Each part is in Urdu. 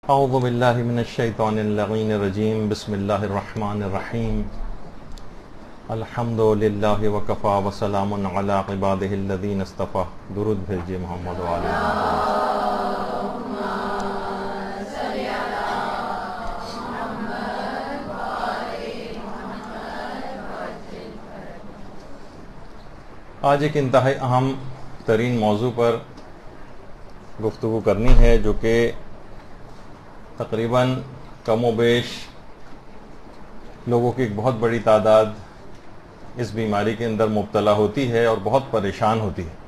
اعوذ باللہ من الشیطان اللعین الرجیم بسم اللہ الرحمن الرحیم الحمد للہ وکفا وسلام علی عبادہ الذین اصطفی. درود بھیجئے محمد وعلی آج ایک انتہائی اہم ترین موضوع پر گفتگو کرنی ہے، جو کہ تقریباً کم و بیش لوگوں کی ایک بہت بڑی تعداد اس بیماری کے اندر مبتلا ہوتی ہے اور بہت پریشان ہوتی ہے.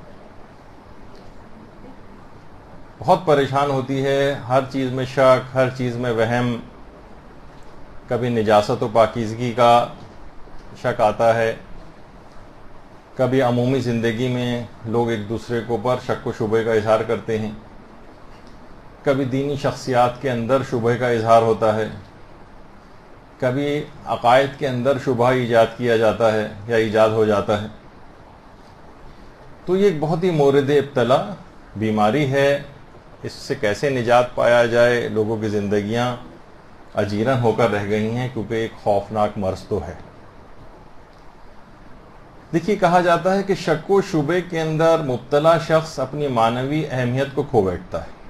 بہت پریشان ہوتی ہے، ہر چیز میں شک، ہر چیز میں وہم. کبھی نجاست و پاکیزگی کا شک آتا ہے، کبھی عمومی زندگی میں لوگ ایک دوسرے کے اوپر شک و شبہ کا اظہار کرتے ہیں، کبھی دینی شخصیات کے اندر شبہ کا اظہار ہوتا ہے، کبھی عقائد کے اندر شبہ ایجاد کیا جاتا ہے یا ایجاد ہو جاتا ہے. تو یہ ایک بہت ہی مورد ابتلا بیماری ہے. اس سے کیسے نجات پایا جائے؟ لوگوں کی زندگیاں اجیرن ہو کر رہ گئی ہیں کیونکہ ایک خوفناک مرض تو ہے. دیکھیے، کہا جاتا ہے کہ شک و شبے کے اندر مبتلا شخص اپنی معنوی اہمیت کو کھو بیٹھتا ہے،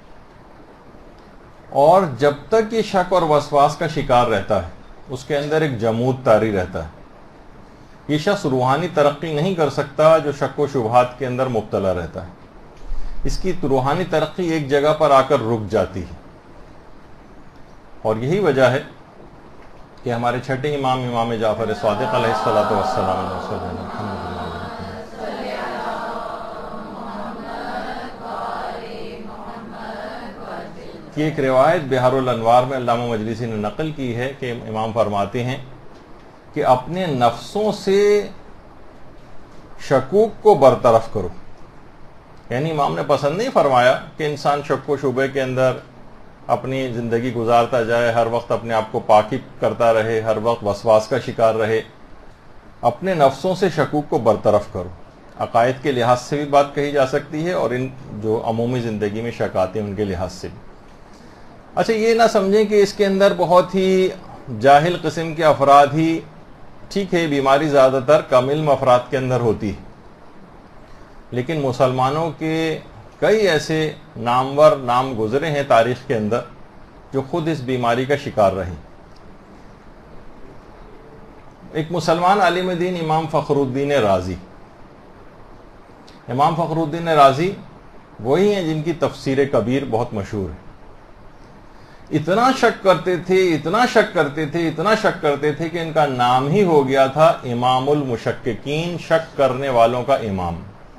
اور جب تک یہ شک اور وسواس کا شکار رہتا ہے اس کے اندر ایک جمود طاری رہتا ہے. یہ شخص روحانی ترقی نہیں کر سکتا جو شک و شبہات کے اندر مبتلا رہتا ہے. اس کی روحانی ترقی ایک جگہ پر آ کر رک جاتی ہے، اور یہی وجہ ہے کہ ہمارے چھٹے امام جعفر صادق علیہ الصلوۃ والسلام کی ایک روایت بحار الانوار میں علامہ مجلسی نے نقل کی ہے کہ امام فرماتے ہیں کہ اپنے نفسوں سے شکوک کو برطرف کرو. یعنی امام نے پسند نہیں فرمایا کہ انسان شک و شبے کے اندر اپنی زندگی گزارتا جائے، ہر وقت اپنے آپ کو پاکی کرتا رہے، ہر وقت وسواس کا شکار رہے. اپنے نفسوں سے شکوک کو برطرف کرو. عقائد کے لحاظ سے بھی بات کہی جا سکتی ہے، اور ان جو عمومی زندگی میں شک آتے ہیں ان کے لحاظ سے بھی. اچھا، یہ نہ سمجھیں کہ اس کے اندر بہت ہی جاہل قسم کے افراد ہی، ٹھیک ہے بیماری زیادہ تر کم علم افراد کے اندر ہوتی ہے، لیکن مسلمانوں کے کئی ایسے نامور نام گزرے ہیں تاریخ کے اندر جو خود اس بیماری کا شکار رہے. ایک مسلمان عالم دین امام فخر الدین رازی. امام فخر الدین رازی وہی ہیں جن کی تفسیر کبیر بہت مشہور ہے. اتنا شک کرتے تھے کہ ان کا نام ہی ہو گیا تھا امام المشککین، شک کرنے والوں کا امام.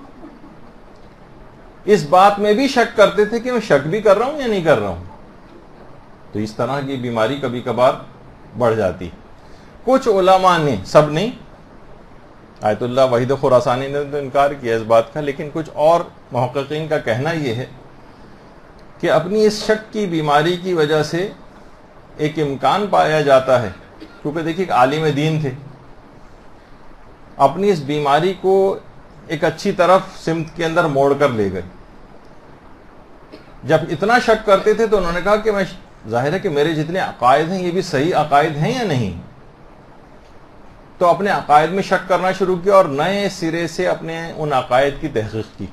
اس بات میں بھی شک کرتے تھے کہ میں شک بھی کر رہا ہوں یا نہیں کر رہا ہوں. تو اس طرح کی بیماری کبھی کبھار بڑھ جاتی. کچھ علماء نے، سب نہیں، آیت اللہ وحید خراسانی نے تو انکار کیا اس بات کا، لیکن کچھ اور محققین کا کہنا یہ ہے کہ اپنی اس شک کی بیماری کی وجہ سے ایک امکان پایا جاتا ہے، کیونکہ دیکھیے ایک عالم دین تھے، اپنی اس بیماری کو ایک اچھی طرف سمت کے اندر موڑ کر لے گئے. جب اتنا شک کرتے تھے تو انہوں نے کہا کہ میں، ظاہر ہے کہ میرے جتنے عقائد ہیں یہ بھی صحیح عقائد ہیں یا نہیں. تو اپنے عقائد میں شک کرنا شروع کیا اور نئے سرے سے اپنے ان عقائد کی تحقیق کی،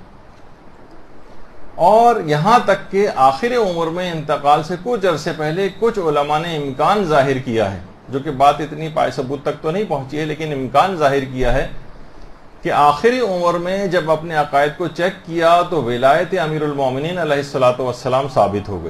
اور یہاں تک کہ آخر عمر میں انتقال سے کچھ عرصے پہلے کچھ علماء نے امکان ظاہر کیا ہے، جو کہ بات اتنی پائے ثبوت تک تو نہیں پہنچی ہے، لیکن امکان ظاہر کیا ہے کہ آخری عمر میں جب اپنے عقائد کو چیک کیا تو ولایت امیر المومنین علیہ الصلوۃ والسلام ثابت ہو گئی.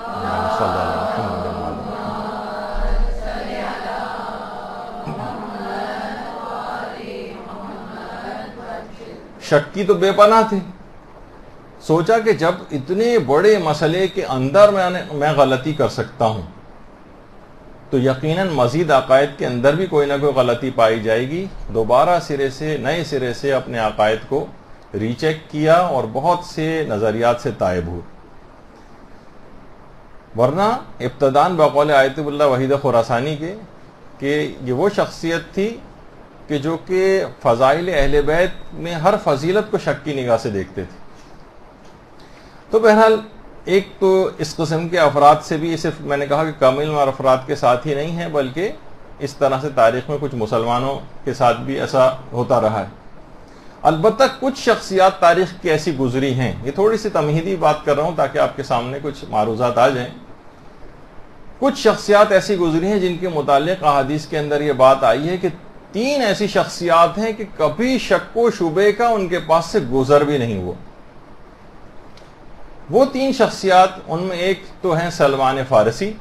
شک کی تو بے پناہ تھے. سوچا کہ جب اتنے بڑے مسئلے کے اندر میں غلطی کر سکتا ہوں تو یقیناً مزید عقائد کے اندر بھی کوئی نہ کوئی غلطی پائی جائے گی. دوبارہ نئے سرے سے اپنے عقائد کو ری چیک کیا اور بہت سے نظریات سے تائب ہوئے. ورنہ ابتدان بقول آیت اللہ وحید خراسانی کے کہ یہ وہ شخصیت تھی کہ جو کہ فضائل اہل بیت میں ہر فضیلت کو شک کی نگاہ سے دیکھتے تھے. تو بہرحال ایک تو اس قسم کے افراد سے بھی صرف میں نے کہا کہ کامل افراد کے ساتھ ہی نہیں ہے، بلکہ اس طرح سے تاریخ میں کچھ مسلمانوں کے ساتھ بھی ایسا ہوتا رہا ہے۔ البتہ کچھ شخصیات تاریخ کی ایسی گزری ہیں، یہ تھوڑی سی تمہیدی بات کر رہا ہوں تاکہ آپ کے سامنے کچھ معروضات آ جائیں۔ کچھ شخصیات ایسی گزری ہیں جن کے متعلق احادیث کے اندر یہ بات آئی ہے کہ 3 ایسی شخصیات ہیں کہ کبھی شک و شبے کا ان کے پاس سے گزر بھی نہیں ہوا۔ وہ 3 شخصیات، ان میں ایک تو ہیں سلمان فارسی،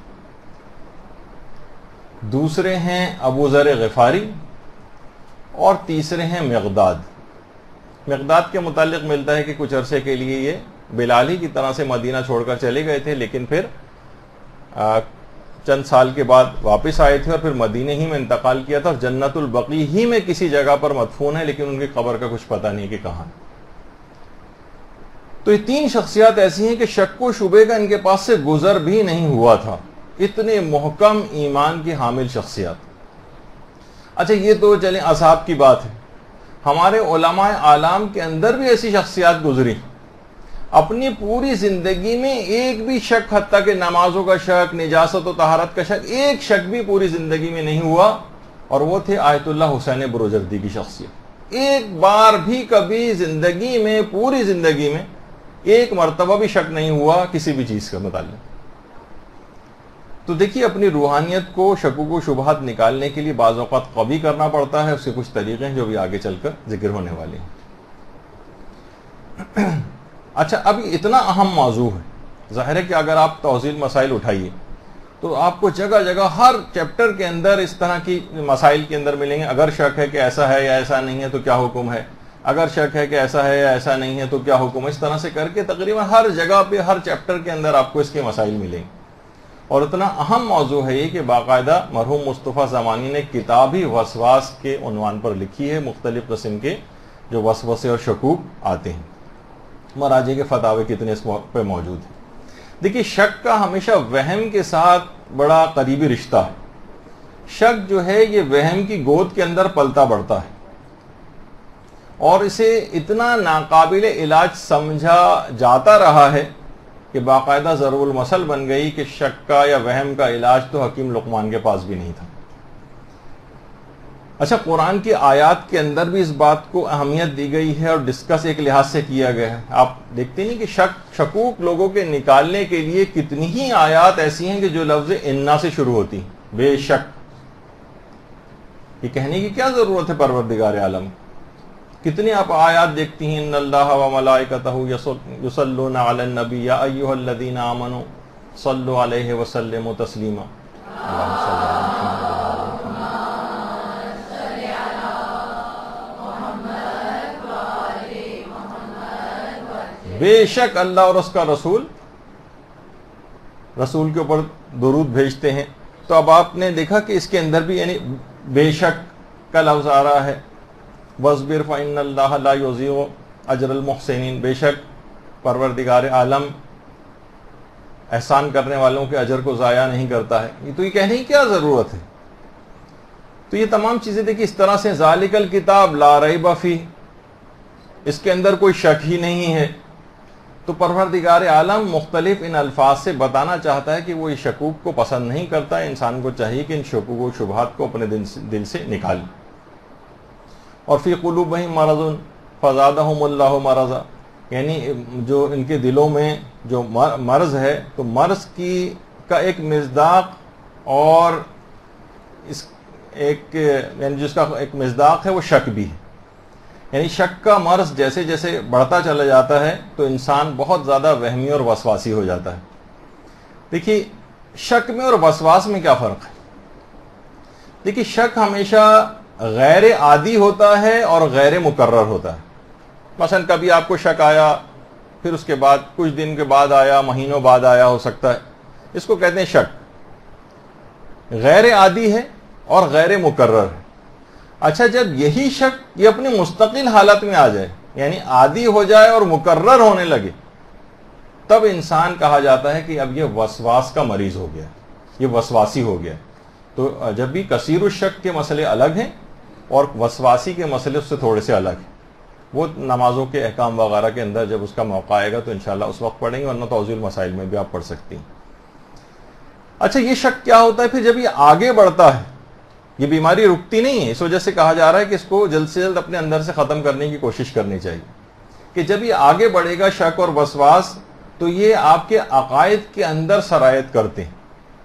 دوسرے ہیں ابو ذر غفاری، اور تیسرے ہیں مقداد۔ مقداد کے متعلق ملتا ہے کہ کچھ عرصے کے لیے یہ بلالی کی طرح سے مدینہ چھوڑ کر چلے گئے تھے، لیکن پھر چند سال کے بعد واپس آئے تھے اور پھر مدینے ہی میں انتقال کیا تھا، اور جنت البقیع ہی میں کسی جگہ پر مدفون ہے، لیکن ان کی قبر کا کچھ پتہ نہیں کہ کہاں۔ تو یہ 3 شخصیات ایسی ہیں کہ شک و شبے کا ان کے پاس سے گزر بھی نہیں ہوا تھا، اتنے محکم ایمان کی حامل شخصیات۔ اچھا، یہ تو چلیں اصحاب کی بات ہے، ہمارے علماء اعلام کے اندر بھی ایسی شخصیات گزری، اپنی پوری زندگی میں ایک بھی شک، حتیٰ کہ نمازوں کا شک، نجاست و طہارت کا شک، ایک شک بھی پوری زندگی میں نہیں ہوا، اور وہ تھے آیت اللہ حسین بروجردی کی شخصیت۔ ایک بار بھی کبھی زندگی میں، پوری زندگی میں ایک مرتبہ بھی شک نہیں ہوا کسی بھی چیز کا متعلق۔ تو دیکھیے، اپنی روحانیت کو شکوک و شبہات نکالنے کے لیے بعض اوقات قوی کرنا پڑتا ہے، اس کے کچھ طریقے ہیں جو بھی آگے چل کر ذکر ہونے والے ہیں۔ اچھا، اب اتنا اہم موضوع ہے، ظاہر ہے کہ اگر آپ توضیح مسائل اٹھائیے تو آپ کو جگہ جگہ ہر چیپٹر کے اندر اس طرح کی مسائل کے اندر ملیں گے۔ اگر شک ہے کہ ایسا ہے یا ایسا نہیں ہے تو کیا حکم ہے، اگر شک ہے کہ ایسا ہے یا ایسا نہیں ہے تو کیا حکم ہے، اس طرح سے کر کے تقریباً ہر جگہ پہ، ہر چیپٹر کے اندر آپ کو اس کے مسائل ملیں گے۔ اور اتنا اہم موضوع ہے یہ کہ باقاعدہ مرحوم مصطفیٰ زمانی نے کتاب ہی وسواس کے عنوان پر لکھی ہے، مختلف قسم کے جو وسوسے اور شکوک آتے ہیں۔ مراجع کے فتاوے کتنے اس پہ موجود ہیں۔ دیکھیے، شک کا ہمیشہ وہم کے ساتھ بڑا قریبی رشتہ ہے۔ شک جو ہے یہ وہم کی گود کے اندر پلتا بڑھتا ہے، اور اسے اتنا ناقابل علاج سمجھا جاتا رہا ہے کہ باقاعدہ ضرب المثل بن گئی کہ شک کا یا وہم کا علاج تو حکیم لقمان کے پاس بھی نہیں تھا۔ اچھا، قرآن کی آیات کے اندر بھی اس بات کو اہمیت دی گئی ہے اور ڈسکس ایک لحاظ سے کیا گیا ہے۔ آپ دیکھتے نہیں کہ شکوک لوگوں کے نکالنے کے لیے کتنی ہی آیات ایسی ہیں کہ جو لفظ انا سے شروع ہوتی ہیں، بے شک۔ یہ کہنے کی کیا ضرورت ہے پروردگار عالم؟ کتنی آپ آیات دیکھتی ہیں، ان اللہ و ملائکتہ یصلون علی النبی یا ایھا الذین آمنوا صلوا علیہ وسلموا تسلیما۔ اللہم صل علی محمد۔ بے شک اللہ اور اس کا رسول کے اوپر درود بھیجتے ہیں۔ تو اب آپ نے دیکھا کہ اس کے اندر بھی یعنی بے شک کا لفظ آ رہا ہے، وَاصْبِرْ فَإِنَّ اللَّهَ لَا يُضِيعُ أَجْرَ الْمُحْسِنِينَ، بے شک پروردگار عالم احسان کرنے والوں کے اجر کو ضائع نہیں کرتا ہے۔ تو یہ کہنے کی کیا ضرورت ہے؟ تو یہ تمام چیزیں دیکھیں اس طرح سے، ذَلِكَ الْكِتَابُ لَا رَيْبَ فِيهِ، اس کے اندر کوئی شک ہی نہیں ہے۔ تو پروردگار عالم مختلف ان الفاظ سے بتانا چاہتا ہے کہ وہ اس شکوک کو پسند نہیں کرتا ہے۔ انسان کو چاہیے کہ ان شکوک و شبہات کو اپنے دل سے نکالے۔ اور فی قلوبہم مرض فزادہم اللہ مرضا، یعنی جو ان کے دلوں میں جو مرض ہے، تو مرض کا ایک مصداق اور اس ایک یعنی جس کا ایک مصداق ہے وہ شک بھی ہے۔ یعنی شک کا مرض جیسے جیسے بڑھتا چلا جاتا ہے تو انسان بہت زیادہ وہمی اور وسواسی ہو جاتا ہے۔ دیکھیے، شک میں اور وسواس میں کیا فرق ہے؟ دیکھیے، شک ہمیشہ غیر عادی ہوتا ہے اور غیر مقرر ہوتا ہے۔ مثلا کبھی آپ کو شک آیا، پھر اس کے بعد کچھ دن کے بعد آیا، مہینوں بعد آیا ہو سکتا ہے، اس کو کہتے ہیں شک۔ غیر عادی ہے اور غیر مقرر ہے۔ اچھا، جب یہی شک یہ اپنی مستقل حالت میں آ جائے، یعنی عادی ہو جائے اور مقرر ہونے لگے، تب انسان کہا جاتا ہے کہ اب یہ وسواس کا مریض ہو گیا، یہ وسواسی ہو گیا۔ تو جب بھی کثیر الشک کے مسئلے الگ ہیں اور وسواسی کے مسئلے اس سے تھوڑے سے الگ ہیں۔ وہ نمازوں کے احکام وغیرہ کے اندر جب اس کا موقع آئے گا تو انشاءاللہ اس وقت پڑھیں گے، ورنہ توضیح المسائل میں بھی آپ پڑھ سکتی ہیں۔ اچھا، یہ شک کیا ہوتا ہے پھر جب یہ آگے بڑھتا ہے؟ یہ بیماری رکتی نہیں ہے، اس وجہ سے کہا جا رہا ہے کہ اس کو جلد سے جلد اپنے اندر سے ختم کرنے کی کوشش کرنی چاہیے، کہ جب یہ آگے بڑھے گا شک اور وسواس تو یہ آپ کے عقائد کے اندر سرایت کرتے ہیں۔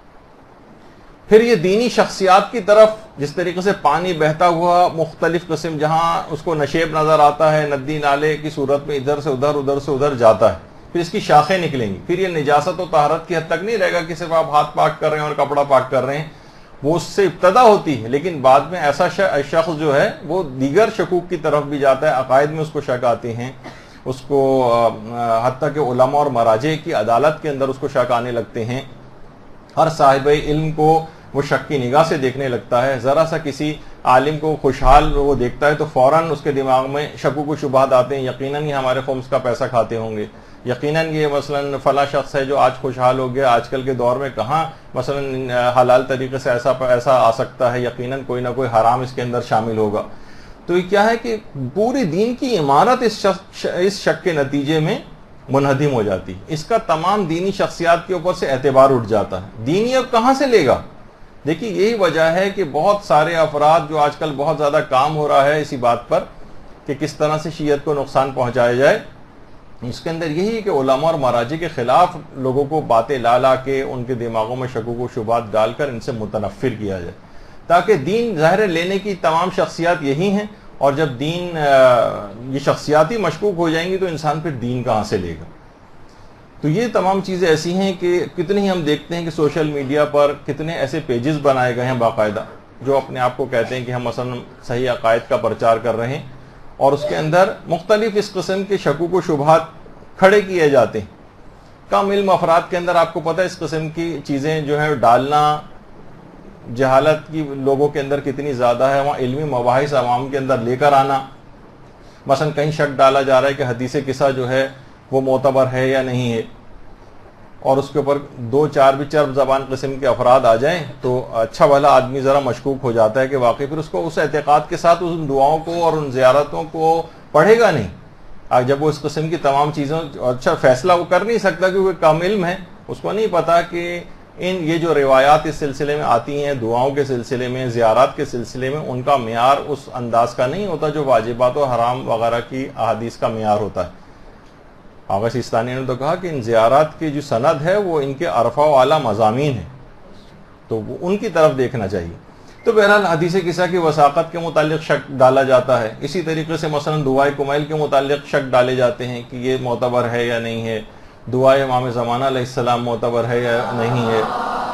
پھر یہ دینی شخصیات کی طرف، جس طریقے سے پانی بہتا ہوا مختلف قسم جہاں اس کو نشیب نظر آتا ہے، ندی نالے کی صورت میں ادھر سے ادھر ادھر سے ادھر جاتا ہے، پھر اس کی شاخیں نکلیں گی، پھر یہ نجاست و طہارت کی حد تک نہیں رہے گا کہ صرف آپ ہاتھ پاک کر رہے ہیں اور کپڑا پاک کر رہے ہیں، وہ اس سے ابتدا ہوتی ہے، لیکن بعد میں ایسا شخص جو ہے وہ دیگر شکوک کی طرف بھی جاتا ہے، عقائد میں اس کو شک آتے ہیں، اس کو حتیٰ کہ علماء اور مراجع کی عدالت کے اندر اس کو شک آنے لگتے ہیں، ہر صاحب علم کو وہ شک کی نگاہ سے دیکھنے لگتا ہے، ذرا سا کسی عالم کو خوشحال وہ دیکھتا ہے تو فوراً اس کے دماغ میں شکوک و شبہات آتے ہیں، یقیناً یہ ہمارے خمس کا پیسہ کھاتے ہوں گے، یقیناً یہ مثلاً فلاں شخص ہے جو آج خوشحال ہو گیا، آج کل کے دور میں کہاں مثلاً حلال طریقے سے ایسا آ سکتا ہے، یقیناً کوئی نہ کوئی حرام اس کے اندر شامل ہوگا۔ تو یہ کیا ہے کہ پوری دین کی عمارت اس شک کے نتیجے میں منہدم ہو جاتی ہے، اس کا تمام دینی شخصیات کے اوپر سے اعتبار اٹھ جاتا ہے۔ دینی اب کہاں سے لے گا؟ دیکھیے، یہی وجہ ہے کہ بہت سارے افراد جو آج کل بہت زیادہ کام ہو رہا ہے اسی بات پر کہ کس طرح سے شیعت کو نقصان پہنچایا جائے، اس کے اندر یہی ہے کہ علماء اور مراجع کے خلاف لوگوں کو باتیں لا کے ان کے دماغوں میں شکوک و شبہات ڈال کر ان سے متنفر کیا جائے، تاکہ دین ظاہر لینے کی تمام شخصیات یہی ہیں، اور جب دین یہ شخصیاتی مشکوک ہو جائیں گی تو انسان پھر دین کہاں سے لے گا؟ تو یہ تمام چیزیں ایسی ہیں کہ کتنی ہی ہم دیکھتے ہیں کہ سوشل میڈیا پر کتنے ایسے پیجز بنائے گئے ہیں باقاعدہ، جو اپنے آپ کو کہتے ہیں کہ ہم مثلا صحیح عقائد کا پرچار کر رہے ہیں، اور اس کے اندر مختلف اس قسم کے شکوک و شبہات کھڑے کیے جاتے ہیں۔ کم علم افراد کے اندر آپ کو پتہ ہے اس قسم کی چیزیں جو ہے ڈالنا، جہالت کی لوگوں کے اندر کتنی زیادہ ہے، وہاں علمی مباحث عوام کے اندر لے کر آنا، مثلا کہیں شک ڈالا جا رہا ہے کہ حدیث قصہ جو ہے وہ معتبر ہے یا نہیں ہے، اور اس کے اوپر دو چار بھی چرب زبان قسم کے افراد آ جائیں تو اچھا بھلا آدمی ذرا مشکوک ہو جاتا ہے کہ واقعی پھر اس کو اس اعتقاد کے ساتھ ان دعاؤں کو اور ان زیارتوں کو پڑھے گا نہیں۔ جب وہ اس قسم کی تمام چیزوں اچھا فیصلہ وہ کر نہیں سکتا کیونکہ کم علم ہے، اس کو نہیں پتا کہ یہ جو روایات اس سلسلے میں آتی ہیں، دعاؤں کے سلسلے میں، زیارات کے سلسلے میں، ان کا معیار اس انداز کا نہیں ہوتا جو واجبات و حرام وغیرہ کی احادیث کا معیار ہوتا ہے۔ آغا سیستانی نے تو کہا کہ ان زیارات کی جو سند ہے وہ ان کے عرفہ و اعلیٰ مضامین ہیں، تو ان کی طرف دیکھنا چاہیے۔ تو بہرحال حدیث قصہ کی وثاقت کے متعلق شک ڈالا جاتا ہے، اسی طریقے سے مثلا دعائے کمیل کے متعلق شک ڈالے جاتے ہیں کہ یہ معتبر ہے یا نہیں ہے، دعائے امام زمانہ علیہ السلام معتبر ہے یا نہیں ہے۔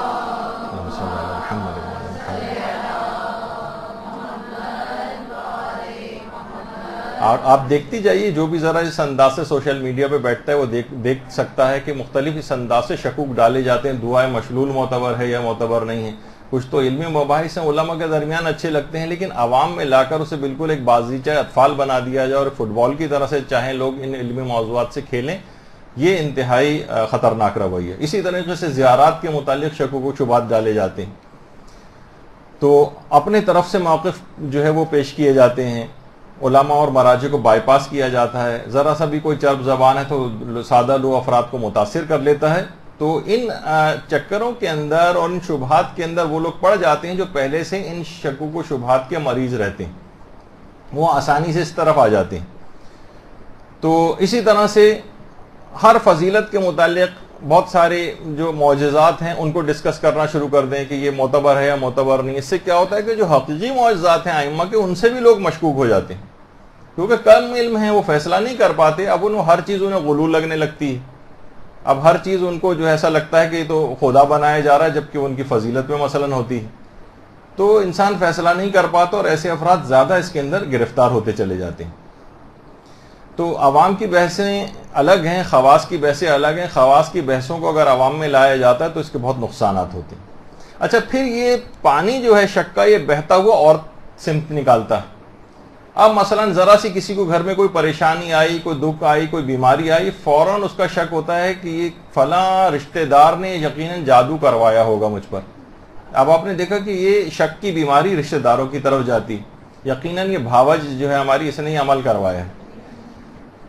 آپ دیکھتی جائیے، جو بھی ذرا اس انداز سے سوشل میڈیا پہ بیٹھتا ہے وہ دیکھ سکتا ہے کہ مختلف اس انداز سے شکوک ڈالے جاتے ہیں، دعائے مشلول معتبر ہے یا معتبر نہیں ہے۔ کچھ تو علمی مباحث ہیں، علماء کے درمیان اچھے لگتے ہیں، لیکن عوام میں لا کر اسے بالکل ایک بازیچہ اطفال بنا دیا جائے اور فٹ بال کی طرح سے چاہیں لوگ ان علمی موضوعات سے کھیلیں، یہ انتہائی خطرناک رویہ ہے۔ اسی طریقے سے زیارات کے متعلق شکوک و شبہات ڈالے جاتے ہیں، تو اپنے طرف سے موقف جو ہے وہ پیش کیے جاتے ہیں، علماء اور مراجع کو بائی پاس کیا جاتا ہے، ذرا سا بھی کوئی چرب زبان ہے تو سادہ لو افراد کو متاثر کر لیتا ہے۔ تو ان چکروں کے اندر اور ان شبہات کے اندر وہ لوگ پڑ جاتے ہیں جو پہلے سے ان شکوک و شبہات کے مریض رہتے ہیں، وہ آسانی سے اس طرف آ جاتے ہیں۔ تو اسی طرح سے ہر فضیلت کے متعلق بہت سارے جو معجزات ہیں ان کو ڈسکس کرنا شروع کر دیں کہ یہ معتبر ہے یا معتبر نہیں۔ اس سے کیا ہوتا ہے کہ جو حقیقی معجزات ہیں ائمہ کے، ان سے بھی لوگ مشکوک ہو جاتے ہیں، کیونکہ کم علم ہیں، وہ فیصلہ نہیں کر پاتے، اب انہوں ہر چیز انہیں غلو لگنے لگتی ہے، اب ہر چیز ان کو جو ایسا لگتا ہے کہ یہ تو خدا بنایا جا رہا ہے جبکہ ان کی فضیلت میں مثلا ہوتی ہے، تو انسان فیصلہ نہیں کر پاتا اور ایسے افراد زیادہ اس کے اندر گرفتار ہوتے چلے جاتے ہیں۔ تو عوام کی بحثیں الگ ہیں، خواص کی بحثیں الگ ہیں، خواص کی بحثوں کو اگر عوام میں لایا جاتا ہے تو اس کے بہت نقصانات ہوتے ہیں۔ اچھا، پھر یہ پانی جو ہے شک کا، یہ بہتا ہوا اور سمت نکالتا ہے۔ اب مثلا ذرا سی کسی کو گھر میں کوئی پریشانی آئی، کوئی دکھ آئی، کوئی بیماری آئی، فوراً اس کا شک ہوتا ہے کہ یہ فلاں رشتہ دار نے یقیناً جادو کروایا ہوگا مجھ پر۔ اب آپ نے دیکھا کہ یہ شک کی بیماری رشتہ داروں کی طرف جاتی، یقیناً یہ بھاوج جو ہے ہماری، اس نے عمل کروایا ہے۔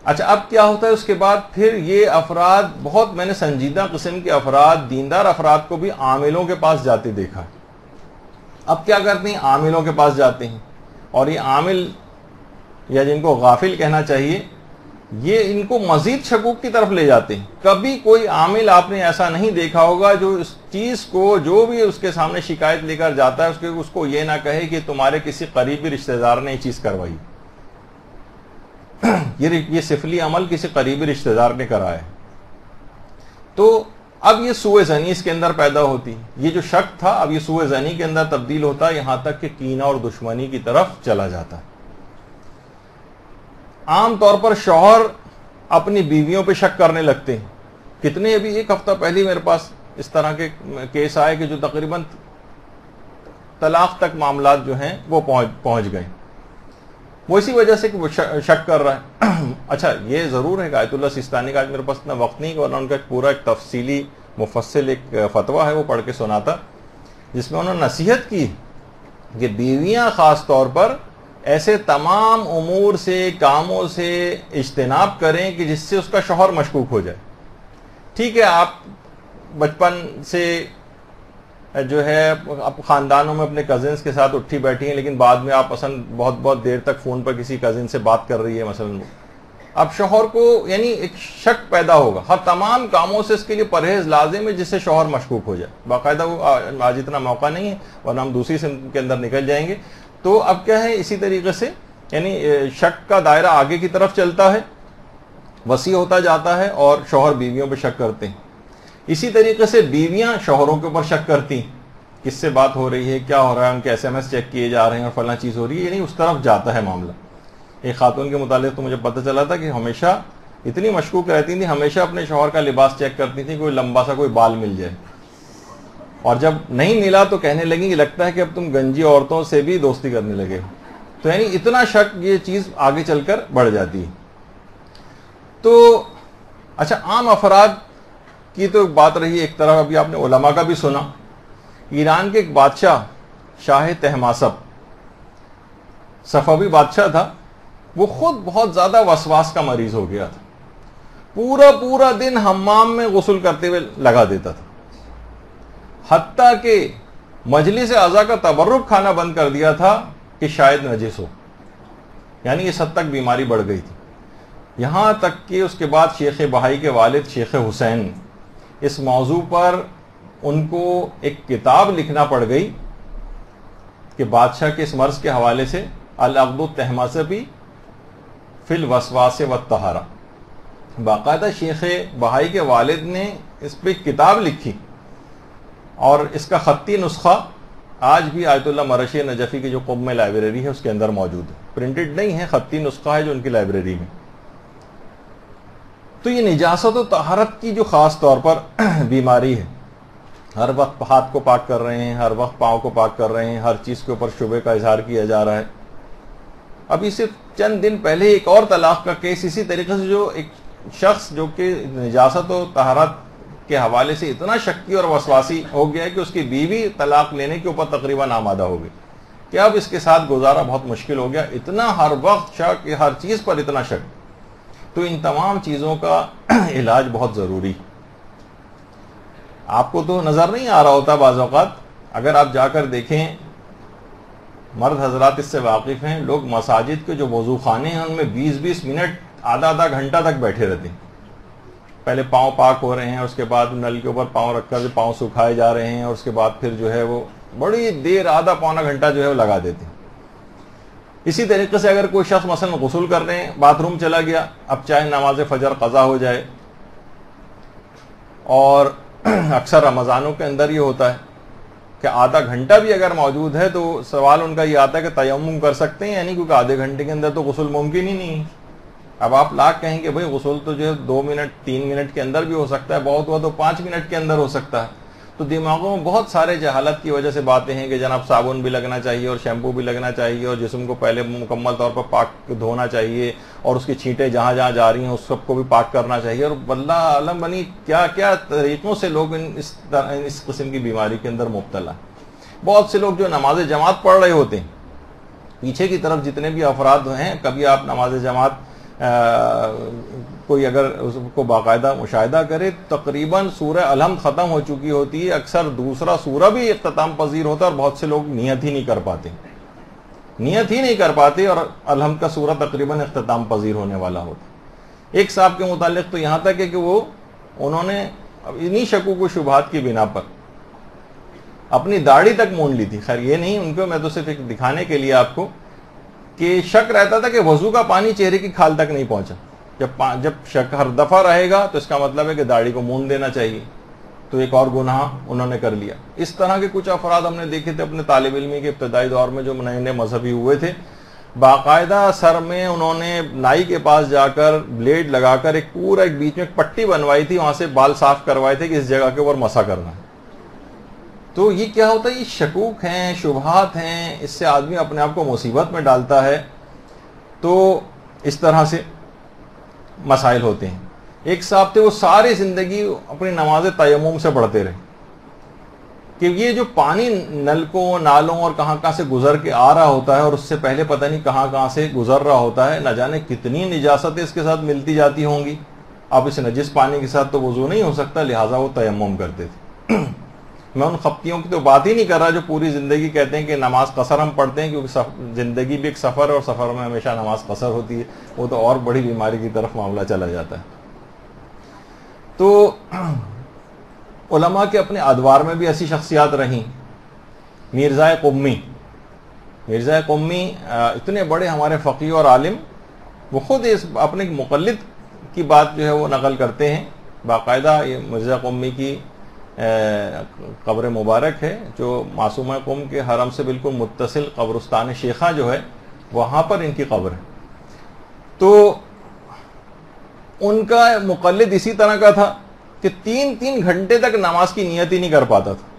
اچھا اب کیا ہوتا ہے اس کے بعد پھر یہ افراد بہت میں نے سنجیدہ قسم کے افراد دیندار افراد کو بھی عاملوں کے پاس جاتے دیکھا ہے. اب کیا کرتے ہیں عاملوں کے پاس جاتے ہیں اور یہ عامل یا جن کو غافل کہنا چاہیے یہ ان کو مزید شکوک کی طرف لے جاتے ہیں. کبھی کوئی عامل آپ نے ایسا نہیں دیکھا ہوگا جو اس چیز کو جو بھی اس کے سامنے شکایت لے کر جاتا ہے اس کو یہ نہ کہے کہ تمہارے کسی قریبی رشتہ دار نے یہ چیز کروائی. یہ سفلی عمل کسی قریبی رشتہ دار نے کرایا ہے. تو اب یہ سوء ظنی اس کے اندر پیدا ہوتی. یہ جو شک تھا اب یہ سوء ظنی کے اندر تبدیل ہوتا ہے یہاں تک کہ کینہ اور دشمنی کی طرف چلا جاتا ہے. عام طور پر شوہر اپنی بیویوں پہ شک کرنے لگتے ہیں. کتنے ابھی ایک ہفتہ پہلے میرے پاس اس طرح کے کیس آئے کہ جو تقریباً طلاق تک معاملات جو ہیں وہ پہنچ گئے. وہ اسی وجہ سے کہ وہ شک کر رہا ہے. اچھا یہ ضرور ہے کہ آیت اللہ سیستانی کا آج میرے پاس اتنا وقت نہیں ورنہ ان کا پورا ایک تفصیلی مفصل ایک فتویٰ ہے وہ پڑھ کے سناتا جس میں انہوں نے نصیحت کی کہ بیویاں خاص طور پر ایسے تمام امور سے کاموں سے اجتناب کریں کہ جس سے اس کا شوہر مشکوک ہو جائے. ٹھیک ہے آپ بچپن سے جو ہے اب خاندانوں میں اپنے کزنس کے ساتھ اٹھی بیٹھی ہیں لیکن بعد میں آپ اصلا بہت دیر تک فون پر کسی کزن سے بات کر رہی ہے مثلا اب شوہر کو یعنی ایک شک پیدا ہوگا. ہر تمام کاموں سے اس کے لیے پرہیز لازم ہے جس سے شوہر مشکوک ہو جائے. باقاعدہ وہ آج اتنا موقع نہیں ہے ورنہ ہم دوسری سمت کے اندر نکل جائیں گے. تو اب کیا ہے اسی طریقے سے یعنی شک کا دائرہ آگے کی طرف چلتا ہے وسیع ہوتا جاتا ہے اور شوہر بیویوں پہ شک کرتے ہیں. اسی طریقے سے بیویاں شوہروں کے اوپر شک کرتی ہیں کس سے بات ہو رہی ہے کیا ہو رہا ہے ان کے SMS چیک کیے جا رہے ہیں اور فلاں چیز ہو رہی ہے. یعنی اس طرف جاتا ہے معاملہ. ایک خاتون کے متعلق تو مجھے پتہ چلا تھا کہ ہمیشہ اتنی مشکوک رہتی تھی ہمیشہ اپنے شوہر کا لباس چیک کرتی تھی کوئی لمبا سا کوئی بال مل جائے اور جب نہیں ملا تو کہنے لگی کہ لگتا ہے کہ اب تم گنجی عورتوں سے بھی دوستی کرنے لگے ہو. تو یعنی اتنا شک یہ چیز آگے چل کر بڑھ جاتی ہے. تو اچھا عام افراد کی تو بات رہی ایک طرف ابھی آپ نے علماء کا بھی سنا. ایران کے ایک بادشاہ شاہ طہماسپ صفوی بادشاہ تھا وہ خود بہت زیادہ وسواس کا مریض ہو گیا تھا. پورا دن حمام میں غسل کرتے ہوئے لگا دیتا تھا حتیٰ کہ مجلس اعضاء کا تبرک کھانا بند کر دیا تھا کہ شاید نجس ہو. یعنی اس حد تک بیماری بڑھ گئی تھی. یہاں تک کہ اس کے بعد شیخ بہائی کے والد شیخ حسین اس موضوع پر ان کو ایک کتاب لکھنا پڑ گئی کہ بادشاہ کے اس مرض کے حوالے سے العقد الطہماسپی فی الوسواس والطہارہ. باقاعدہ شیخ بہائی کے والد نے اس پہ کتاب لکھی اور اس کا خطی نسخہ آج بھی آیت اللہ مرشی نجفی کی جو قم میں لائبریری ہے اس کے اندر موجود ہے. پرنٹڈ نہیں ہے خطی نسخہ ہے جو ان کی لائبریری میں. تو یہ نجاست و طہارت کی جو خاص طور پر بیماری ہے ہر وقت ہاتھ کو پاک کر رہے ہیں ہر وقت پاؤں کو پاک کر رہے ہیں ہر چیز کے اوپر شبہ کا اظہار کیا جا رہا ہے. ابھی صرف چند دن پہلے ایک اور طلاق کا کیس اسی طریقے سے جو ایک شخص جو کہ نجاست و طہارت کے حوالے سے اتنا شکی اور وسواسی ہو گیا ہے کہ اس کی بیوی طلاق لینے کے اوپر تقریباً آمادہ ہو گئی کہ اب اس کے ساتھ گزارا بہت مشکل ہو گیا. اتنا ہر وقت شک ہر چیز پر اتنا شک. تو ان تمام چیزوں کا علاج بہت ضروری. آپ کو تو نظر نہیں آ رہا ہوتا بعض اوقات اگر آپ جا کر دیکھیں مرد حضرات اس سے واقف ہیں لوگ مساجد کے جو وضو خانے ہیں ان میں 20 منٹ آدھا گھنٹہ تک بیٹھے رہتے ہیں. پہلے پاؤں پاک ہو رہے ہیں اس کے بعد نل کے اوپر پاؤں رکھ کر پاؤں سکھائے جا رہے ہیں اور اس کے بعد پھر جو ہے وہ بڑی دیر آدھا پونا گھنٹہ جو ہے وہ لگا دیتے ہیں. اسی طریقے سے اگر کوئی شخص مثلا غسل کر رہے ہیں باتھ روم چلا گیا اب چاہے نماز فجر قضا ہو جائے اور اکثر رمضانوں کے اندر یہ ہوتا ہے کہ آدھا گھنٹہ بھی اگر موجود ہے تو سوال ان کا یہ آتا ہے کہ تیمم کر سکتے ہیں یعنی کیونکہ آدھے گھنٹے کے اندر تو غسل ممکن ہی نہیں ہے. اب آپ لاکھ کہیں کہ بھائی غسل تو جو ہے 2 منٹ 3 منٹ کے اندر بھی ہو سکتا ہے بہت ہوا تو 5 منٹ کے اندر ہو سکتا ہے. تو دماغوں میں بہت سارے جہالت کی وجہ سے باتیں ہیں کہ جناب صابن بھی لگنا چاہیے اور شیمپو بھی لگنا چاہیے اور جسم کو پہلے مکمل طور پر پاک دھونا چاہیے اور اس کی چھینٹیں جہاں جہاں جا رہی ہیں اس سب کو بھی پاک کرنا چاہیے. اور واللہ عالم بنی کیا کیا طریقوں سے لوگ اس قسم کی بیماری کے اندر مبتلا. بہت سے لوگ جو نماز جماعت پڑھ رہے ہوتے ہیں پیچھے کی طرف جتنے بھی افراد ہیں کبھی آپ نماز جماعت کوئی اگر اس کو باقاعدہ مشاہدہ کرے تقریباً سورہ الحمد ختم ہو چکی ہوتی ہے، اکثر دوسرا سورہ بھی اختتام پذیر ہوتا ہے اور بہت سے لوگ نیت ہی نہیں کر پاتے اور الحمد کا سورہ تقریباً اختتام پذیر ہونے والا ہوتا. ایک صاحب کے متعلق تو یہاں تک ہے کہ انہوں نے انہی شکوک و شبہات کی بنا پر اپنی داڑھی تک مونڈ لی تھی. خیر یہ نہیں ان کو، میں تو صرف ایک دکھانے کے لیے آپ کو کہ شک رہتا تھا کہ وضو کا پانی چہرے کی کھال تک نہیں پہنچا. جب شک ہر دفعہ رہے گا تو اس کا مطلب ہے کہ داڑھی کو مونڈ دینا چاہیے، تو ایک اور گناہ انہوں نے کر لیا. اس طرح کے کچھ افراد ہم نے دیکھے تھے اپنے طالب علمی کے ابتدائی دور میں جو نئے نئے مذہبی ہوئے تھے، باقاعدہ سر میں انہوں نے نائی کے پاس جا کر بلیڈ لگا کر ایک بیچ میں ایک پٹی بنوائی تھی، وہاں سے بال صاف کروائے تھے کہ اس جگہ کے اوپر مسح کرنا ہے. تو یہ کیا ہوتا ہے؟ یہ شکوک ہیں، شبہات ہیں، اس سے آدمی اپنے آپ کو مصیبت میں ڈالتا ہے. تو اس طرح سے مسائل ہوتے ہیں. ایک صاحب تھے وہ ساری زندگی اپنی نماز تیمم سے پڑھتے رہے کہ یہ جو پانی نلکوں نالوں اور کہاں کہاں سے گزر کے آ رہا ہوتا ہے اور اس سے پہلے پتہ نہیں کہاں کہاں سے گزر رہا ہوتا ہے، نہ جانے کتنی نجاستیں اس کے ساتھ ملتی جاتی ہوں گی. اب اس نجس پانی کے ساتھ تو وضو نہیں ہو سکتا، لہٰذا وہ تیمم کرتے تھے. میں ان خپتیوں کی تو بات ہی نہیں کر رہا جو پوری زندگی کہتے ہیں کہ نماز قصر ہم پڑھتے ہیں کیونکہ زندگی بھی ایک سفر ہے اور سفر میں ہمیشہ نماز قصر ہوتی ہے. وہ تو اور بڑی بیماری کی طرف معاملہ چلا جاتا ہے. تو علماء کے اپنے ادوار میں بھی ایسی شخصیات رہیں. مرزا قمی اتنے بڑے ہمارے فقیہ اور عالم، وہ خود اپنے مقلد کی بات جو ہے وہ نقل کرتے ہیں. باقاعدہ یہ مرزا قمی کی قبر مبارک ہے جو معصومہ قم کے حرم سے بالکل متصل قبرستان شیخہ جو ہے وہاں پر ان کی قبر ہے. تو ان کا مقلد اسی طرح کا تھا کہ 3 گھنٹے تک نماز کی نیت ہی نہیں کر پاتا تھا،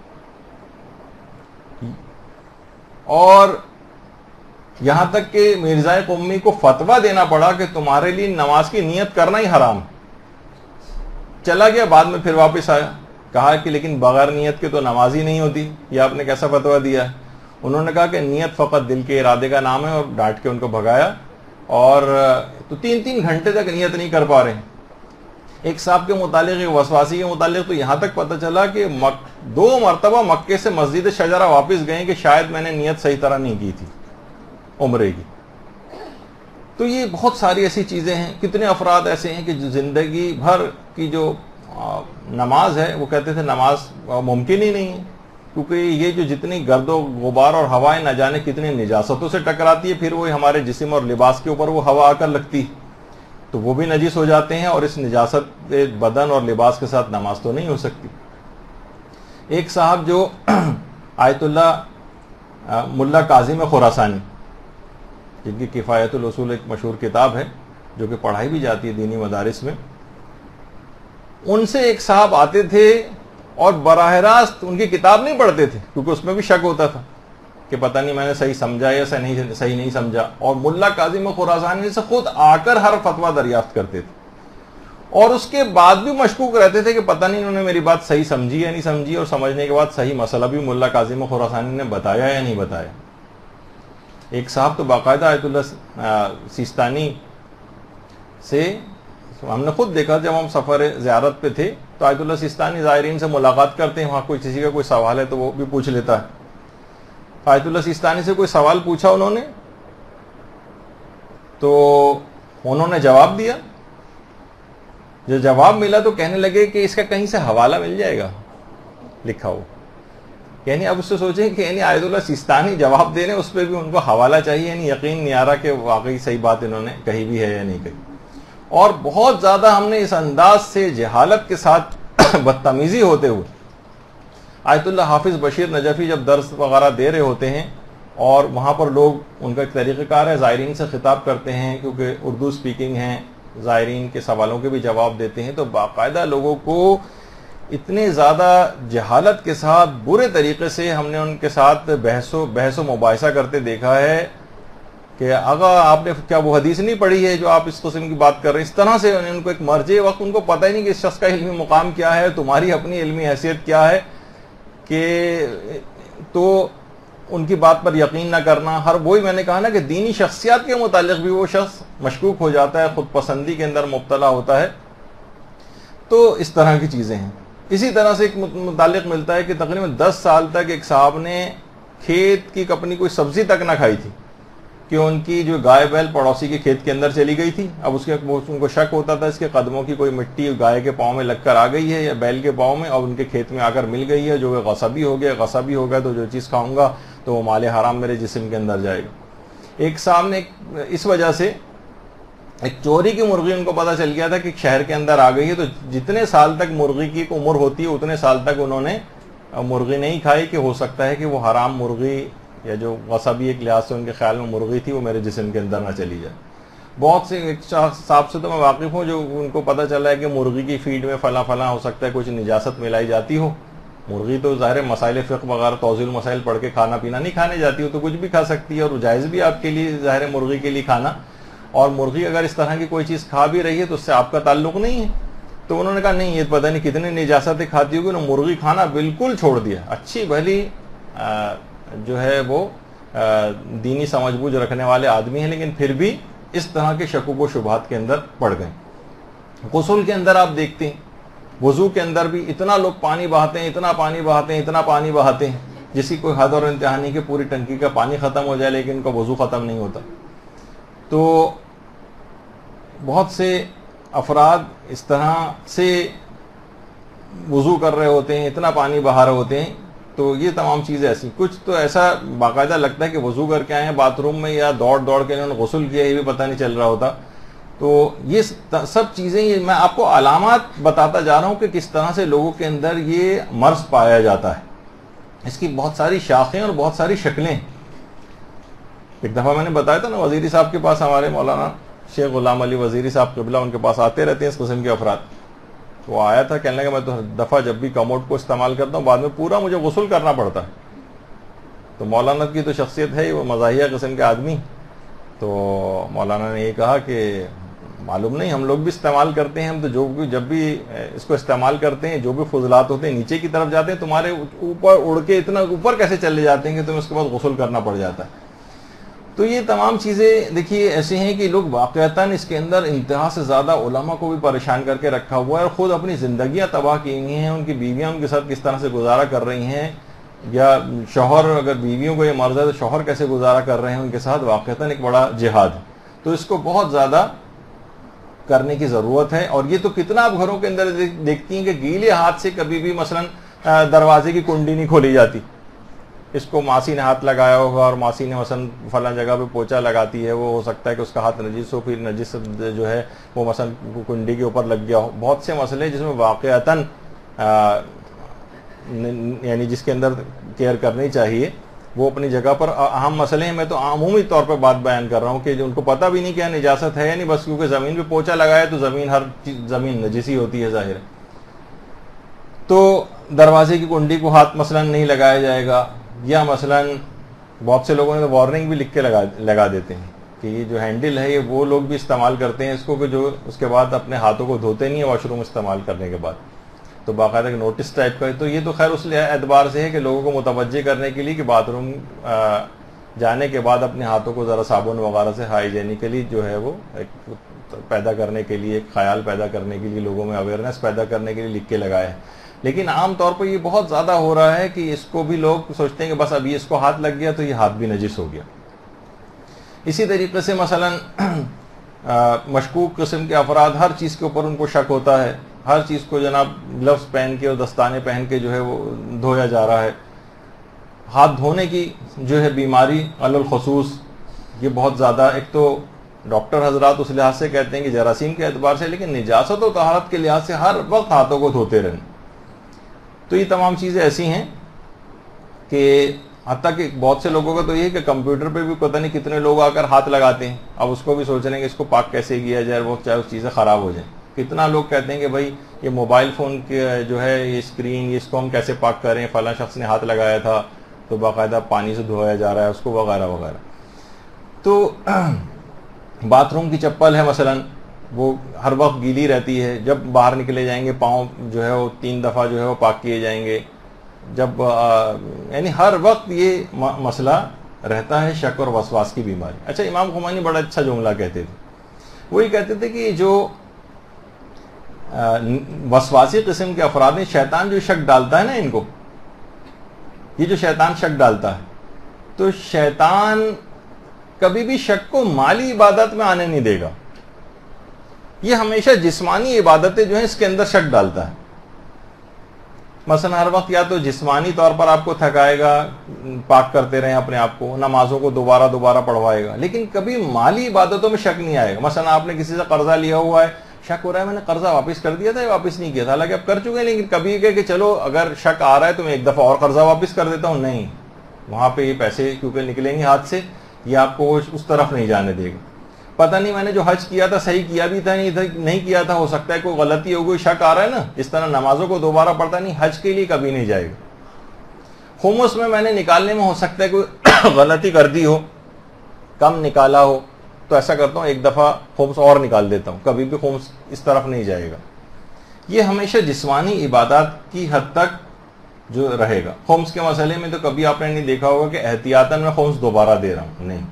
اور یہاں تک کہ مرزا قمی کو فتویٰ دینا پڑا کہ تمہارے لیے نماز کی نیت کرنا ہی حرام. چلا گیا، بعد میں پھر واپس آیا، کہا کہ لیکن بغیر نیت کے تو نماز ہی نہیں ہوتی. یہ آپ نے کیسا فتویٰ دیا ہے؟ انہوں نے کہا کہ نیت فقط دل کے ارادے کا نام ہے، اور ڈانٹ کے ان کو بھگایا. اور تو 3 گھنٹے تک نیت نہیں کر پا رہے. ایک صاحب کے متعلق، ایک وسواسی کے متعلق تو یہاں تک پتہ چلا کہ 2 مرتبہ مکے سے مسجد شجرہ واپس گئے کہ شاید میں نے نیت صحیح طرح نہیں کی تھی عمرے کی. تو یہ بہت ساری ایسی چیزیں ہیں. کتنے افراد ایسے ہیں کہ جو زندگی بھر کی جو نماز ہے وہ کہتے تھے نماز ممکن ہی نہیں ہے، کیونکہ یہ جو جتنی گرد و غبار اور ہوائیں نہ جانے کتنی نجاستوں سے ٹکراتی ہے، پھر وہ ہمارے جسم اور لباس کے اوپر وہ ہوا آ کر لگتی تو وہ بھی نجس ہو جاتے ہیں، اور اس نجاست بدن اور لباس کے ساتھ نماز تو نہیں ہو سکتی. ایک صاحب جو آیت اللہ ملا کاظم خراسانی، جن کی کفایت الاصول ایک مشہور کتاب ہے جو کہ پڑھائی بھی جاتی ہے دینی مدارس میں، ان سے ایک صاحب آتے تھے اور براہ راست ان کی کتاب نہیں پڑھتے تھے کیونکہ اس میں بھی شک ہوتا تھا کہ پتہ نہیں میں نے صحیح سمجھا یا صحیح نہیں سمجھا، اور ملا کاظم خراسانی سے خود آ کر ہر فتویٰ دریافت کرتے تھے، اور اس کے بعد بھی مشکوک رہتے تھے کہ پتہ نہیں انہوں نے میری بات صحیح سمجھی یا نہیں سمجھی، اور سمجھنے کے بعد صحیح مسئلہ بھی ملا کاظم خراسانی نے بتایا یا نہیں بتایا. ایک صاحب تو باقاعدہ آیت اللہ سیستانی سے ہم نے خود دیکھا جب ہم سفر زیارت پہ تھے تو آیت اللہ سیستانی زائرین سے ملاقات کرتے ہیں، وہاں کوئی کسی کا کوئی سوال ہے تو وہ بھی پوچھ لیتا ہے. آیت اللہ سیستانی سے کوئی سوال پوچھا انہوں نے تو انہوں نے جواب دیا. جو جواب ملا تو کہنے لگے کہ اس کا کہیں سے حوالہ مل جائے گا لکھا ہو. یعنی اب اس سے سوچیں کہ یعنی آیت اللہ سیستانی جواب دے رہے ہیں، اس پہ بھی ان کو حوالہ چاہیے. یعنی یقین نہیں آ رہا کہ واقعی صحیح بات انہوں نے کہی بھی ہے یا نہیں کہی. اور بہت زیادہ ہم نے اس انداز سے جہالت کے ساتھ بدتمیزی ہوتے ہوئے آیت اللہ حافظ بشیر نجفی جب درس وغیرہ دے رہے ہوتے ہیں اور وہاں پر لوگ ان کا ایک طریقہ کار ہے زائرین سے خطاب کرتے ہیں کیونکہ اردو سپیکنگ ہیں، زائرین کے سوالوں کے بھی جواب دیتے ہیں، تو باقاعدہ لوگوں کو اتنے زیادہ جہالت کے ساتھ برے طریقے سے ہم نے ان کے ساتھ بحث و مباحثہ کرتے دیکھا ہے کہ اگر آپ نے کیا وہ حدیث نہیں پڑھی ہے جو آپ اس قسم کی بات کر رہے ہیں. اس طرح سے ان کو ایک مرجع وقت ان کو پتہ ہی نہیں کہ اس شخص کا علمی مقام کیا ہے، تمہاری اپنی علمی حیثیت کیا ہے. کہ تو ان کی بات پر یقین نہ کرنا، ہر وہی میں نے کہا نا کہ دینی شخصیات کے متعلق بھی وہ شخص مشکوک ہو جاتا ہے، خود پسندی کے اندر مبتلا ہوتا ہے. تو اس طرح کی چیزیں ہیں. اسی طرح سے ایک متعلق ملتا ہے کہ تقریباً 10 سال تک ایک صاحب نے کھیت کی اپنی کوئی سبزی تک نہ کھائی تھی کہ ان کی جو گائے بیل پڑوسی کے کھیت کے اندر چلی گئی تھی. اب ان کو شک ہوتا تھا اس کے قدموں کی کوئی مٹی گائے کے پاؤں میں لگ کر آ گئی ہے یا بیل کے پاؤں میں، اور ان کے کھیت میں آ کر مل گئی ہے، جو کہ غصبی ہو گیا تو جو چیز کھاؤں گا تو وہ مال حرام میرے جسم کے اندر جائے گا. ایک صاحب نے اس وجہ سے ایک چوری کی مرغی ان کو پتا چل گیا تھا کہ شہر کے اندر آ گئی ہے، تو جتنے سال تک مرغی کی عمر ہوتی ہے اتنے سال تک انہوں نے مرغی نہیں کھائی کہ ہو سکتا ہے کہ وہ حرام مرغی یا جو غصبی ایک لحاظ سے ان کے خیال میں مرغی تھی وہ میرے جسم کے اندر نہ چلی جائے. بہت سے ایک صاحب سے تو میں واقف ہوں جو ان کو پتہ چلا ہے کہ مرغی کی فیڈ میں فلاں ہو سکتا ہے کچھ نجاست ملائی جاتی ہو. مرغی تو ظاہر مسائل فقہ وغیرہ توضیح المسائل پڑھ کے کھانا پینا نہیں کھانے جاتی ہو، تو کچھ بھی کھا سکتی ہے اور جائز بھی آپ کے لیے ظاہر مرغی کے لیے کھانا. اور مرغی اگر اس طرح کی کوئی چیز کھا بھی رہی ہے تو اس سے آپ کا تعلق نہیں ہے. تو انہوں نے کہا نہیں، یہ پتہ نہیں کتنی نجاستیں کھاتی ہوگی، انہوں نے مرغی کھانا بالکل چھوڑ دیا. اچھی بھلی جو ہے وہ دینی سمجھ بوجھ رکھنے والے آدمی ہیں، لیکن پھر بھی اس طرح کے شکوک و شبہات کے اندر پڑ گئے. غسل کے اندر آپ دیکھتے ہیں، وضو کے اندر بھی اتنا لوگ پانی بہاتے ہیں، اتنا پانی بہاتے ہیں جس کی کوئی حد اور انتہا نہیں کہ پوری ٹنکی کا پانی ختم ہو جائے لیکن ان کا وضو ختم نہیں ہوتا. تو بہت سے افراد اس طرح سے وضو کر رہے ہوتے ہیں، اتنا پانی بہا رہے ہوتے ہیں. تو یہ تمام چیزیں ایسی، کچھ تو ایسا باقاعدہ لگتا ہے کہ وضو کر کے آئے ہیں باتھ روم میں یا دوڑ کے انہوں نے غسل کیا، یہ بھی پتہ نہیں چل رہا ہوتا. تو یہ سب چیزیں، یہ میں آپ کو علامات بتاتا جا رہا ہوں کہ کس طرح سے لوگوں کے اندر یہ مرض پایا جاتا ہے. اس کی بہت ساری شاخیں اور بہت ساری شکلیں. ایک دفعہ میں نے بتایا تھا نا، وزیری صاحب کے پاس ہمارے مولانا شیخ غلام علی وزیری صاحب قبلہ، ان کے پاس آتے رہتے ہیں اس قسم کے افراد. وہ آیا تھا، کہنے لگا میں تو ہر دفعہ جب بھی کموڈ کو استعمال کرتا ہوں بعد میں پورا مجھے غسل کرنا پڑتا ہے. تو مولانا کی تو شخصیت ہے وہ مزاحیہ قسم کے آدمی. تو مولانا نے یہ کہا کہ معلوم نہیں، ہم لوگ بھی استعمال کرتے ہیں، ہم تو جب بھی اس کو استعمال کرتے ہیں جو بھی فضلات ہوتے ہیں نیچے کی طرف جاتے ہیں، تمہارے اوپر اڑ کے اتنا اوپر کیسے چلے جاتے ہیں کہ تمہیں اس کے بعد غسل کرنا پڑ جاتا ہے. تو یہ تمام چیزیں دیکھیے ایسے ہیں کہ لوگ واقعتاً اس کے اندر انتہا سے زیادہ علماء کو بھی پریشان کر کے رکھا ہوا ہے، اور خود اپنی زندگیاں تباہ کی ہوئی ہیں. ان کی بیویاں ان کے ساتھ کس طرح سے گزارا کر رہی ہیں، یا شوہر اگر بیویوں کو یہ مرض ہے تو شوہر کیسے گزارا کر رہے ہیں ان کے ساتھ، واقعتاً ایک بڑا جہاد ہے. تو اس کو بہت زیادہ کرنے کی ضرورت ہے. اور یہ تو کتنا آپ گھروں کے اندر دیکھتی ہیں کہ گیلے ہاتھ سے کبھی بھی مثلا دروازے کی کنڈی نہیں کھولی جاتی. اس کو ماسی نے ہاتھ لگایا ہوگا اور ماسی نے مثلا فلاں جگہ پہ پوچھا لگاتی ہے، وہ ہو سکتا ہے کہ اس کا ہاتھ نجس ہو، پھر نجس جو ہے وہ مثلا کنڈی کے اوپر لگ گیا ہو. بہت سے مسئلے جس میں واقعتاً یعنی جس کے اندر کیئر کرنی چاہیے وہ اپنی جگہ پر اہم مسئلے ہیں. میں تو عمومی طور پہ بات بیان کر رہا ہوں کہ ان کو پتہ بھی نہیں کیا نجاست ہے یا نہیں، بس کیونکہ زمین پہ پوچھا لگایا تو زمین نجسی ہوتی ہے ظاہر ہے. تو دروازے کی کنڈی کو ہاتھ مثلا نہیں لگایا جائے گا، یا مثلا بہت سے لوگوں نے وارننگ بھی لکھ کے لگا دیتے ہیں کہ یہ جو ہینڈل ہے یہ وہ لوگ بھی استعمال کرتے ہیں اس کو کہ جو اس کے بعد اپنے ہاتھوں کو دھوتے نہیں ہیں واش روم استعمال کرنے کے بعد. تو باقاعدہ ایک نوٹس ٹائپ کا. تو یہ تو خیر اس اعتبار سے ہے کہ لوگوں کو متوجہ کرنے کے لیے کہ باتھ روم جانے کے بعد اپنے ہاتھوں کو ذرا صابن وغیرہ سے ہائیجینیکلی جو ہے وہ ایک پیدا کرنے کے لیے، ایک خیال پیدا کرنے کے لیے، لوگوں میں اویئرنیس پیدا کرنے کے لیے لکھ کے لگائے ہیں. لیکن عام طور پر یہ بہت زیادہ ہو رہا ہے کہ اس کو بھی لوگ سوچتے ہیں کہ بس ابھی اس کو ہاتھ لگ گیا تو یہ ہاتھ بھی نجس ہو گیا. اسی طریقے سے مثلا مشکوک قسم کے افراد، ہر چیز کے اوپر ان کو شک ہوتا ہے، ہر چیز کو جناب گلوز پہن کے اور دستانے پہن کے جو ہے وہ دھویا جا رہا ہے. ہاتھ دھونے کی جو ہے بیماری علی الخصوص یہ بہت زیادہ، ایک تو ڈاکٹر حضرات اس لحاظ سے کہتے ہیں کہ جراثیم کے اعتبار سے، لیکن نجاست و طہارت کے لحاظ سے ہر وقت ہاتھوں کو دھوتے رہنا. تو یہ تمام چیزیں ایسی ہیں کہ حتیٰ کہ بہت سے لوگوں کا تو یہ ہے کہ کمپیوٹر پہ بھی پتہ نہیں کتنے لوگ آ کر ہاتھ لگاتے ہیں. اب اس کو بھی سوچ رہے ہیں کہ اس کو پاک کیسے کیا جائے، وہ چاہے اس چیزیں خراب ہو جائیں. کتنا لوگ کہتے ہیں کہ بھائی یہ موبائل فون کے جو ہے یہ اسکرین، اس کو ہم کیسے پاک کریں، فلاں شخص نے ہاتھ لگایا تھا تو باقاعدہ پانی سے دھویا جا رہا ہے اس کو، وغیرہ وغیرہ. تو باتھ روم کی چپل ہے مثلا، وہ ہر وقت گیلی رہتی ہے، جب باہر نکلے جائیں گے پاؤں جو ہے وہ 3 دفعہ جو ہے وہ پاک کیے جائیں گے. جب یعنی ہر وقت یہ مسئلہ رہتا ہے شک اور وسواس کی بیماری. اچھا امام خمینی بڑا اچھا جملہ کہتے تھے. وہی کہتے تھے کہ جو وسواسی قسم کے افراد ہیں, شیطان جو شک ڈالتا ہے نا ان کو, یہ جو شیطان شک ڈالتا ہے, تو شیطان کبھی بھی شک کو مالی عبادت میں آنے نہیں دے گا. یہ ہمیشہ جسمانی عبادتیں جو ہیں اس کے اندر شک ڈالتا ہے. مثلا ہر وقت یا تو جسمانی طور پر آپ کو تھکائے گا, پاک کرتے رہیں اپنے آپ کو, نمازوں کو دوبارہ پڑھوائے گا, لیکن کبھی مالی عبادتوں میں شک نہیں آئے گا. مثلا آپ نے کسی سے قرضہ لیا ہوا ہے, شک ہو رہا ہے میں نے قرضہ واپس کر دیا تھا یا واپس نہیں کیا تھا, حالانکہ آپ کر چکے ہیں, لیکن کبھی کہ چلو اگر شک آ رہا ہے تو میں ایک دفعہ اور قرضہ واپس کر دیتا ہوں. نہیں, وہاں پہ یہ پیسے کیونکہ نکلیں گے ہاتھ سے, یہ آپ کو اس طرف نہیں جانے دے گا. پتہ نہیں میں نے جو حج کیا تھا صحیح کیا بھی تھا نہیں کیا تھا, ہو سکتا ہے کوئی غلطی ہو گئی, شک آ رہا ہے نا. اس طرح نمازوں کو دوبارہ پڑھتا نہیں, حج کے لیے کبھی نہیں جائے گا. خمس میں نے نکالنے میں ہو سکتا ہے کوئی غلطی کر دی ہو, کم نکالا ہو, تو ایسا کرتا ہوں ایک دفعہ خمس اور نکال دیتا ہوں, کبھی بھی خمس اس طرف نہیں جائے گا. یہ ہمیشہ جسمانی عبادات کی حد تک جو رہے گا. خمس کے مسئلے میں تو کبھی آپ نے نہیں دیکھا ہوگا کہ احتیاطاً میں خمس دوبارہ دے رہا ہوں, نہیں.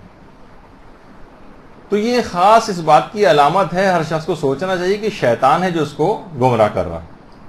تو یہ خاص اس بات کی علامت ہے, ہر شخص کو سوچنا چاہیے کہ شیطان ہے جو اس کو گمراہ کر رہا.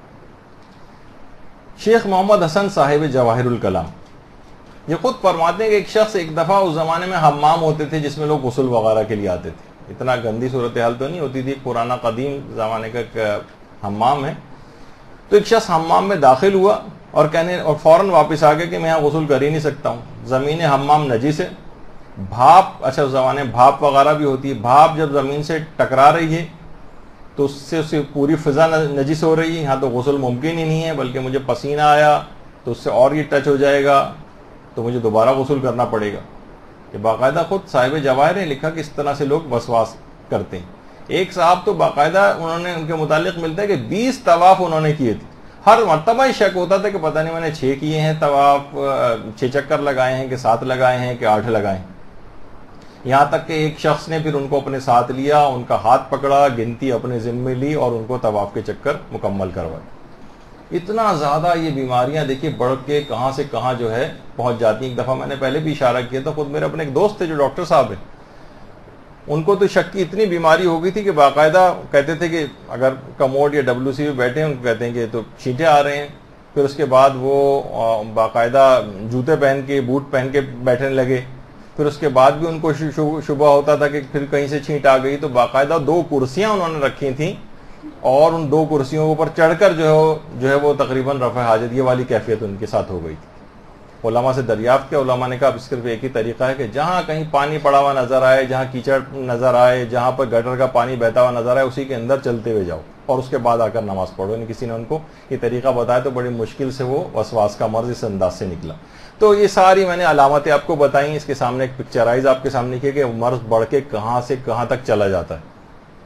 شیخ محمد حسن صاحب جواہر الکلام یہ خود فرماتے ہیں کہ ایک شخص ایک دفعہ اس زمانے میں حمام ہوتے تھے جس میں لوگ غسل وغیرہ کے لیے آتے تھے. اتنا گندی صورتحال تو نہیں ہوتی تھی, پرانا قدیم زمانے کا ایک حمام ہے. تو ایک شخص حمام میں داخل ہوا اور فوراً واپس آ گیا کہ میں یہاں غسل کر ہی نہیں سکتا ہوں, زمین حمام نجس ہے. بھاپ, اچھا اس زمانے میں بھاپ وغیرہ بھی ہوتی ہے, بھاپ جب زمین سے ٹکرا رہی ہے تو اس سے پوری فضا نجس ہو رہی ہے. یہاں تو غسل ممکن ہی نہیں ہے, بلکہ مجھے پسینہ آیا تو اس سے اور یہ ٹچ ہو جائے گا, تو مجھے دوبارہ غسل کرنا پڑے گا. یہ باقاعدہ خود صاحب جواہر نے لکھا کہ اس طرح سے لوگ وسواس کرتے ہیں. ایک صاحب تو باقاعدہ انہوں نے ان کے متعلق ملتا ہے کہ 20 طواف انہوں نے کیے تھے. ہر مرتبہ ہی شک ہوتا تھا کہ پتہ نہیں میں نے 6 کیے ہیں طواف, 6 چکر لگائے ہیں کہ 7 لگائے ہیں کہ 8 لگائے ہیں. یہاں تک کہ ایک شخص نے پھر ان کو اپنے ساتھ لیا, ان کا ہاتھ پکڑا, گنتی اپنے ذمے لی اور ان کو طواف کے چکر مکمل کروائے. اتنا زیادہ یہ بیماریاں دیکھیے بڑھ کے کہاں سے کہاں جو ہے پہنچ جاتی ہیں. ایک دفعہ میں نے پہلے بھی اشارہ کیا تھا, خود میرے اپنے ایک دوست تھے جو ڈاکٹر صاحب ہیں, ان کو تو شک کی اتنی بیماری ہو گئی تھی کہ باقاعدہ کہتے تھے کہ اگر کموڈ یا WC میں بیٹھے ہیں ان کو کہتے ہیں کہ تو چھینٹے آ رہے ہیں. پھر اس کے بعد وہ باقاعدہ جوتے پہن کے, بوٹ پہن کے بیٹھنے لگے. پھر اس کے بعد بھی ان کو شبہ ہوتا تھا کہ پھر کہیں سے چھینٹ آ گئی, تو باقاعدہ 2 کرسیاں انہوں نے رکھی تھیں اور ان 2 کرسیوں کے اوپر چڑھ کر جو ہے وہ تقریباً رفع حاجت یہ والی کیفیت ان کے ساتھ ہو گئی تھی. علماء سے دریافت کیا, علماء نے کہا اب صرف ایک ہی طریقہ ہے کہ جہاں کہیں پانی پڑا ہوا نظر آئے, جہاں کیچڑ نظر آئے, جہاں پر گٹر کا پانی بہتا ہوا نظر آئے, اسی کے اندر چلتے ہوئے جاؤ اور اس کے بعد آ کر نماز پڑھو. یعنی کسی نے ان کو یہ طریقہ بتایا تو بڑی مشکل سے وہ وسواس کا مرض اس انداز سے نکلا. تو یہ ساری میں نے علامتیں آپ کو بتائیں, اس کے سامنے ایک پکچرائز آپ کے سامنے کی کہ مرض بڑھ کے کہاں سے کہاں تک چلا جاتا ہے.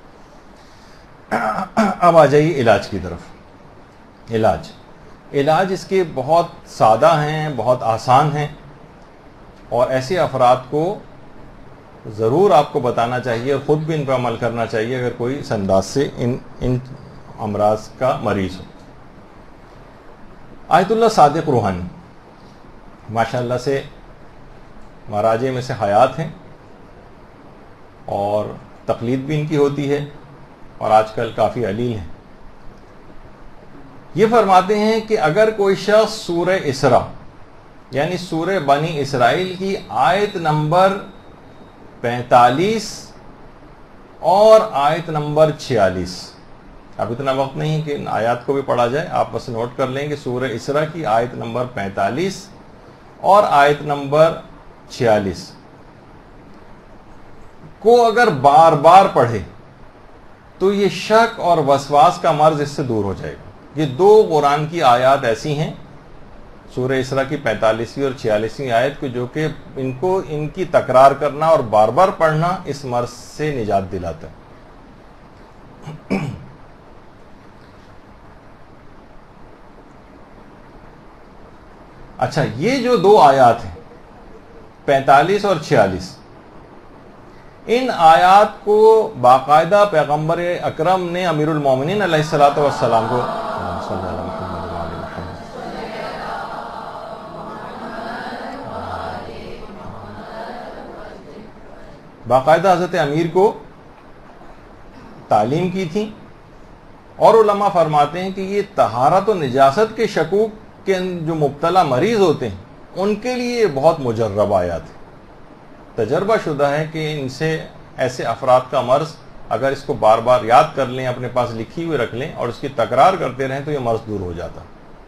اب آ جائیے علاج کی طرف. علاج اس کے بہت سادہ ہیں, بہت آسان ہیں, اور ایسے افراد کو ضرور آپ کو بتانا چاہیے اور خود بھی ان پر عمل کرنا چاہیے اگر کوئی اس انداز سے ان امراض کا مریض ہو. آیت اللہ صادق روحانی ماشاءاللہ سے مراجع میں سے حیات ہیں اور تقلید بھی ان کی ہوتی ہے اور آج کل کافی علیل ہیں. یہ فرماتے ہیں کہ اگر کوئی شخص سورہ اسراء یعنی سورہ بنی اسرائیل کی آیت نمبر 45 اور آیت نمبر 46, اب اتنا وقت نہیں کہ آیات کو بھی پڑھا جائے, آپ بس نوٹ کر لیں کہ سورہ اسراء کی آیت نمبر 45 اور آیت نمبر 46 کو اگر بار بار پڑھے تو یہ شک اور وسواس کا مرض اس سے دور ہو جائے گا. یہ 2 قرآن کی آیات ایسی ہیں, سورہ اسراء کی 45ویں اور 46ویں آیت کو, جو کہ ان کی تکرار کرنا اور بار بار پڑھنا اس مرض سے نجات دلاتا ہے. اچھا, یہ جو 2 آیات ہیں 45 اور 46, ان آیات کو باقاعدہ پیغمبر اکرم نے امیر المومنین علیہ الصلوۃ والسلام کو باقاعدہ حضرت امیر کو تعلیم کی تھی، اور علماء فرماتے ہیں کہ یہ طہارت و نجاست کے شکوک کے جو مبتلا مریض ہوتے ہیں ان کے لیے بہت مجرب آیات ہے، تجربہ شدہ ہے کہ ان سے ایسے افراد کا مرض اگر اس کو بار بار یاد کر لیں، اپنے پاس لکھی ہوئی رکھ لیں اور اس کی تکرار کرتے رہیں تو یہ مرض دور ہو جاتا۔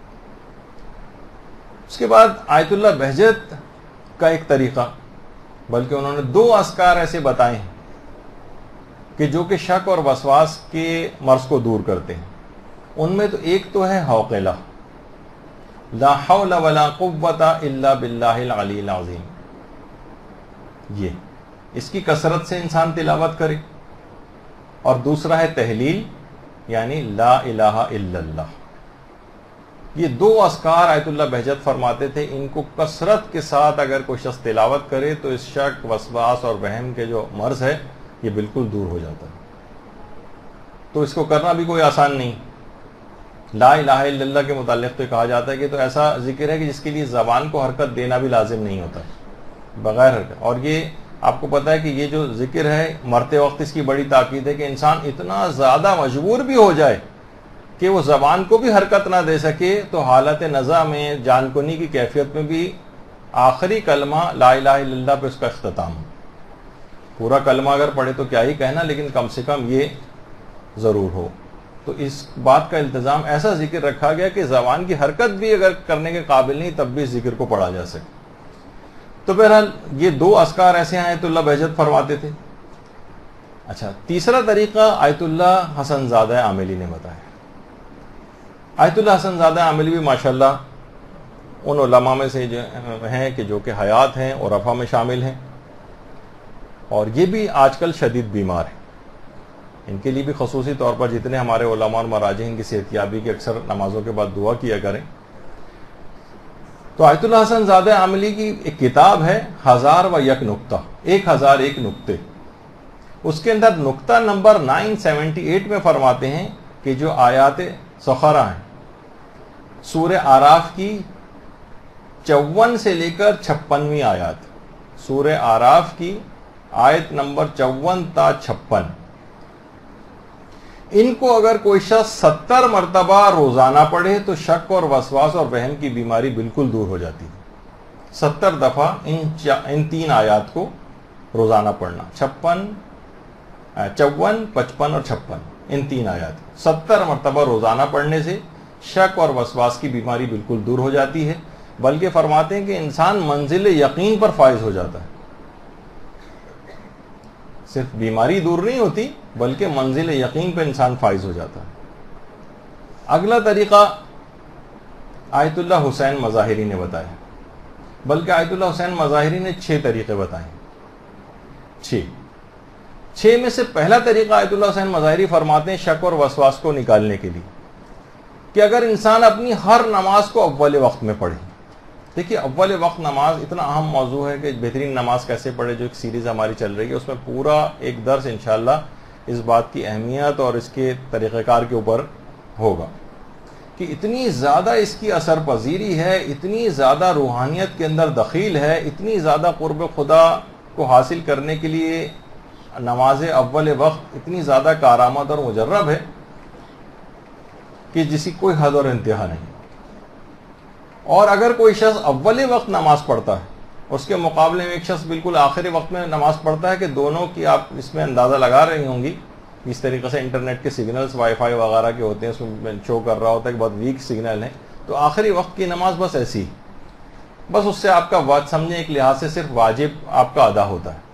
اس کے بعد آیت اللہ بہجت کا ایک طریقہ، بلکہ انہوں نے 2 اذکار ایسے بتائے ہیں کہ جو کہ شک اور وسواس کے مرض کو دور کرتے ہیں۔ ان میں تو ایک تو ہے حوقلہ، لا حول ولا قوت الا باللہ العلی العظیم، یہ اس کی کثرت سے انسان تلاوت کرے، اور دوسرا ہے تحلیل یعنی لا الہ الا اللہ۔ یہ 2 اذکار آیت اللہ بہجت فرماتے تھے، ان کو کثرت کے ساتھ اگر کوئی شخص تلاوت کرے تو اس شک، وسواس اور وہم کے جو مرض ہے یہ بالکل دور ہو جاتا ہے۔ تو اس کو کرنا بھی کوئی آسان نہیں۔ لا الہ الا اللہ کے متعلق تو کہا جاتا ہے کہ تو ایسا ذکر ہے کہ جس کے لیے زبان کو حرکت دینا بھی لازم نہیں ہوتا، بغیر حرکت۔ اور یہ آپ کو پتا ہے کہ یہ جو ذکر ہے مرتے وقت اس کی بڑی تاکید ہے کہ انسان اتنا زیادہ مجبور بھی ہو جائے کہ وہ زبان کو بھی حرکت نہ دے سکے تو حالت نزع میں، جان کنی کی کیفیت میں بھی آخری کلمہ لا الہ الا اللہ پہ اس کا اختتام ہو۔ پورا کلمہ اگر پڑھے تو کیا ہی کہنا، لیکن کم سے کم یہ ضرور ہو۔ تو اس بات کا التزام، ایسا ذکر رکھا گیا کہ زبان کی حرکت بھی اگر کرنے کے قابل نہیں تب بھی اس ذکر کو پڑھا جا سکے۔ تو بہرحال یہ 2 اذکار ایسے ہیں آیت اللہ بہجت فرماتے تھے۔ اچھا، تیسرا طریقہ آیت اللہ حسن زادہ عاملی نے بتایا۔ آیت اللہ حسن زادہ عاملی بھی ماشاءاللہ ان علماء میں سے جو ہیں کہ جو کہ حیات ہیں اور رفع میں شامل ہیں، اور یہ بھی آج کل شدید بیمار ہیں۔ ان کے لیے بھی خصوصی طور پر جتنے ہمارے علماء اور مراجع ان کی صحتیابی کی اکثر نمازوں کے بعد دعا کیا کریں۔ تو آیت اللہ حسن زادہ عاملی کی ایک کتاب ہے 1001 نکتہ، 1001 نکتے۔ اس کے اندر نکتہ نمبر 978 میں فرماتے ہیں کہ جو آیات سخرہ ہیں سورہ آراف کی 54 سے لے کر 56ویں آیات، سورہ آراف کی آیت نمبر 54 تا 56، ان کو اگر کوئی شخص 70 مرتبہ روزانہ پڑھے تو شک اور وسواس اور وہم کی بیماری بالکل دور ہو جاتی ہے۔ 70 دفعہ ان 3 آیات کو روزانہ پڑھنا، 54، 55 اور 56، ان 3 آیات 70 مرتبہ روزانہ پڑھنے سے شک اور وسواس کی بیماری بالکل دور ہو جاتی ہے، بلکہ فرماتے ہیں کہ انسان منزل یقین پر فائز ہو جاتا ہے۔ صرف بیماری دور نہیں ہوتی بلکہ منزل یقین پہ انسان فائز ہو جاتا ہے۔ اگلا طریقہ آیت اللہ حسین مظاہری نے بتایا، بلکہ آیت اللہ حسین مظاہری نے 6 طریقے بتائے ہیں۔ 6 میں سے پہلا طریقہ آیت اللہ حسین مظاہری فرماتے ہیں شک اور وسواس کو نکالنے کے لیے کہ اگر انسان اپنی ہر نماز کو اول وقت میں پڑھے۔ دیکھیے، اول وقت نماز اتنا اہم موضوع ہے کہ بہترین نماز کیسے پڑھے، جو ایک سیریز ہماری چل رہی ہے، اس میں پورا ایک درس انشاءاللہ اس بات کی اہمیت اور اس کے طریقہ کار کے اوپر ہوگا کہ اتنی زیادہ اس کی اثر پذیری ہے، اتنی زیادہ روحانیت کے اندر دخیل ہے، اتنی زیادہ قرب خدا کو حاصل کرنے کے لیے نماز اول وقت اتنی زیادہ کارآمد اور مجرب ہے کہ جس کی کوئی حد اور انتہا نہیں۔ اور اگر کوئی شخص اول وقت نماز پڑھتا ہے، اس کے مقابلے میں ایک شخص بالکل آخری وقت میں نماز پڑھتا ہے، کہ دونوں کی آپ اس میں اندازہ لگا رہی ہوں گی، اس طریقے سے انٹرنیٹ کے سگنلز وائی فائی وغیرہ کے ہوتے ہیں، اس میں شو کر رہا ہوتا ہے کہ بہت ویک سگنل ہے، تو آخری وقت کی نماز بس ایسی، بس اس سے آپ کا وقت سمجھیں ایک لحاظ سے صرف واجب آپ کا ادا ہوتا ہے،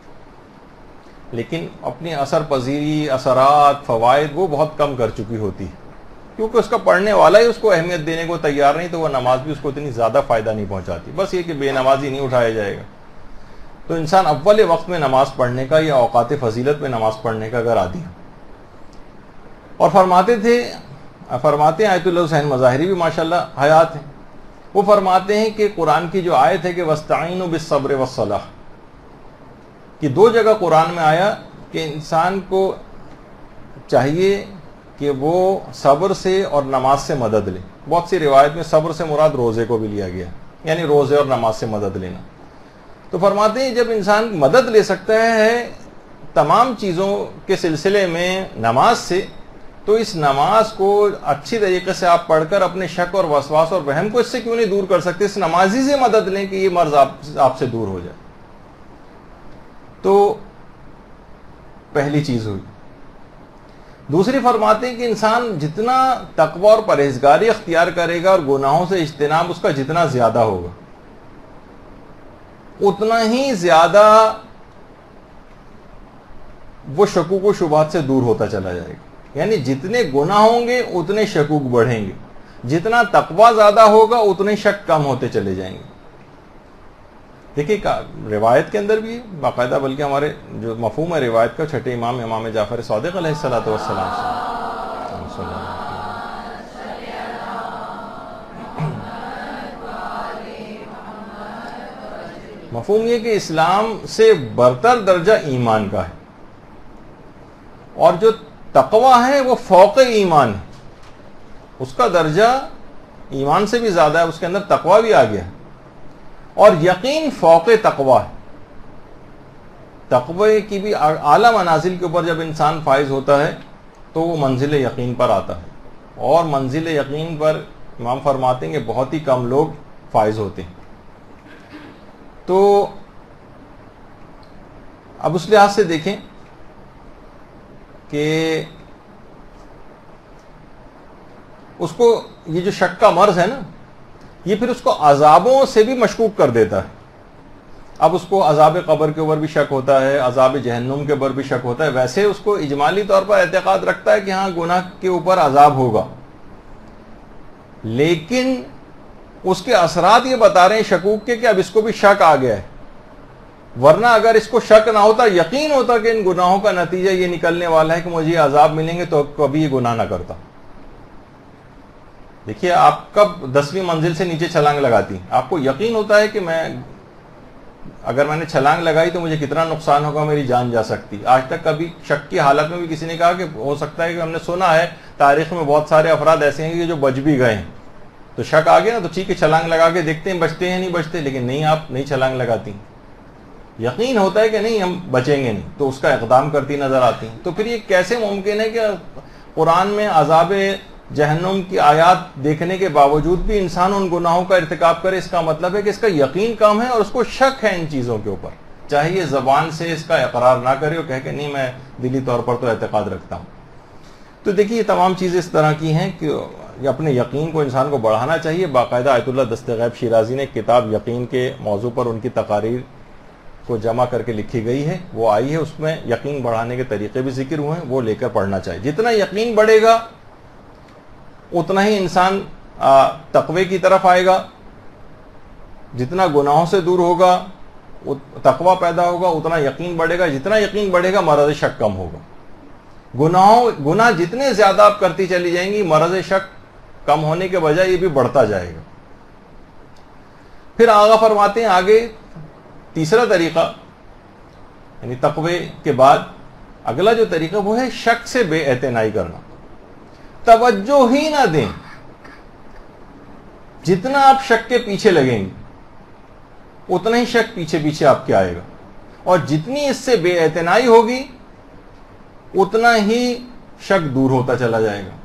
لیکن اپنی اثر پذیری، اثرات، فوائد وہ بہت کم کر چکی ہوتی ہے، کیونکہ اس کا پڑھنے والا ہی اس کو اہمیت دینے کو تیار نہیں، تو وہ نماز بھی اس کو اتنی زیادہ فائدہ نہیں پہنچاتی، بس یہ کہ بے نمازی نہیں اٹھایا جائے گا۔ تو انسان اول وقت میں نماز پڑھنے کا یا اوقات فضیلت میں نماز پڑھنے کا اگر عادی ہو، اور فرماتے ہیں آیت اللہ حسین مظاہری بھی ماشاءاللہ حیات ہیں، وہ فرماتے ہیں کہ قرآن کی جو آیت ہے کہ وَاسْتَعِينُوا بِالصَّبْرِ وَالصَّلَاةِ، کہ 2 جگہ قرآن میں آیا کہ انسان کو چاہیے کہ وہ صبر سے اور نماز سے مدد لے۔ بہت سی روایت میں صبر سے مراد روزے کو بھی لیا گیا، یعنی روزے اور نماز سے مدد لینا۔ تو فرماتے ہیں جب انسان مدد لے سکتا ہے تمام چیزوں کے سلسلے میں نماز سے، تو اس نماز کو اچھی طریقے سے آپ پڑھ کر اپنے شک اور وسواس اور وہم کو اس سے کیوں نہیں دور کر سکتے؟ اس نمازی سے مدد لیں کہ یہ مرض آپ سے دور ہو جائے۔ تو پہلی چیز ہوئی۔ دوسری فرماتے ہیں کہ انسان جتنا تقوی اور پرہیزگاری اختیار کرے گا اور گناہوں سے اجتناب اس کا جتنا زیادہ ہوگا، اتنا ہی زیادہ وہ شکوک و شبہات سے دور ہوتا چلا جائے گا۔ یعنی جتنے گناہ ہوں گے اتنے شکوک بڑھیں گے، جتنا تقوی زیادہ ہوگا اتنے شک کم ہوتے چلے جائیں گے۔ دیکھیے روایت کے اندر بھی باقاعدہ، بلکہ ہمارے جو مفہوم ہے روایت کا، چھٹے امام امام جعفر صادق علیہ الصلوۃ والسلام سے مفہوم یہ کہ اسلام سے برتر درجہ ایمان کا ہے، اور جو تقوی ہے وہ فوق ایمان ہے، اس کا درجہ ایمان سے بھی زیادہ ہے، اس کے اندر تقوی بھی آ گیا ہے، اور یقین فوق تقوی ہے۔ تقوی کی بھی اعلیٰ منازل کے اوپر جب انسان فائز ہوتا ہے تو وہ منزل یقین پر آتا ہے، اور منزل یقین پر امام فرماتے ہیں کہ بہت ہی کم لوگ فائز ہوتے ہیں۔ تو اب اس لحاظ سے دیکھیں کہ اس کو یہ جو شک کا مرض ہے نا، یہ پھر اس کو عذابوں سے بھی مشکوک کر دیتا ہے۔ اب اس کو عذاب قبر کے اوپر بھی شک ہوتا ہے، عذاب جہنم کے اوپر بھی شک ہوتا ہے۔ ویسے اس کو اجمالی طور پر اعتقاد رکھتا ہے کہ ہاں گناہ کے اوپر عذاب ہوگا، لیکن اس کے اثرات یہ بتا رہے ہیں شکوک کے کہ اب اس کو بھی شک آ گیا ہے، ورنہ اگر اس کو شک نہ ہوتا، یقین ہوتا کہ ان گناہوں کا نتیجہ یہ نکلنے والا ہے کہ مجھے عذاب ملیں گے، تو کبھی یہ گناہ نہ کرتا۔ دیکھیے آپ کب 10ویں منزل سے نیچے چھلانگ لگاتی، آپ کو یقین ہوتا ہے کہ اگر میں نے چھلانگ لگائی تو مجھے کتنا نقصان ہوگا، میری جان جا سکتی۔ آج تک کبھی شک کی حالت میں بھی کسی نے کہا کہ ہو سکتا ہے کہ ہم نے سنا ہے تاریخ میں بہت سارے افراد ایسے ہیں کہ جو بچ بھی گئے ہیں، تو شک آ گیا نا، تو ٹھیک ہے چھلانگ لگا کے دیکھتے ہیں بچتے ہیں نہیں بچتے، لیکن نہیں، آپ نہیں چھلانگ لگاتی، یقین ہوتا ہے کہ نہیں ہم بچیں گے نہیں، تو اس کا اقدام کرتی نظر آتی ہیں۔ تو پھر یہ کیسے ممکن ہے کہ قرآن میں عذاب جہنم کی آیات دیکھنے کے باوجود بھی انسان ان گناہوں کا ارتکاب کرے؟ اس کا مطلب ہے کہ اس کا یقین کم ہے اور اس کو شک ہے ان چیزوں کے اوپر، چاہے یہ زبان سے اس کا اقرار نہ کرے اور کہے کہ نہیں میں دلی طور پر تو اعتقاد رکھتا ہوں۔ تو دیکھیے یہ تمام چیزیں اس طرح کی ہیں کہ اپنے یقین کو انسان کو بڑھانا چاہیے۔ باقاعدہ آیت اللہ دست غیب شیرازی نے ایک کتاب یقین کے موضوع پر ان کی تقاریر کو جمع کر کے لکھی گئی ہے، وہ آئی ہے، اس میں یقین بڑھانے کے طریقے بھی ذکر ہوئے ہیں، وہ لے کر پڑھنا چاہیے۔ جتنا یقین بڑھے گا اتنا ہی انسان تقوی کی طرف آئے گا، جتنا گناہوں سے دور ہوگا تقوی پیدا ہوگا، اتنا یقین بڑھے گا، جتنا یقین بڑھے گا مرض شک کم ہوگا۔ گناہ جتنے زیادہ آپ کرتی چلی جائیں گی، مرض شک کم ہونے کے بجائے یہ بھی بڑھتا جائے گا۔ پھر آغا فرماتے ہیں آگے تیسرا طریقہ، یعنی تقوی کے بعد اگلا جو طریقہ وہ ہے شک سے بے اعتنائی کرنا، توجہ ہی نہ دیں۔ جتنا آپ شک کے پیچھے لگیں گے اتنا ہی شک پیچھے پیچھے آپ کے آئے گا، اور جتنی اس سے بے اعتنائی ہوگی اتنا ہی شک دور ہوتا چلا جائے گا۔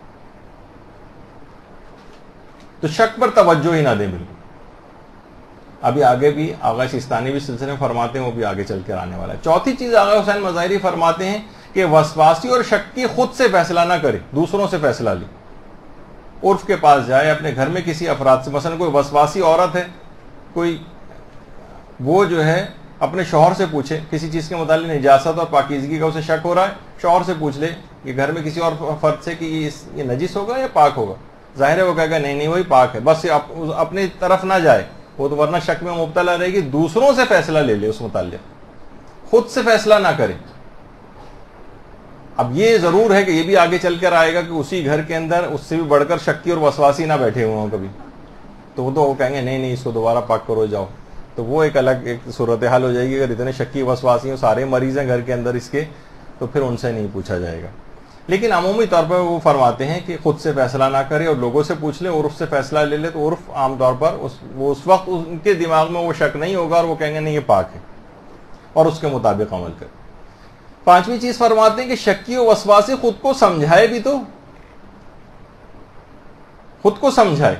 تو شک پر توجہ ہی نہ دیں بالکل۔ ابھی آگے بھی آغا سیستانی بھی سلسلے میں فرماتے ہیں، وہ بھی آگے چل کر آنے والا ہے۔ چوتھی چیز آغا حسین مظاہری فرماتے ہیں کہ وسواسی اور شکی خود سے فیصلہ نہ کرے، دوسروں سے فیصلہ لے۔ عرف کے پاس جائے، اپنے گھر میں کسی افراد سے، مثلا کوئی وسواسی عورت ہے، کوئی وہ جو ہے اپنے شوہر سے پوچھے کسی چیز کے متعلق نجاست اور پاکیزگی کا اسے شک ہو رہا ہے، شوہر سے پوچھ لے کہ گھر میں کسی اور فرد سے کہ یہ نجس ہوگا یا پاک ہوگا، ظاہر ہے وہ کہے گا نہیں وہی پاک ہے، بس اپنی طرف نہ جائے، وہ تو ورنہ شک میں مبتلا رہے گی۔ دوسروں سے فیصلہ لے لے اس متعلق، خود سے فیصلہ نہ کرے۔ اب یہ ضرور ہے کہ یہ بھی آگے چل کر آئے گا کہ اسی گھر کے اندر اس سے بھی بڑھ کر شکی اور وسواسی نہ بیٹھے ہوئے ہوں کبھی، تو وہ کہیں گے نہیں اس کو دوبارہ پاک کرو جاؤ، تو وہ ایک الگ ایک صورتحال ہو جائے گی۔ اگر اتنے شکی وسواسی سارے مریض ہیں گھر کے اندر اس کے، تو پھر ان سے نہیں پوچھا جائے گا۔ لیکن عمومی طور پر وہ فرماتے ہیں کہ خود سے فیصلہ نہ کرے اور لوگوں سے پوچھ لے، عرف سے فیصلہ لے لے، تو عرف عام طور پر اس وقت ان کے دماغ میں وہ شک نہیں ہوگا اور وہ کہیں گے نہیں یہ پاک ہے، اور اس کے مطابق عمل کرے۔ 5ویں چیز فرماتے ہیں کہ شکی و وسواسی خود کو سمجھائے بھی تو، خود کو سمجھائے.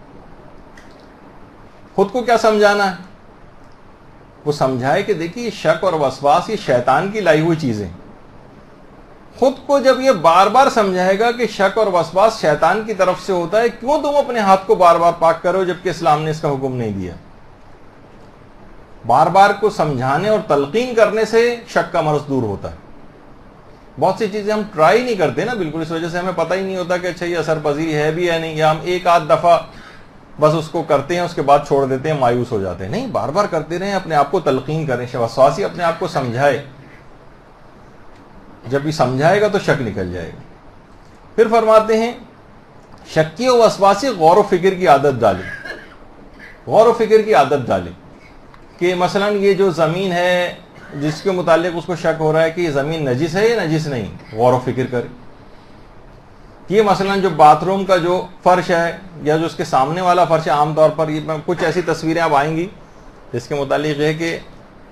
خود کو کیا سمجھانا ہے؟ وہ سمجھائے کہ دیکھیے شک اور وسواس یہ شیطان کی لائی ہوئی چیزیں. خود کو جب یہ بار بار سمجھائے گا کہ شک اور وسواس شیطان کی طرف سے ہوتا ہے، کیوں تم اپنے ہاتھ کو بار بار پاک کرو جبکہ اسلام نے اس کا حکم نہیں دیا. بار بار کو سمجھانے اور تلقین کرنے سے شک کا مرض دور ہوتا ہے. بہت سی چیزیں ہم ٹرائی نہیں کرتے نا بالکل، اس وجہ سے ہمیں پتہ ہی نہیں ہوتا کہ اچھا یہ اثر پذیر ہے بھی یا نہیں، یا ہم ایک آدھ دفعہ بس اس کو کرتے ہیں، اس کے بعد چھوڑ دیتے ہیں، مایوس ہو جاتے ہیں. نہیں، بار بار کرتے رہیں، اپنے آپ کو تلقین کریں. وسواسی اپنے آپ کو سمجھائے، جب یہ سمجھائے گا تو شک نکل جائے گا. پھر فرماتے ہیں شکی و وسواسی غور و فکر کی عادت ڈالے. غور و فکر کی عادت ڈالے کہ مثلا یہ جو زمین ہے جس کے متعلق اس کو شک ہو رہا ہے کہ یہ زمین نجس ہے یا نجس نہیں، غور و فکر کرے. یہ مثلا جو باتھ روم کا جو فرش ہے یا جو اس کے سامنے والا فرش ہے، عام طور پر یہ کچھ ایسی تصویریں اب آئیں گی جس کے متعلق ہے کہ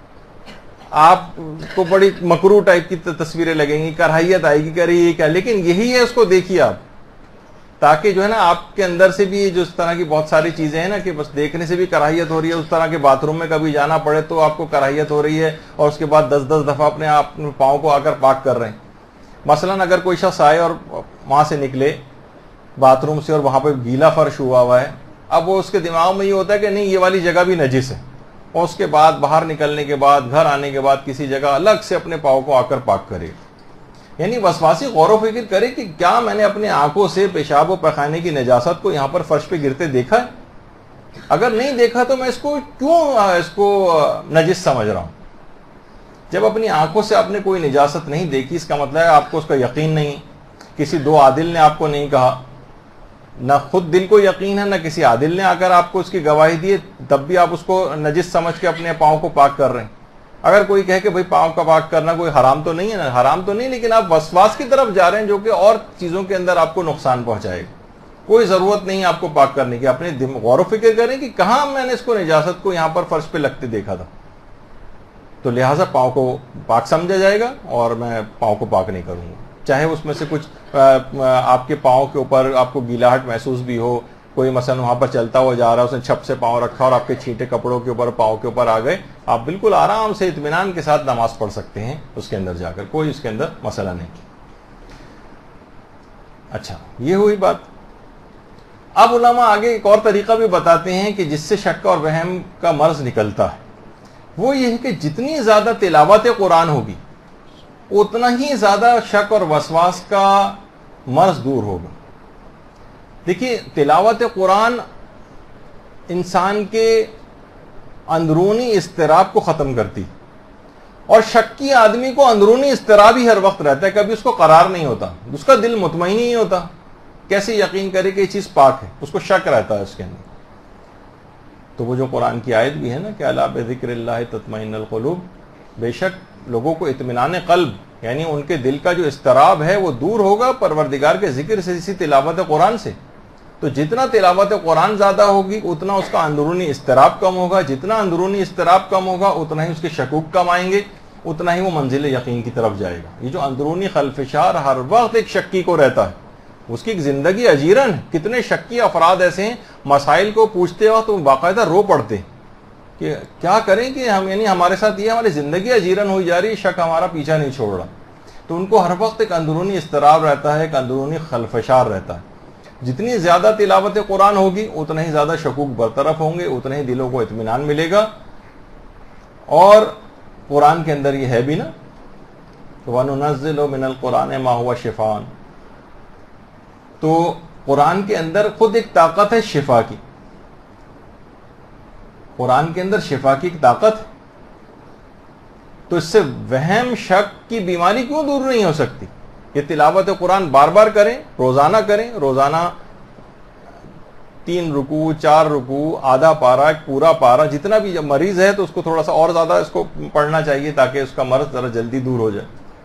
آپ کو بڑی مکروہ ٹائپ کی تصویریں لگیں گی، کراہیت آئے گی کہ ارے یہ کیا، لیکن یہی ہے، اس کو دیکھیے آپ، تاکہ جو ہے نا آپ کے اندر سے بھی جو اس طرح کی بہت ساری چیزیں ہیں نا کہ بس دیکھنے سے بھی کراہیت ہو رہی ہے، اس طرح کے باتھ روم میں کبھی جانا پڑے تو آپ کو کراہیت ہو رہی ہے، اور اس کے بعد 10 دفعہ اپنے آپ پاؤں کو آ کر پاک کر رہے ہیں. مثلا اگر کوئی شخص آئے اور وہاں سے نکلے باتھ روم سے اور وہاں پہ گیلا فرش ہوا ہے، اب وہ اس کے دماغ میں یہ ہوتا ہے کہ نہیں یہ والی جگہ بھی نجس ہے، اور اس کے بعد باہر نکلنے کے بعد گھر آنے کے بعد کسی جگہ الگ سے اپنے پاؤں کو آ کر پاک کرے. یعنی وسواسی غور و فکر کرے کہ کیا میں نے اپنے آنکھوں سے پیشاب و پیخانے کی نجاست کو یہاں پر فرش پہ گرتے دیکھا ہے؟ اگر نہیں دیکھا تو میں اس کو کیوں نجس سمجھ رہا ہوں؟ جب اپنی آنکھوں سے آپ نے کوئی نجاست نہیں دیکھی، اس کا مطلب ہے آپ کو اس کا یقین نہیں، کسی دو عادل نے آپ کو نہیں کہا، نہ خود دل کو یقین ہے نہ کسی عادل نے آ کر آپ کو اس کی گواہی دی، تب بھی آپ اس کو نجس سمجھ کے اپنے پاؤں کو پاک کر رہے ہیں. اگر کوئی کہے کہ بھئی پاؤں کا پاک کرنا کوئی حرام تو نہیں ہے نا، حرام تو نہیں، لیکن آپ وسواس کی طرف جا رہے ہیں جو کہ اور چیزوں کے اندر آپ کو نقصان پہنچائے گا. کوئی ضرورت نہیں آپ کو پاک کرنے کی. اپنے غور و فکر کریں کہ کہاں میں نے اس کو نجاست کو یہاں پر فرش پہ لگتے دیکھا تھا، تو لہٰذا پاؤں کو پاک سمجھا جائے گا اور میں پاؤں کو پاک نہیں کروں گا. چاہے اس میں سے کچھ آپ کے پاؤں کے اوپر آپ کو گیلاہٹ محسوس بھی ہو، کوئی مثلا وہاں پر چلتا ہوا جا رہا ہے، اس نے چھپ سے پاؤں رکھا اور آپ کے چھینٹے کپڑوں کے اوپر پاؤں کے اوپر آ گئے، آپ بالکل آرام سے اطمینان کے ساتھ نماز پڑھ سکتے ہیں اس کے اندر جا کر، کوئی اس کے اندر مسئلہ نہیں. اچھا، یہ ہوئی بات. اب علماء آگے ایک اور طریقہ بھی بتاتے ہیں کہ جس سے شک اور وہم کا مرض نکلتا ہے، وہ یہ ہے کہ جتنی زیادہ تلاوت قرآن ہوگی اتنا ہی زیادہ شک اور وسواس کا مرض دور ہوگا. دیکھیے، تلاوت قرآن انسان کے اندرونی اضطراب کو ختم کرتی، اور شکی آدمی کو اندرونی اضطراب ہی ہر وقت رہتا ہے، کبھی اس کو قرار نہیں ہوتا، اس کا دل مطمئن نہیں ہوتا. کیسے یقین کرے کہ یہ چیز پاک ہے؟ اس کو شک رہتا ہے اس کے اندر. تو وہ جو قرآن کی آیت بھی ہے نا کہ الا بذکر اللہ تطمئن القلوب، بے شک لوگوں کو اطمینان قلب، یعنی ان کے دل کا جو اضطراب ہے وہ دور ہوگا پروردگار کے ذکر سے، اسی تلاوت قرآن سے. تو جتنا تلاوت قرآن زیادہ ہوگی اتنا اس کا اندرونی اضطراب کم ہوگا، جتنا اندرونی اضطراب کم ہوگا اتنا ہی اس کے شکوک کم آئیں گے، اتنا ہی وہ منزل یقین کی طرف جائے گا. یہ جو اندرونی خلفشار ہر وقت ایک شکی کو رہتا ہے، اس کی ایک زندگی اجیرن ہے. کتنے شکی افراد ایسے ہیں مسائل کو پوچھتے وقت وہ باقاعدہ رو پڑتے کہ کیا کریں کہ ہم، یعنی ہمارے ساتھ یہ ہماری زندگی اجیرن ہوئی جا رہی ہے، شک ہمارا پیچھا نہیں چھوڑ رہا. تو ان کو ہر وقت ایک اندرونی اضطراب رہتا ہے، ایک اندرونی خلفشار رہتا ہے. جتنی زیادہ تلاوت قرآن ہوگی اتنا ہی زیادہ شکوک برطرف ہوں گے، اتنا ہی دلوں کو اطمینان ملے گا. اور قرآن کے اندر یہ ہے بھی نا وَنُنَزِّلُ مِنَ الْقُرْآنِ مَا هُوَ شِفَاءٌ، تو قرآن کے اندر خود ایک طاقت ہے شفا کی. قرآن کے اندر شفا کی ایک طاقت ہے. تو اس سے وہم شک کی بیماری کیوں دور نہیں ہو سکتی؟ یہ تلاوت قرآن بار بار کریں، روزانہ کریں، روزانہ 3 رکوع 4 رکوع، آدھا پارہ، ایک پورا پارہ، جتنا بھی. جب مریض ہے تو اس کو تھوڑا سا اور زیادہ اس کو پڑھنا چاہیے تاکہ اس کا مرض ذرا جلدی دور ہو جائے.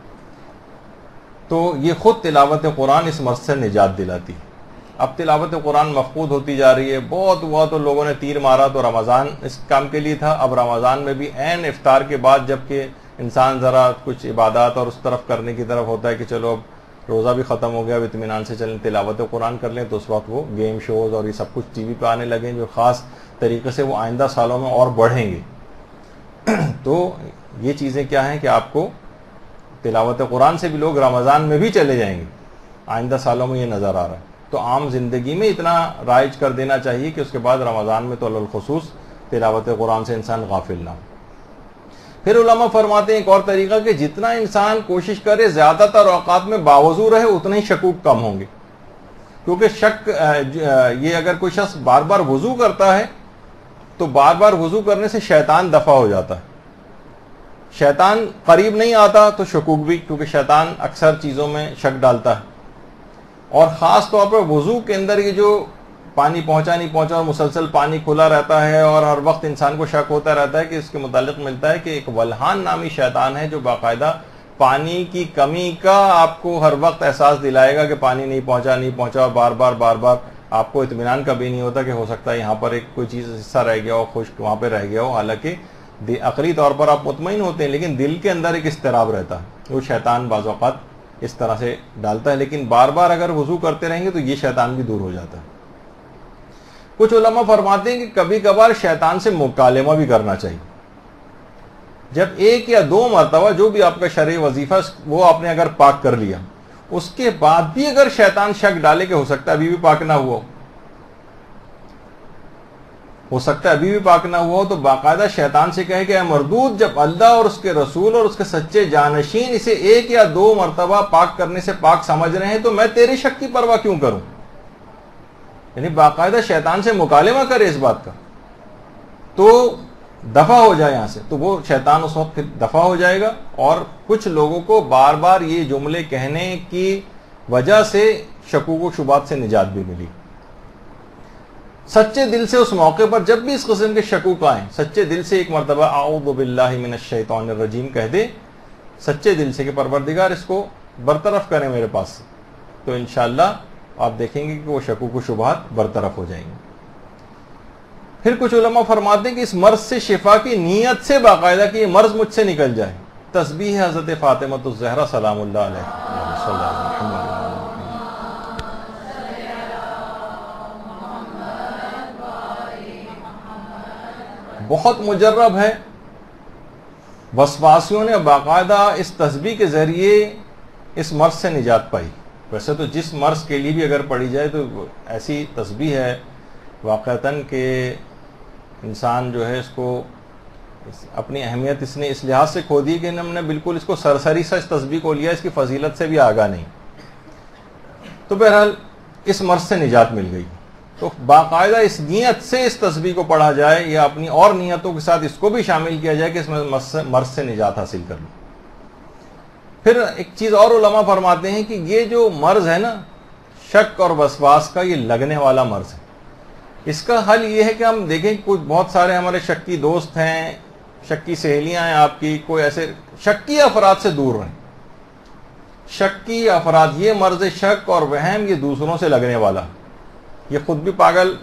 تو یہ خود تلاوت قرآن اس مرض سے نجات دلاتی ہے. اب تلاوت قرآن مفقود ہوتی جا رہی ہے. بہت ہوا تو لوگوں نے تیر مارا تو رمضان اس کام کے لیے تھا، اب رمضان میں بھی عین افطار کے بعد جب کہ انسان ذرا کچھ عبادات اور اس طرف کرنے کی طرف ہوتا ہے کہ چلو اب روزہ بھی ختم ہو گیا، اب اطمینان سے چلیں تلاوت قرآن کر لیں، تو اس وقت وہ گیم شوز اور یہ سب کچھ ٹی وی پہ آنے لگیں جو خاص طریقے سے وہ آئندہ سالوں میں اور بڑھیں گے۔ تو یہ چیزیں کیا ہیں کہ آپ کو تلاوت قرآن سے بھی لوگ رمضان میں بھی چلے جائیں گے، آئندہ سالوں میں یہ نظر آ رہا ہے۔ تو عام زندگی میں اتنا رائج کر دینا چاہیے کہ اس کے بعد رمضان میں تو الخصوص تلاوت قرآن سے انسان غافل نہ ہو۔ پھر علماء فرماتے ہیں ایک اور طریقہ کہ جتنا انسان کوشش کرے زیادہ تر اوقات میں باوضو رہے اتنے ہی شکوک کم ہوں گے، کیونکہ شک یہ اگر کوئی شخص بار بار وضو کرتا ہے تو بار بار وضو کرنے سے شیطان دفع ہو جاتا ہے، شیطان قریب نہیں آتا تو شکوک بھی، کیونکہ شیطان اکثر چیزوں میں شک ڈالتا ہے، اور خاص طور پر وضو کے اندر یہ جو پانی پہنچا نہیں پہنچا اور مسلسل پانی کھلا رہتا ہے اور ہر وقت انسان کو شک ہوتا رہتا ہے کہ اس کے متعلق ملتا ہے کہ ایک ولہان نامی شیطان ہے جو باقاعدہ پانی کی کمی کا آپ کو ہر وقت احساس دلائے گا کہ پانی نہیں پہنچا، اور بار بار آپ کو اطمینان کبھی نہیں ہوتا کہ ہو سکتا ہے یہاں پر ایک کوئی چیز حصہ رہ گیا ہو، خشک وہاں پہ رہ گیا ہو، حالانکہ عقلی طور پر آپ مطمئن ہوتے ہیں لیکن دل کے اندر ایک اضطراب رہتا ہے، وہ شیطان بعض اوقات اس طرح سے ڈالتا ہے، لیکن بار بار اگر وضو کرتے رہیں گے تو یہ شیطان بھی دور ہو جاتا ہے۔ کچھ علماء فرماتے ہیں کہ کبھی کبھار شیطان سے مکالمہ بھی کرنا چاہیے، جب ایک یا دو مرتبہ جو بھی آپ کا شرعی وظیفہ وہ آپ نے اگر پاک کر لیا، اس کے بعد بھی اگر شیطان شک ڈالے کہ ہو سکتا ہے ابھی بھی پاک نہ ہوا ہو، تو باقاعدہ شیطان سے کہے کہ اے مردود، جب اللہ اور اس کے رسول اور اس کے سچے جانشین اسے ایک یا دو مرتبہ پاک کرنے سے پاک سمجھ رہے ہیں تو میں تیرے شک کی پرواہ کیوں کروں؟ یعنی باقاعدہ شیطان سے مکالمہ کرے اس بات کا تو دفع ہو جائے یہاں سے، تو وہ شیطان اس وقت دفع ہو جائے گا۔ اور کچھ لوگوں کو بار بار یہ جملے کہنے کی وجہ سے شکوک و شبہات سے نجات بھی ملی۔ سچے دل سے اس موقع پر جب بھی اس قسم کے شکوک آئیں، سچے دل سے ایک مرتبہ اعوذ باللہ من الشیطان الرجیم کہہ دے، سچے دل سے کہ پروردگار اس کو برطرف کریں میرے پاس سے، تو انشاءاللہ آپ دیکھیں گے کہ وہ شکوک و شبہات برطرف ہو جائیں گے۔ پھر کچھ علماء فرماتے ہیں کہ اس مرض سے شفا کی نیت سے باقاعدہ کہ یہ مرض مجھ سے نکل جائے، تسبیح حضرت فاطمہ الزہرا سلام اللہ علیہ صلی اللہ علیہ وسلم۔ بہت مجرب ہے، وسواسیوں نے باقاعدہ اس تسبیح کے ذریعے اس مرض سے نجات پائی۔ ویسے تو جس مرض کے لیے بھی اگر پڑھی جائے تو ایسی تسبیح ہے واقعتاً کہ انسان جو ہے اس کو اپنی اہمیت اس نے اس لحاظ سے کھو دی کہ ہم نے بالکل اس کو سرسری سا اس تسبیح کو لیا، اس کی فضیلت سے بھی آگاہ نہیں۔ تو بہرحال اس مرض سے نجات مل گئی، تو باقاعدہ اس نیت سے اس تسبیح کو پڑھا جائے یا اپنی اور نیتوں کے ساتھ اس کو بھی شامل کیا جائے کہ اس میں مرض سے نجات حاصل کر لوں۔ پھر ایک چیز اور علماء فرماتے ہیں کہ یہ جو مرض ہے نا شک اور وسواس کا، یہ لگنے والا مرض ہے، اس کا حل یہ ہے کہ ہم دیکھیں کچھ بہت سارے ہمارے شکی دوست ہیں، شکی سہیلیاں ہیں آپ کی، کوئی ایسے شکی افراد سے دور رہیں۔ شکی افراد، یہ مرض شک اور وہم یہ دوسروں سے لگنے والا، یہ خود بھی پاگل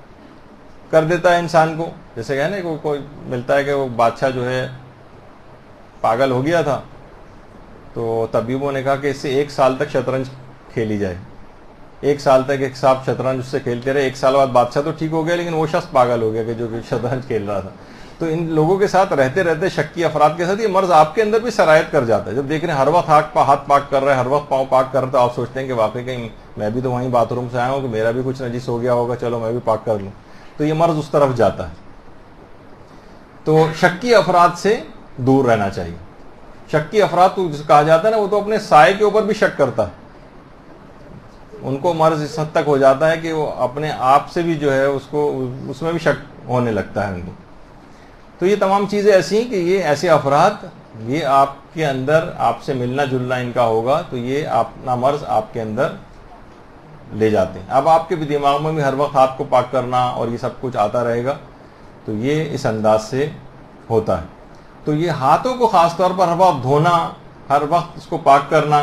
کر دیتا ہے انسان کو، جیسے کہ نا کوئی ملتا ہے کہ وہ بادشاہ جو ہے پاگل ہو گیا تھا تو طبیبوں نے کہا کہ اس سے 1 سال تک شطرنج کھیلی جائے، 1 سال تک ایک صاحب شطرنج اس سے کھیلتے رہے، 1 سال بعد بادشاہ تو ٹھیک ہو گیا لیکن وہ شخص پاگل ہو گیا کہ جو شطرنج کھیل رہا تھا۔ تو ان لوگوں کے ساتھ رہتے رہتے شکی افراد کے ساتھ یہ مرض آپ کے اندر بھی سرایت کر جاتا ہے، جب دیکھ رہے ہیں ہر وقت ہاتھ پاک کر رہا ہے، ہر وقت پاؤں پاک کر رہا ہے، تو آپ سوچتے ہیں کہ واقعی کہیں میں بھی تو وہیں باتھ روم سے آیا ہوں کہ میرا بھی کچھ نجس ہو گیا ہوگا، چلو میں بھی پاک کر لوں، تو یہ مرض اس طرف جاتا ہے۔ تو شکی افراد سے دور رہنا چاہیے۔ شکی افراد تو کہا جاتا ہے نا، وہ تو اپنے سائے کے اوپر بھی شک کرتا ہے، ان کو مرض اس حد تک ہو جاتا ہے کہ وہ اپنے آپ سے بھی جو ہے اس میں بھی شک ہونے لگتا ہے ان کو۔ تو یہ تمام چیزیں ایسی ہیں کہ یہ ایسے افراد، یہ آپ کے اندر آپ سے ملنا جلنا ان کا ہوگا تو یہ اپنا مرض آپ کے اندر لے جاتے ہیں۔ اب آپ کے بھی دماغ میں بھی ہر وقت ہاتھ کو پاک کرنا اور یہ سب کچھ آتا رہے گا، تو یہ اس انداز سے ہوتا ہے۔ تو یہ ہاتھوں کو خاص طور پر ہر وقت دھونا، ہر وقت اس کو پاک کرنا،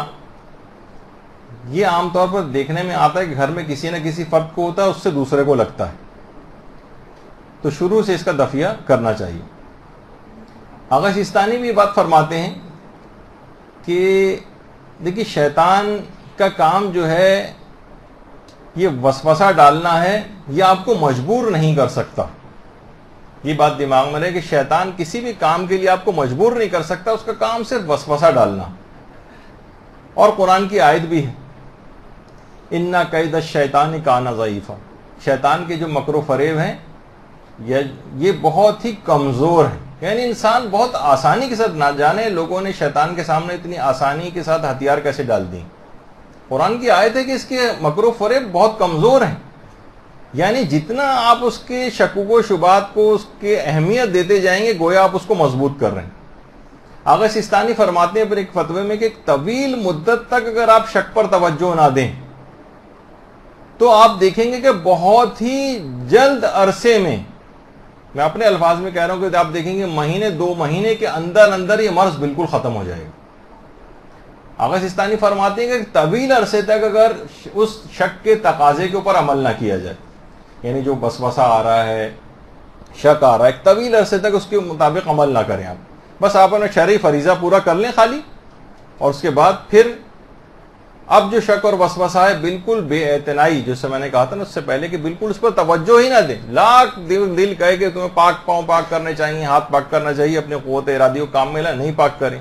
یہ عام طور پر دیکھنے میں آتا ہے کہ گھر میں کسی نہ کسی فرد کو ہوتا ہے، اس سے دوسرے کو لگتا ہے، تو شروع سے اس کا دفعہ کرنا چاہیے۔ آغا سیستانی بھی یہ بات فرماتے ہیں کہ دیکھیے شیطان کا کام جو ہے یہ وسوسہ ڈالنا ہے، یہ آپ کو مجبور نہیں کر سکتا. یہ بات دماغ میں رہے کہ شیطان کسی بھی کام کے لیے آپ کو مجبور نہیں کر سکتا، اس کا کام صرف وسوسہ ڈالنا. اور قرآن کی آیت بھی ہے اِنَّ کَیْدَ الشَّیطَانِ کَانَ ضَعِیفًا، شیطان کے جو مکر و فریب ہیں یہ بہت ہی کمزور ہے. یعنی انسان بہت آسانی کے ساتھ، نہ جانے لوگوں نے شیطان کے سامنے اتنی آسانی کے ساتھ ہتھیار کیسے ڈال دی. قرآن کی آیت ہے کہ اس کے مکر و فریب بہت کمزور ہیں. یعنی جتنا آپ اس کے شکوک و شبہات کو اس کے اہمیت دیتے جائیں گے گویا آپ اس کو مضبوط کر رہے ہیں. آغا سیستانی فرماتے ہیں پھر ایک فتوے میں کہ ایک طویل مدت تک اگر آپ شک پر توجہ نہ دیں تو آپ دیکھیں گے کہ بہت ہی جلد عرصے میں اپنے الفاظ میں کہہ رہا ہوں کہ آپ دیکھیں گے مہینے 2 مہینے کے اندر اندر یہ مرض بالکل ختم ہو جائے گا. آغا سیستانی فرماتے ہیں کہ طویل عرصے تک اگر اس شک کے تقاضے کے اوپر عمل نہ کیا جائے، یعنی جو وسوسہ آ رہا ہے، شک آ رہا ہے، ایک طویل عرصے تک اس کے مطابق عمل نہ کریں. بس آپ اپنا شرعی فریضہ پورا کر لیں خالی، اور اس کے بعد پھر اب جو شک اور وسوسہ ہے بالکل بے اعتنائی، جیسے میں نے کہا تھا نا اس سے پہلے کہ بالکل اس پر توجہ ہی نہ دیں. لاکھ دل کہے کہ تمہیں پاؤں پاک کرنے چاہیے، ہاتھ پاک کرنا چاہیے، اپنے قوت ارادی کو کام میں لا، نہیں پاک کریں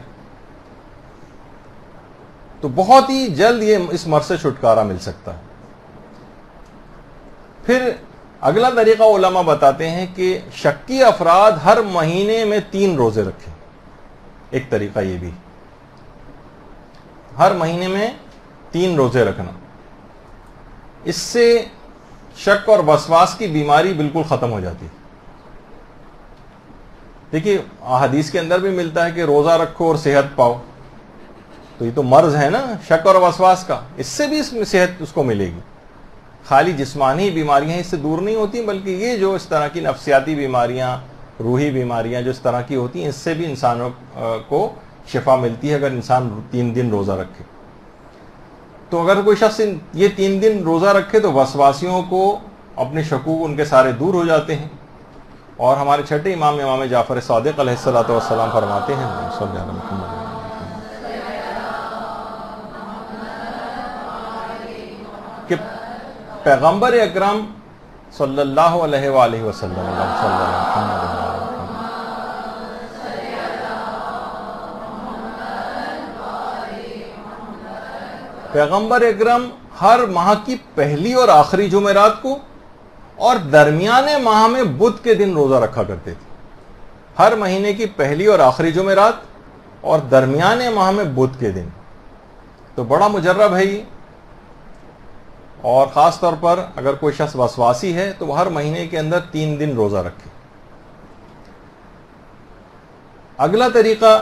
تو بہت ہی جلد یہ اس مرض سے چھٹکارا مل سکتا ہے. پھر اگلا طریقہ علماء بتاتے ہیں کہ شکی افراد ہر مہینے میں 3 روزے رکھیں. ایک طریقہ یہ بھی، ہر مہینے میں 3 روزے رکھنا، اس سے شک اور وسواس کی بیماری بالکل ختم ہو جاتی ہے. دیکھیے حدیث کے اندر بھی ملتا ہے کہ روزہ رکھو اور صحت پاؤ، تو یہ تو مرض ہے نا شک اور وسواس کا، اس سے بھی اس میں صحت اس کو ملے گی. خالی جسمانی بیماریاں اس سے دور نہیں ہوتی، بلکہ یہ جو اس طرح کی نفسیاتی بیماریاں، روحی بیماریاں جو اس طرح کی ہوتی ہیں، اس سے بھی انسانوں کو شفا ملتی ہے اگر انسان 3 دن روزہ رکھے. تو اگر کوئی شخص یہ 3 دن روزہ رکھے تو وسواسیوں کو، اپنے شکوک ان کے سارے دور ہو جاتے ہیں. اور ہمارے چھٹے امام جعفر صادق علیہ الصلوۃ والسلام فرماتے ہیں صلی اللہ علیہ وسلم کہ پیغمبر اکرم صلی اللہ علیہ وآلہ وسلم پیغمبر اکرم ہر ماہ کی پہلی اور آخری جمعرات کو اور درمیانے ماہ میں بدھ کے دن روزہ رکھا کرتے تھے. ہر مہینے کی پہلی اور آخری جمعرات اور درمیانے ماہ میں بدھ کے دن. تو بڑا مجرب ہے یہ، اور خاص طور پر اگر کوئی شخص وسواسی ہے تو وہ ہر مہینے کے اندر 3 دن روزہ رکھے. اگلا طریقہ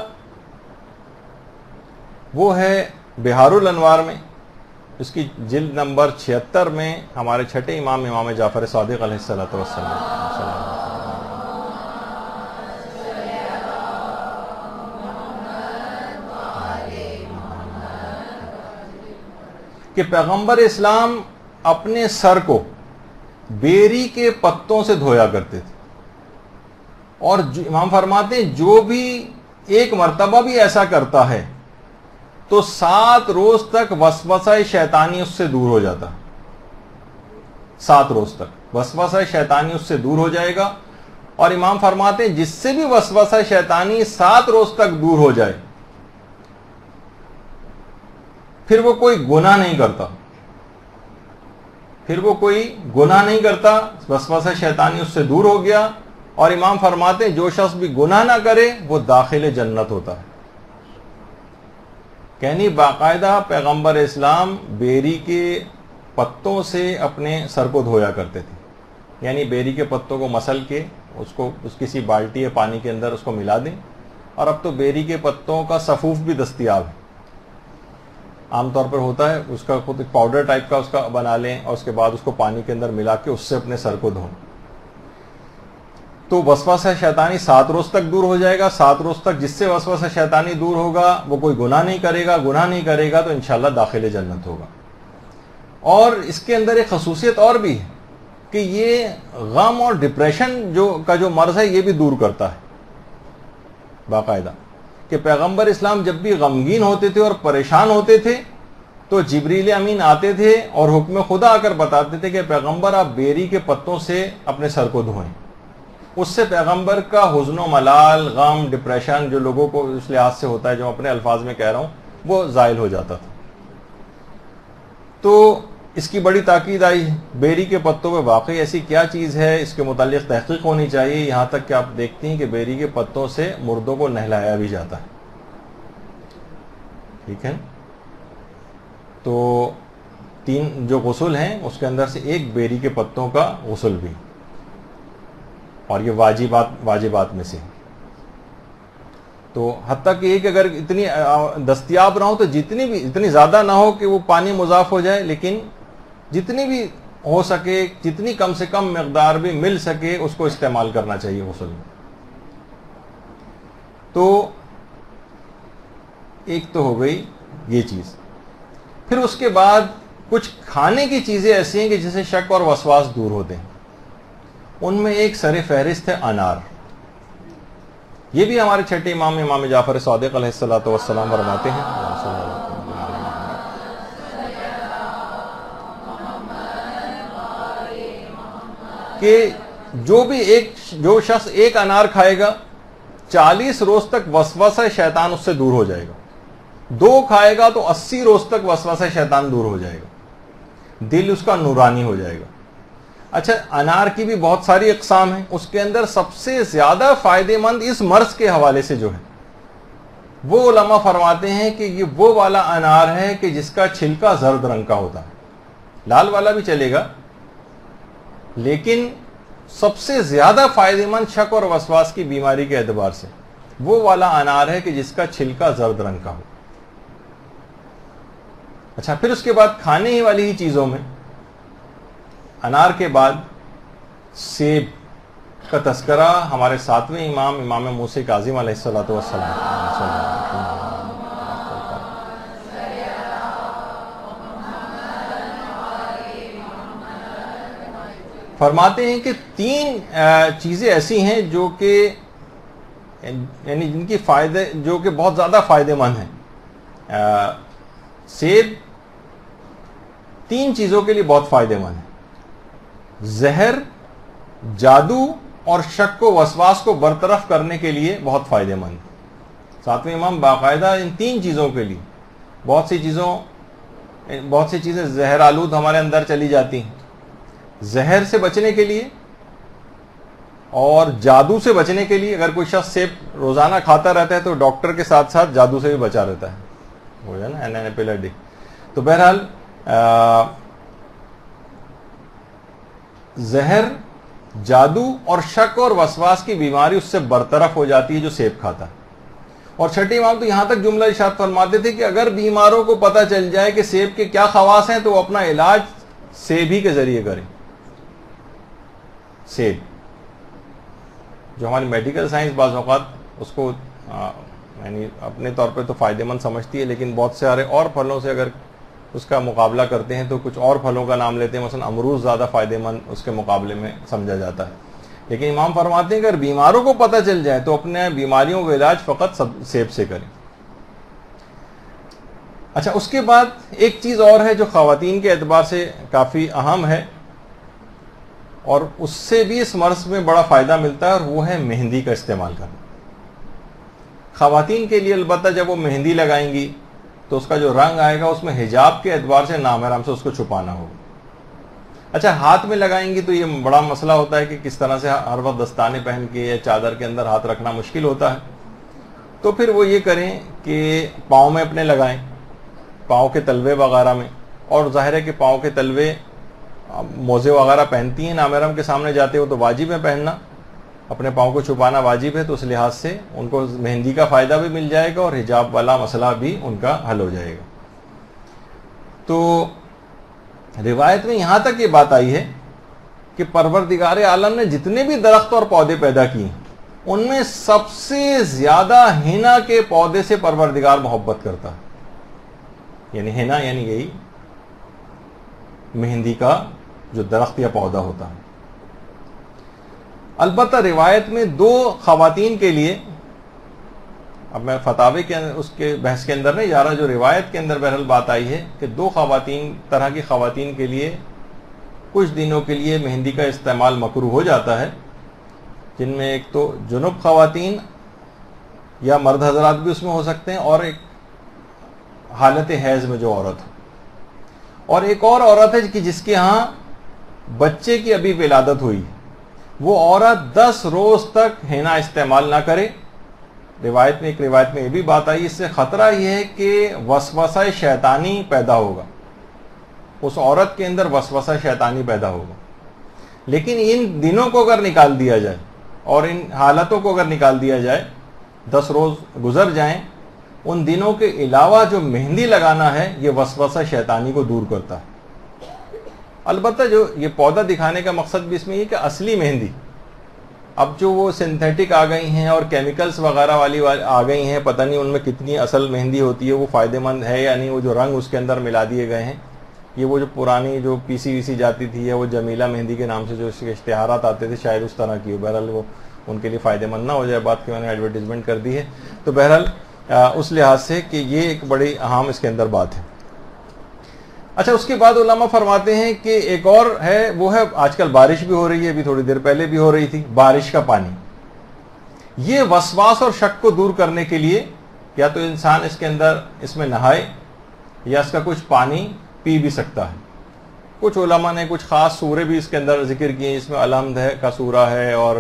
وہ ہے بہار الانوار میں، اس کی جلد نمبر 76 میں ہمارے چھٹے امام جعفر صادق علیہ الصلوۃ والسلام کہ پیغمبر اسلام اپنے سر کو بیری کے پتوں سے دھویا کرتے تھے. اور امام فرماتے ہیں جو بھی ایک مرتبہ بھی ایسا کرتا ہے تو 7 روز تک وسوسہ شیطانی اس سے دور ہو جاتا. 7 روز تک وسوسہ شیطانی اس سے دور ہو جائے گا. اور امام فرماتے ہیں جس سے بھی وسوسہ شیطانی 7 روز تک دور ہو جائے پھر وہ کوئی گناہ نہیں کرتا، وسوسہ شیطانی اس سے دور ہو گیا. اور امام فرماتے ہیں جو شخص بھی گناہ نہ کرے وہ داخل جنت ہوتا ہے. یعنی باقاعدہ پیغمبر اسلام بیری کے پتوں سے اپنے سر کو دھویا کرتے تھے. یعنی بیری کے پتوں کو مسل کے اس کو کسی بالٹی یا پانی کے اندر اس کو ملا دیں. اور اب تو بیری کے پتوں کا سفوف بھی دستیاب ہے، عام طور پر ہوتا ہے، اس کا خود ایک پاؤڈر ٹائپ کا اس کا بنا لیں اور اس کے بعد اس کو پانی کے اندر ملا کے اس سے اپنے سر کو دھویں. تو وسوسہ شیطانی 7 روز تک دور ہو جائے گا. 7 روز تک جس سے وسوسہ شیطانی دور ہوگا وہ کوئی گناہ نہیں کرے گا تو انشاءاللہ داخل جنت ہوگا. اور اس کے اندر ایک خصوصیت اور بھی ہے کہ یہ غم اور ڈپریشن جو مرض ہے یہ بھی دور کرتا ہے. باقاعدہ کہ پیغمبر اسلام جب بھی غمگین ہوتے تھے اور پریشان ہوتے تھے تو جبریل امین آتے تھے اور حکم خدا آ کر بتاتے تھے کہ پیغمبر آپ بیری کے پتوں سے اپنے سر کو دھوئیں. اس سے پیغمبر کا حزن و ملال، غم، ڈپریشن جو لوگوں کو اس لحاظ سے ہوتا ہے، جو اپنے الفاظ میں کہہ رہا ہوں، وہ زائل ہو جاتا تھا. تو اس کی بڑی تاکید آئی. بیری کے پتوں پہ واقعی ایسی کیا چیز ہے، اس کے متعلق تحقیق ہونی چاہیے. یہاں تک کہ آپ دیکھتی ہیں کہ بیری کے پتوں سے مردوں کو نہلایا بھی جاتا ہے. ٹھیک ہے. تو 3 جو غسل ہیں اس کے اندر سے ایک بیری کے پتوں کا غسل بھی، اور یہ واجبات میں سے. تو حتیٰ کہ ایک اگر اتنی دستیاب نہ ہو تو اتنی زیادہ نہ ہو کہ وہ پانی مضاف ہو جائے، لیکن جتنی بھی ہو سکے، جتنی کم سے کم مقدار بھی مل سکے اس کو استعمال کرنا چاہیے غسل میں. تو ایک تو ہو گئی یہ چیز. پھر اس کے بعد کچھ کھانے کی چیزیں ایسی ہیں کہ جسے شک اور وسواس دور ہوتے ہیں. ان میں ایک سر فہرست ہے انار. یہ بھی ہمارے چھٹے امام جعفر صادق علیہ الصلوۃ والسلام فرماتے ہیں کہ جو شخص ایک انار کھائے گا 40 روز تک وسوسہ شیطان اس سے دور ہو جائے گا. 2 کھائے گا تو 80 روز تک وسوسہ شیطان دور ہو جائے گا. دل اس کا نورانی ہو جائے گا. اچھا، انار کی بھی بہت ساری اقسام ہیں. اس کے اندر سب سے زیادہ فائدہ مند اس مرض کے حوالے سے جو ہے وہ علماء فرماتے ہیں کہ یہ وہ والا انار ہے کہ جس کا چھلکا زرد رنگ کا ہوتا ہے. لال والا بھی چلے گا، لیکن سب سے زیادہ فائدہ مند شک اور وسواس کی بیماری کے اعتبار سے وہ والا انار ہے کہ جس کا چھلکا زرد رنگ کا ہو. اچھا، پھر اس کے بعد کھانے ہی والی ہی چیزوں میں انار کے بعد سیب کا تذکرہ ہمارے 7ویں امام موسی کاظم علیہ الصلوۃ والسلام فرماتے ہیں کہ 3 چیزیں ایسی ہیں جو کہ یعنی جن کی جو کہ بہت زیادہ فائدہ مند ہیں. سیب 3 چیزوں کے لیے بہت فائدہ مند ہے: زہر، جادو اور شک و وسواس کو برطرف کرنے کے لیے بہت فائدہ مند. 7ویں امام باقاعدہ ان 3 چیزوں کے لیے بہت سی چیزیں زہر آلود ہمارے اندر چلی جاتی ہیں. زہر سے بچنے کے لیے اور جادو سے بچنے کے لیے. اگر کوئی شخص سیب روزانہ کھاتا رہتا ہے تو ڈاکٹر کے ساتھ ساتھ جادو سے بھی بچا رہتا ہے، ہو جائے نا NNA. تو بہرحال زہر، جادو اور شک اور وسواس کی بیماری اس سے برطرف ہو جاتی ہے جو سیب کھاتا ہے. اور چھٹے امام تو یہاں تک جملہ ارشاد فرماتے تھے کہ اگر بیماروں کو پتہ چل جائے کہ سیب کے کیا خواص ہیں تو وہ اپنا علاج سیب ہی کے ذریعے کریں. سیب جو ہماری میڈیکل سائنس بعض اوقات اس کو یعنی اپنے طور پہ تو فائدہ مند سمجھتی ہے، لیکن بہت سارے اور پھلوں سے اگر اس کا مقابلہ کرتے ہیں تو کچھ اور پھلوں کا نام لیتے ہیں. مثلا امرود زیادہ فائدہ مند اس کے مقابلے میں سمجھا جاتا ہے. لیکن امام فرماتے ہیں کہ اگر بیماروں کو پتہ چل جائے تو اپنے بیماریوں کا علاج فقط سیب سے کریں. اچھا، اس کے بعد ایک چیز اور ہے جو خواتین کے اعتبار سے کافی اہم ہے اور اس سے بھی اس مرض میں بڑا فائدہ ملتا ہے، اور وہ ہے مہندی کا استعمال کرنا. خواتین کے لیے البتہ جب وہ مہندی لگائیں گی تو اس کا جو رنگ آئے گا اس میں حجاب کے اعتبار سے نامحرم سے اس کو چھپانا ہوگا. اچھا، ہاتھ میں لگائیں گی تو یہ بڑا مسئلہ ہوتا ہے کہ کس طرح سے ہر وقت دستانے پہن کے یا چادر کے اندر ہاتھ رکھنا مشکل ہوتا ہے. تو پھر وہ یہ کریں کہ پاؤں میں اپنے لگائیں، پاؤں کے تلوے وغیرہ میں. اور ظاہر ہے کہ پاؤں کے تلوے موزے وغیرہ پہنتی ہیں نامحرم کے سامنے جاتے ہو تو واجب ہے پہننا، اپنے پاؤں کو چھپانا واجب ہے. تو اس لحاظ سے ان کو مہندی کا فائدہ بھی مل جائے گا اور حجاب والا مسئلہ بھی ان کا حل ہو جائے گا. تو روایت میں یہاں تک یہ بات آئی ہے کہ پروردگار عالم نے جتنے بھی درخت اور پودے پیدا کیے ان میں سب سے زیادہ ہینا کے پودے سے پروردگار محبت کرتا ہے. یعنی ہینا یعنی یہی مہندی کا جو درخت یا پودا ہوتا ہے. البتہ روایت میں 2 خواتین کے لیے اب میں فتاوی کے اس کے بحث کے اندر نہیں جا رہا، جو روایت کے اندر بہرحال بات آئی ہے کہ دو طرح کی خواتین کے لیے کچھ دنوں کے لیے مہندی کا استعمال مکروہ ہو جاتا ہے، جن میں ایک تو جنب خواتین یا مرد حضرات بھی اس میں ہو سکتے ہیں، اور ایک حالت حیض میں جو عورت ہو، اور ایک اور عورت ہے کہ جس کے ہاں بچے کی ابھی ولادت ہوئی، وہ عورت 10 روز تک ہینا استعمال نہ کرے۔ ایک روایت میں یہ بھی بات آئی، اس سے خطرہ یہ ہے کہ وسوسہ شیطانی پیدا ہوگا، اس عورت کے اندر وسوسہ شیطانی پیدا ہوگا۔ لیکن ان دنوں کو اگر نکال دیا جائے اور ان حالتوں کو اگر نکال دیا جائے، 10 روز گزر جائیں، ان دنوں کے علاوہ جو مہندی لگانا ہے یہ وسوسہ شیطانی کو دور کرتا ہے۔ البتہ جو یہ پودا دکھانے کا مقصد بھی اس میں یہ کہ اصلی مہندی، اب جو وہ سنتھیٹک آ گئی ہیں اور کیمیکلز وغیرہ والی آ گئی ہیں، پتہ نہیں ان میں کتنی اصل مہندی ہوتی ہے، وہ فائدہ مند ہے یا نہیں، وہ جو رنگ اس کے اندر ملا دیے گئے ہیں، یہ وہ جو پرانی جو پی سی وی سی جاتی تھی یا وہ جمیلہ مہندی کے نام سے جو اس کے اشتہارات آتے تھے، شاید اس طرح کی ہو۔ بہرحال وہ ان کے لیے فائدہ مند نہ ہو جائے بات کہ میں نے ایڈورٹیزمنٹ کر دی ہے، تو بہرحال اس لحاظ سے کہ یہ ایک بڑی اہم اس کے اندر بات ہے۔ اچھا، اس کے بعد علماء فرماتے ہیں کہ ایک اور ہے، وہ ہے آج کل بارش بھی ہو رہی ہے، ابھی تھوڑی دیر پہلے بھی ہو رہی تھی، بارش کا پانی۔ یہ وسواس اور شک کو دور کرنے کے لیے یا تو انسان اس میں نہائے یا اس کا کچھ پانی پی بھی سکتا ہے۔ کچھ علماء نے کچھ خاص سورے بھی اس کے اندر ذکر کیے، اس میں الحمد کا سورہ ہے اور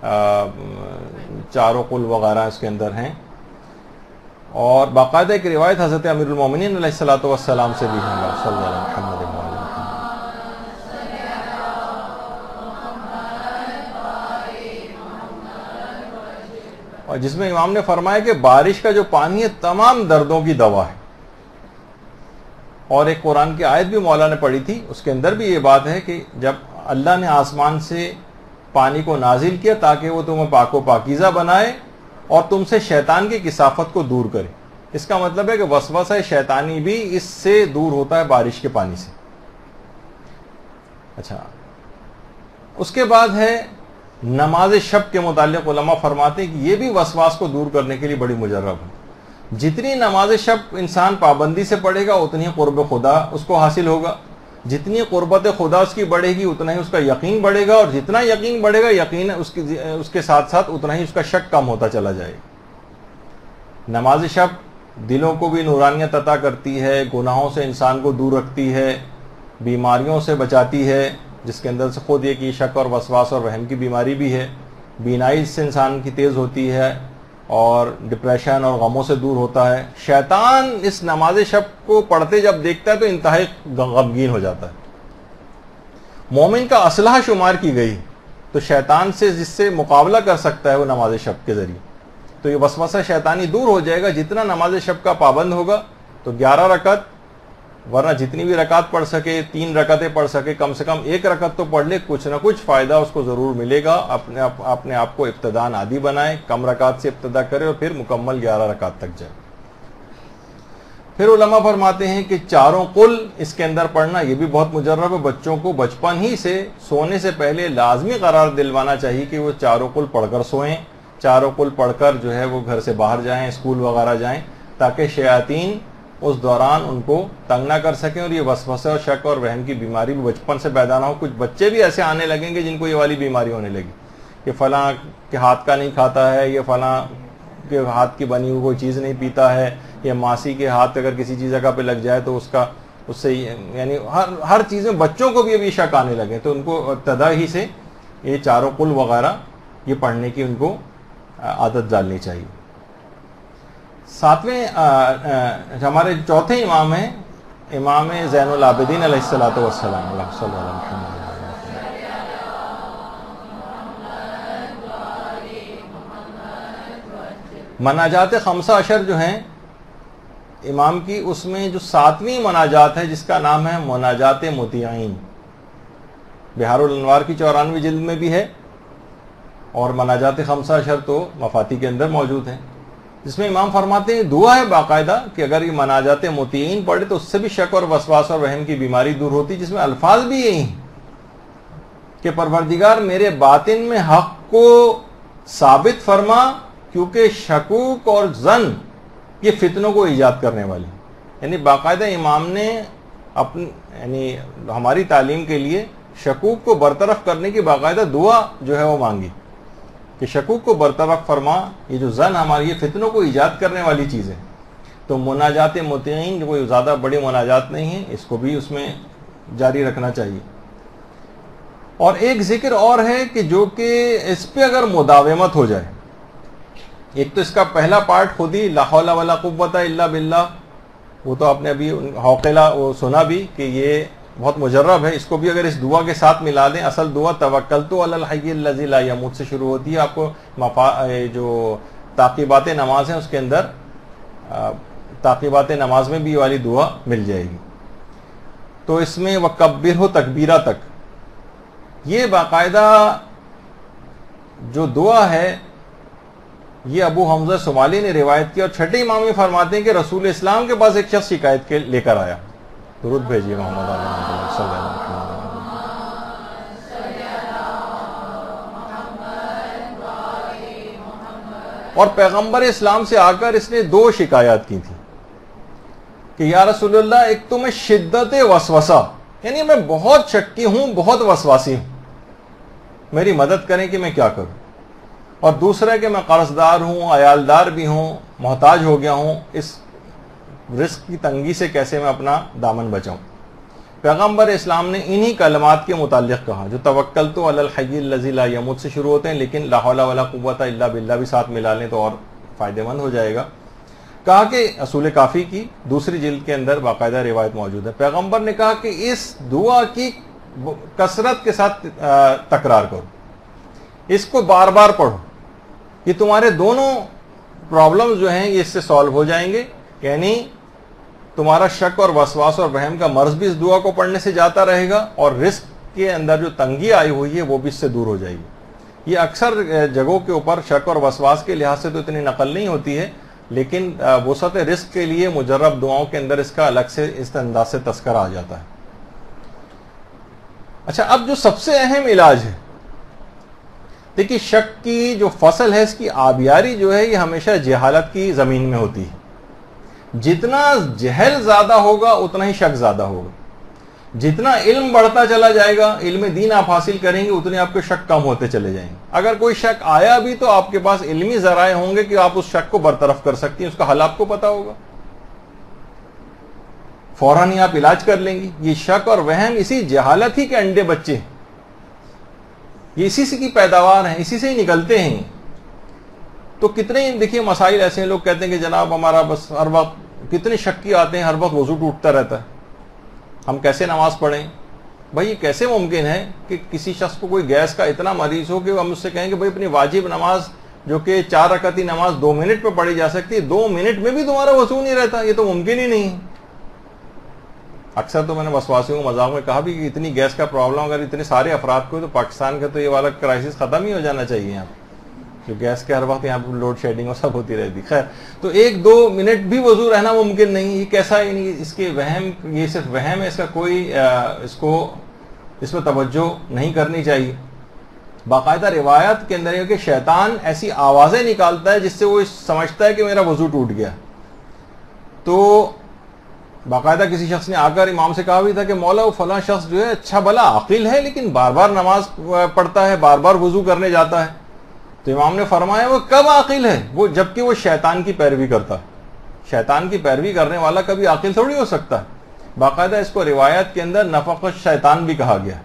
چاروں قل وغیرہ اس کے اندر ہیں، اور باقاعدہ ایک روایت حضرت امیر المومنین علیہ الصلوۃ والسلام سے بھی ہے، صلی اللہ علیہ محمد اور جس میں امام نے فرمایا کہ بارش کا جو پانی ہے تمام دردوں کی دوا ہے۔ اور ایک قرآن کی آیت بھی مولا نے پڑھی تھی، اس کے اندر بھی یہ بات ہے کہ جب اللہ نے آسمان سے پانی کو نازل کیا تاکہ وہ تمہیں پاک و پاکیزہ بنائے اور تم سے شیطان کی کثافت کو دور کرے۔ اس کا مطلب ہے کہ وسوسہ شیطانی بھی اس سے دور ہوتا ہے، بارش کے پانی سے۔ اچھا، اس کے بعد ہے نماز شب کے متعلق علماء فرماتے ہیں کہ یہ بھی وسواس کو دور کرنے کے لیے بڑی مجرب ہے۔ جتنی نماز شب انسان پابندی سے پڑھے گا اتنی قرب خدا اس کو حاصل ہوگا، جتنی قربت خدا اس کی بڑھے گی اتنا ہی اس کا یقین بڑھے گا، اور جتنا یقین بڑھے گا یقین اس کے ساتھ ساتھ اتنا ہی اس کا شک کم ہوتا چلا جائے گا۔ نماز شب دلوں کو بھی نورانیت عطا کرتی ہے، گناہوں سے انسان کو دور رکھتی ہے، بیماریوں سے بچاتی ہے، جس کے اندر سے خود یہ کہ شک اور وسواس اور وہم کی بیماری بھی ہے، بینائی سے انسان کی تیز ہوتی ہے، اور ڈپریشن اور غموں سے دور ہوتا ہے۔ شیطان اس نماز شب کو پڑھتے جب دیکھتا ہے تو انتہائی غمگین ہو جاتا ہے۔ مومن کا اسلحہ شمار کی گئی، تو شیطان سے جس سے مقابلہ کر سکتا ہے وہ نماز شب کے ذریعے، تو یہ وسوسہ شیطانی دور ہو جائے گا جتنا نماز شب کا پابند ہوگا۔ تو 11 رکعت، ورنہ جتنی بھی رکعت پڑھ سکے، 3 رکعتیں پڑھ سکے، کم سے کم 1 رکعت تو پڑھ لے، کچھ نہ کچھ فائدہ اس کو ضرور ملے گا۔ اپنے آپ کو ابتداء عادی بنائے، کم رکعت سے ابتدا کرے اور پھر مکمل 11 رکعت تک جائے۔ پھر علماء فرماتے ہیں کہ چاروں قل اس کے اندر پڑھنا یہ بھی بہت مجرب ہے۔ بچوں کو بچپن ہی سے سونے سے پہلے لازمی قرار دلوانا چاہیے کہ وہ چاروں قل پڑھ کر سوئیں، چاروں قل پڑھ کر جو ہے وہ گھر سے باہر جائیں، اسکول وغیرہ جائیں، تاکہ شیاطین اس دوران ان کو تنگ نہ کر سکیں، اور یہ وسوسہ اور شک اور وہم کی بیماری بھی بچپن سے پیدا نہ ہو۔ کچھ بچے بھی ایسے آنے لگیں گے جن کو یہ والی بیماری ہونے لگی کہ فلاں کے ہاتھ کا نہیں کھاتا ہے، یہ فلاں کے ہاتھ کی بنی ہوئی کوئی چیز نہیں پیتا ہے، یا ماسی کے ہاتھ اگر کسی چیز جگہ پہ لگ جائے تو اس سے یعنی ہر چیز میں بچوں کو بھی ابھی شک آنے لگے، تو ان کو ابتدا ہی سے یہ چاروں قل وغیرہ یہ پڑھنے کی ان کو عادت ڈالنی چاہیے۔ 7ویں ہمارے چوتھے امام ہیں امام زین العابدین علیہ الصلوۃ والسلام، اللہ صلی اللہ علیہ وسلم۔ مناجات 15 جو ہیں امام کی، اس میں جو 7ویں مناجات ہے جس کا نام ہے مناجات مطیعین، بہار الانوار کی 94 جلد میں بھی ہے، اور مناجات 15 تو مفاتی کے اندر موجود ہیں، جس میں امام فرماتے ہیں دعا ہے باقاعدہ کہ اگر یہ مناجات مطیعین پڑھے تو اس سے بھی شک اور وسواس اور وہم کی بیماری دور ہوتی، جس میں الفاظ بھی یہی ہیں کہ پروردگار میرے باطن میں حق کو ثابت فرما کیونکہ شکوک اور ظن یہ فتنوں کو ایجاد کرنے والی، یعنی باقاعدہ امام نے اپنی یعنی ہماری تعلیم کے لیے شکوک کو برطرف کرنے کی باقاعدہ دعا جو ہے وہ مانگی کہ شکوک کو برطرف فرما، یہ جو ظن ہماری یہ فتنوں کو ایجاد کرنے والی چیز ہے۔ تو مناجات مطیعین جو کوئی زیادہ بڑی مناجات نہیں ہے، اس کو بھی اس میں جاری رکھنا چاہیے۔ اور ایک ذکر اور ہے کہ جو کہ اس پہ اگر مداومت ہو جائے، ایک تو اس کا پہلا پارٹ خود ہی لا حول ولا قوت الا باللہ، وہ تو آپ نے ابھی حوقلہ وہ سنا بھی کہ یہ بہت مجرب ہے، اس کو بھی اگر اس دعا کے ساتھ ملا دیں، اصل دعا توکلت علی الحی الذی لا یموت سے شروع ہوتی ہے، آپ کو جو تعقیبات نماز ہیں اس کے اندر تعقیبات نماز میں بھی یہ والی دعا مل جائے گی۔ تو اس میں وکبرہ تکبیرہ تک یہ باقاعدہ جو دعا ہے یہ ابو حمزہ صومالی نے روایت کی، اور چھٹے امام یہ فرماتے ہیں کہ رسول اسلام کے پاس ایک شخص شکایت کے لے کر آیا، درود بھیجیے محمد صلی اللہ علیہ وسلم۔ اور پیغمبر اسلام سے آ کر اس نے دو شکایات کی تھی کہ یا رسول اللہ، ایک تو میں شدت وسوسہ، یعنی میں بہت شکی ہوں، بہت وسواسی ہوں، میری مدد کریں کہ میں کیا کروں، اور دوسرا ہے کہ میں قرض دار ہوں، عیالدار بھی ہوں، محتاج ہو گیا ہوں، اس رزق کی تنگی سے کیسے میں اپنا دامن بچاؤں۔ پیغمبر اسلام نے انہی کلمات کے متعلق کہا جو توکلت علی الحی الذی لا یموت سے شروع ہوتے ہیں، لیکن لا حول ولا قوت الا باللہ بھی ساتھ ملا لیں تو اور فائدہ مند ہو جائے گا۔ کہا کہ اصول کافی کی دوسری جلد کے اندر باقاعدہ روایت موجود ہے، پیغمبر نے کہا کہ اس دعا کی کثرت کے ساتھ تکرار کرو، اس کو بار بار پڑھو، یہ تمہارے دونوں پرابلمز جو ہیں یہ اس سے سالو ہو جائیں گے، یعنی تمہارا شک اور وسواس اور وہم کا مرض بھی اس دعا کو پڑھنے سے جاتا رہے گا، اور رزق کے اندر جو تنگی آئی ہوئی ہے وہ بھی اس سے دور ہو جائے گی۔ یہ اکثر جگہوں کے اوپر شک اور وسواس کے لحاظ سے تو اتنی نقل نہیں ہوتی ہے، لیکن وسعت رزق کے لیے مجرب دعاؤں کے اندر اس کا الگ سے اس انداز سے تذکرہ آ جاتا ہے۔ اچھا، اب جو سب سے اہم علاج ہے، دیکھیے شک کی جو فصل ہے اس کی آبیاری جو ہے یہ ہمیشہ جہالت کی زمین میں ہوتی ہے۔ جتنا جہل زیادہ ہوگا اتنا ہی شک زیادہ ہوگا، جتنا علم بڑھتا چلا جائے گا، علم دین آپ حاصل کریں گے اتنے آپ کے شک کم ہوتے چلے جائیں گے۔ اگر کوئی شک آیا بھی تو آپ کے پاس علمی ذرائع ہوں گے کہ آپ اس شک کو برطرف کر سکتی ہیں، اس کا حل آپ کو پتا ہوگا، فوراً ہی آپ علاج کر لیں گی۔ یہ شک اور وہم اسی جہالت ہی کے انڈے بچے ہیں، یہ اسی سے کی پیداوار ہیں، اسی سے ہی نکلتے ہیں۔ تو کتنے دیکھیے مسائل ایسے ہیں، لوگ کہتے ہیں کہ جناب ہمارا بس ہر وقت کتنے شکی آتے ہیں، ہر وقت وضو ٹوٹتا رہتا ہے، ہم کیسے نماز پڑھیں؟ بھائی یہ کیسے ممکن ہے کہ کسی شخص کو کوئی گیس کا اتنا مریض ہو کہ ہم اس سے کہیں کہ بھائی اپنی واجب نماز جو کہ 4 رکعتی نماز 2 منٹ پہ پڑھی جا سکتی ہے، 2 منٹ میں بھی تمہارا وضو نہیں رہتا، یہ تو ممکن ہی نہیں۔ اکثر تو میں نے وسواسیوں کو مذاق میں کہا بھی کہ اتنی گیس کا پرابلم اگر اتنے سارے افراد کو، تو پاکستان کا تو یہ والا کرائسس ختم ہی ہو جانا چاہیے یہاں، جو گیس کے ہر وقت یہاں پہ لوڈ شیڈنگ اور سب ہوتی رہتی۔ خیر، تو 1-2 منٹ بھی وضو رہنا ممکن نہیں، یہ کیسا، یعنی اس کے وہم، یہ صرف وہم ہے، اس کا کوئی اس میں توجہ نہیں کرنی چاہیے۔ باقاعدہ روایت کے اندر یہ کہ شیطان ایسی آوازیں نکالتا ہے جس سے وہ سمجھتا ہے کہ میرا وضو ٹوٹ گیا۔ تو باقاعدہ کسی شخص نے آ کر امام سے کہا بھی تھا کہ مولا وہ فلاں شخص جو ہے اچھا بھلا عاقل ہے لیکن بار بار نماز پڑھتا ہے، بار بار وضو کرنے جاتا ہے۔ تو امام نے فرمایا وہ کب عاقل ہے؟ وہ جبکہ وہ شیطان کی پیروی کرتا ہے۔ شیطان کی پیروی کرنے والا کبھی عاقل تھوڑی ہو سکتا ہے۔ باقاعدہ اس کو روایت کے اندر نفخ شیطان بھی کہا گیا،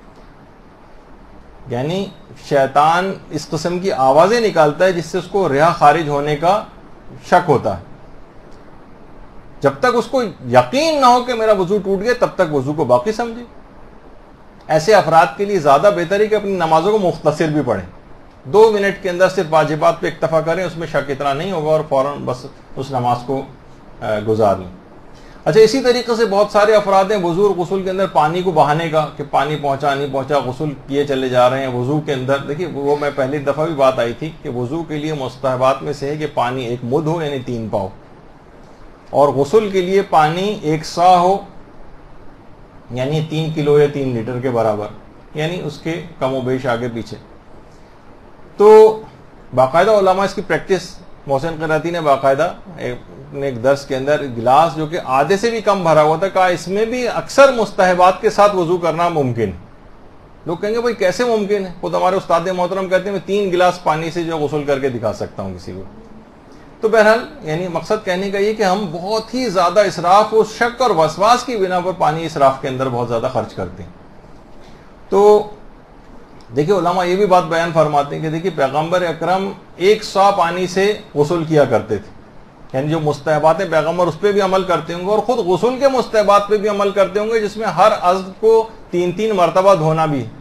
یعنی شیطان اس قسم کی آوازیں نکالتا ہے جس سے اس کو ریا خارج ہونے کا شک ہوتا ہے۔ جب تک اس کو یقین نہ ہو کہ میرا وضو ٹوٹ گیا تب تک وضو کو باقی سمجھے۔ ایسے افراد کے لیے زیادہ بہتر ہے کہ اپنی نمازوں کو مختصر بھی پڑھیں، 2 منٹ کے اندر صرف واجبات پہ اکتفا کریں، اس میں شک اتنا نہیں ہوگا، اور فوراً بس اس نماز کو گزار لیں۔ اچھا، اسی طریقے سے بہت سارے افراد ہیں وضو اور غسل کے اندر پانی کو بہانے کا، کہ پانی پہنچا نہیں پہنچا، غسل کیے چلے جا رہے ہیں وضو کے اندر۔ دیکھیے وہ میں پہلی دفعہ بھی بات آئی تھی کہ وضو کے لیے مستحبات میں سے ہے کہ پانی 1 مد ہو، یعنی 3 پاؤ، اور غسل کے لیے پانی 1 سا ہو، یعنی 3 کلو یا 3 لیٹر کے برابر، یعنی اس کے کم و بیش آگے پیچھے۔ تو باقاعدہ علماء اس کی پریکٹس، محسن قراتی نے باقاعدہ ایک درس کے اندر گلاس جو کہ آدھے سے بھی کم بھرا ہوا تھا، کہا اس میں بھی اکثر مستحبات کے ساتھ وضو کرنا ممکن ہے۔ لوگ کہیں گے بھائی کیسے ممکن ہے؟ خود ہمارے استاد محترم کہتے ہیں میں 3 گلاس پانی سے جو غسل کر کے دکھا سکتا ہوں کسی کو۔ تو بہرحال یعنی مقصد کہنے کا یہ کہ ہم بہت ہی زیادہ اسراف اور شک اور وسواس کی بنا پر پانی اسراف کے اندر بہت زیادہ خرچ کرتے ہیں۔ تو دیکھیں علماء یہ بھی بات بیان فرماتے ہیں کہ دیکھیں پیغمبر اکرم 1 سا پانی سے غسل کیا کرتے تھے، یعنی جو مستحبات ہیں پیغمبر اس پہ بھی عمل کرتے ہوں گے، اور خود غسل کے مستحبات پہ بھی عمل کرتے ہوں گے جس میں ہر عضو کو 3 مرتبہ دھونا بھی ہے۔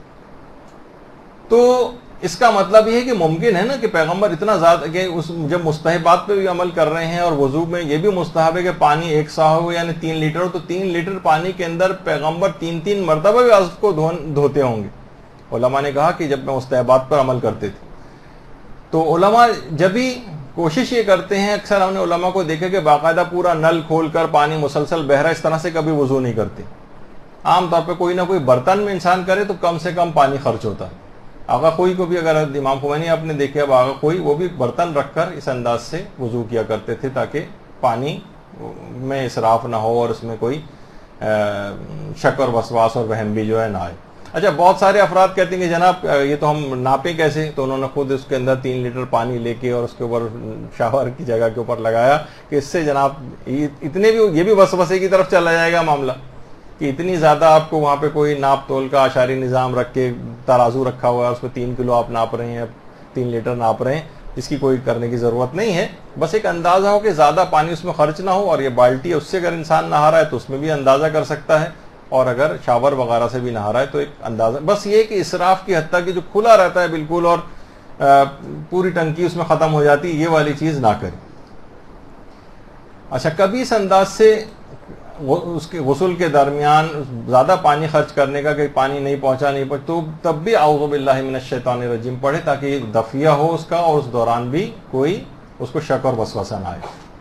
تو اس کا مطلب یہ ہے کہ ممکن ہے نا کہ پیغمبر اتنا زیادہ کہ جب مستحبات پہ بھی عمل کر رہے ہیں اور وضو میں یہ بھی مستحب ہے کہ پانی 1 سا ہو یعنی 3 لیٹر ہو، تو 3 لیٹر پانی کے اندر پیغمبر 3 مرتبہ بھی عضو کو دھوتے ہوں گے۔ علماء نے کہا کہ جب میں مستحبات پر عمل کرتے تھے، تو علماء جب بھی کوشش یہ کرتے ہیں، اکثر ہم نے علماء کو دیکھا کہ باقاعدہ پورا نل کھول کر پانی مسلسل بہ رہا ہے، اس طرح سے کبھی وضو نہیں کرتے۔ عام طور پہ کوئی نہ کوئی برتن میں انسان کرے تو کم سے کم پانی خرچ ہوتا ہے۔ آغا خوئی کو بھی اگر امام خمینی آپ نے دیکھے، اب آغا خوئی وہ بھی برتن رکھ کر اس انداز سے وضو کیا کرتے تھے تاکہ پانی میں اسراف نہ ہو اور اس میں کوئی شک اور وسواس اور وہم بھی جو ہے نہ آئے۔ اچھا، بہت سارے افراد کہتے ہیں کہ جناب یہ تو ہم ناپیں کیسے؟ تو انہوں نے خود اس کے اندر 3 لیٹر پانی لے کے اور اس کے اوپر شاور کی جگہ کے اوپر لگایا کہ اس سے جناب اتنے بھی یہ بھی وسوسے کی طرف چلا جائے گا معاملہ کہ اتنی زیادہ آپ کو وہاں پہ کوئی ناپ تول کا اشاری نظام رکھ کے ترازو رکھا ہوا ہے، اس پہ 3 کلو آپ ناپ رہے ہیں، 3 لیٹر ناپ رہے ہیں، اس کی کوئی کرنے کی ضرورت نہیں ہے۔ بس ایک اندازہ ہو کہ زیادہ پانی اس میں خرچ نہ ہو، اور یہ بالٹی ہے اس سے اگر انسان نہا رہا ہے تو اس میں بھی اندازہ کر سکتا ہے، اور اگر شاور وغیرہ سے بھی نہا رہا ہے تو ایک اندازہ، بس یہ کہ اسراف کی حد تک کہ جو کھلا رہتا ہے بالکل اور پوری ٹنکی اس میں ختم ہو جاتی ہے، یہ والی چیز نہ کریں۔ اچھا، کبھی اس انداز سے اس کے غسل کے درمیان زیادہ پانی خرچ کرنے کا کہ پانی نہیں پہنچا تو تب بھی اعوذ باللہ من الشیطان الرجیم پڑھے تاکہ دفیہ ہو اس کا، اور اس دوران بھی کوئی اس کو شک اور وسوسہ نہ آئے۔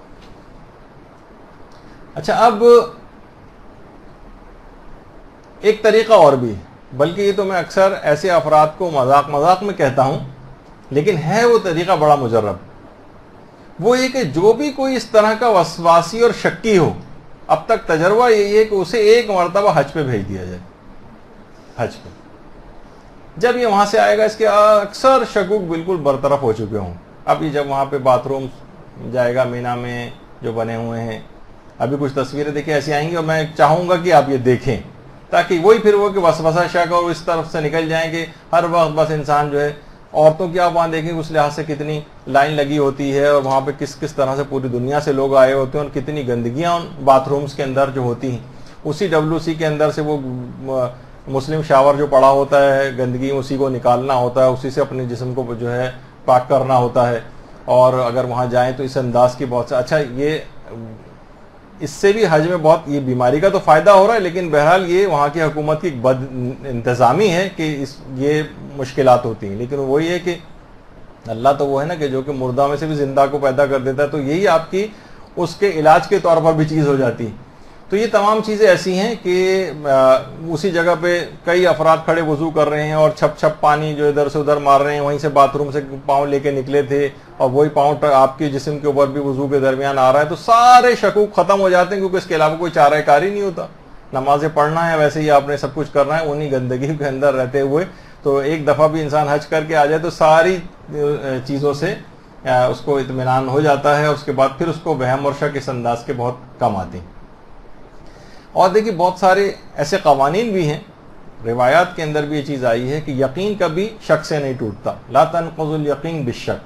اچھا، اب ایک طریقہ اور بھی، بلکہ یہ تو میں اکثر ایسے افراد کو مذاق میں کہتا ہوں، لیکن ہے وہ طریقہ بڑا مجرب۔ وہ یہ کہ جو بھی کوئی اس طرح کا وسواسی اور شکی ہو، اب تک تجربہ یہی ہے کہ اسے 1 مرتبہ حج پہ بھیج دیا جائے۔ حج پہ جب یہ وہاں سے آئے گا، اس کے اکثر شکوک بالکل برطرف ہو چکے ہوں۔ اب یہ جب وہاں پہ باتھ روم جائے گا مینا میں جو بنے ہوئے ہیں، ابھی کچھ تصویریں دیکھیں ایسی آئیں گی، اور میں چاہوں گا کہ آپ یہ دیکھیں تاکہ وہی پھر وہ کہ وسوسہ شک اور اس طرف سے نکل جائیں کہ ہر وقت بس انسان جو ہے، عورتوں کی آپ وہاں دیکھیں اس لحاظ سے کتنی لائن لگی ہوتی ہے، اور وہاں پہ کس طرح سے پوری دنیا سے لوگ آئے ہوتے ہیں، اور کتنی گندگیاں ان باتھ رومز کے اندر جو ہوتی ہیں۔ اسی WC کے اندر سے وہ مسلم شاور جو پڑا ہوتا ہے، گندگی اسی کو نکالنا ہوتا ہے، اسی سے اپنے جسم کو جو ہے پاک کرنا ہوتا ہے، اور اگر وہاں جائیں تو اس انداز کی بہت سے اچھا، یہ اس سے بھی حج میں بہت یہ بیماری کا تو فائدہ ہو رہا ہے، لیکن بہرحال یہ وہاں کی حکومت کی بد انتظامی ہے کہ یہ مشکلات ہوتی ہیں۔ لیکن وہی ہے کہ اللہ تو وہ ہے نا کہ جو کہ مردہ میں سے بھی زندہ کو پیدا کر دیتا ہے، تو یہی آپ کی اس کے علاج کے طور پر بھی چیز ہو جاتی ہے۔ تو یہ تمام چیزیں ایسی ہیں کہ اسی جگہ پہ کئی افراد کھڑے وضو کر رہے ہیں اور چھپ پانی جو ادھر سے ادھر مار رہے ہیں، وہیں سے باتھ روم سے پاؤں لے کے نکلے تھے اور وہی پاؤں آپ کے جسم کے اوپر بھی وضو کے درمیان آ رہا ہے، تو سارے شکوک ختم ہو جاتے ہیں، کیونکہ اس کے علاوہ کوئی چارہ کاری نہیں ہوتا۔ نمازیں پڑھنا ہے، ویسے ہی آپ نے سب کچھ کرنا ہے انہی گندگی کے اندر رہتے ہوئے۔ تو ایک دفعہ بھی انسان حج کر کے آ جائے تو ساری چیزوں سے اس کو اطمینان ہو جاتا ہے، اس کے بعد پھر اس کو وہم اور شک اس انداز کے بہت کم آتے ہیں۔ اور دیکھیے بہت سارے ایسے قوانین بھی ہیں، روایات کے اندر بھی یہ چیز آئی ہے کہ یقین کبھی شک سے نہیں ٹوٹتا، لا تنقض الیقین بالشک۔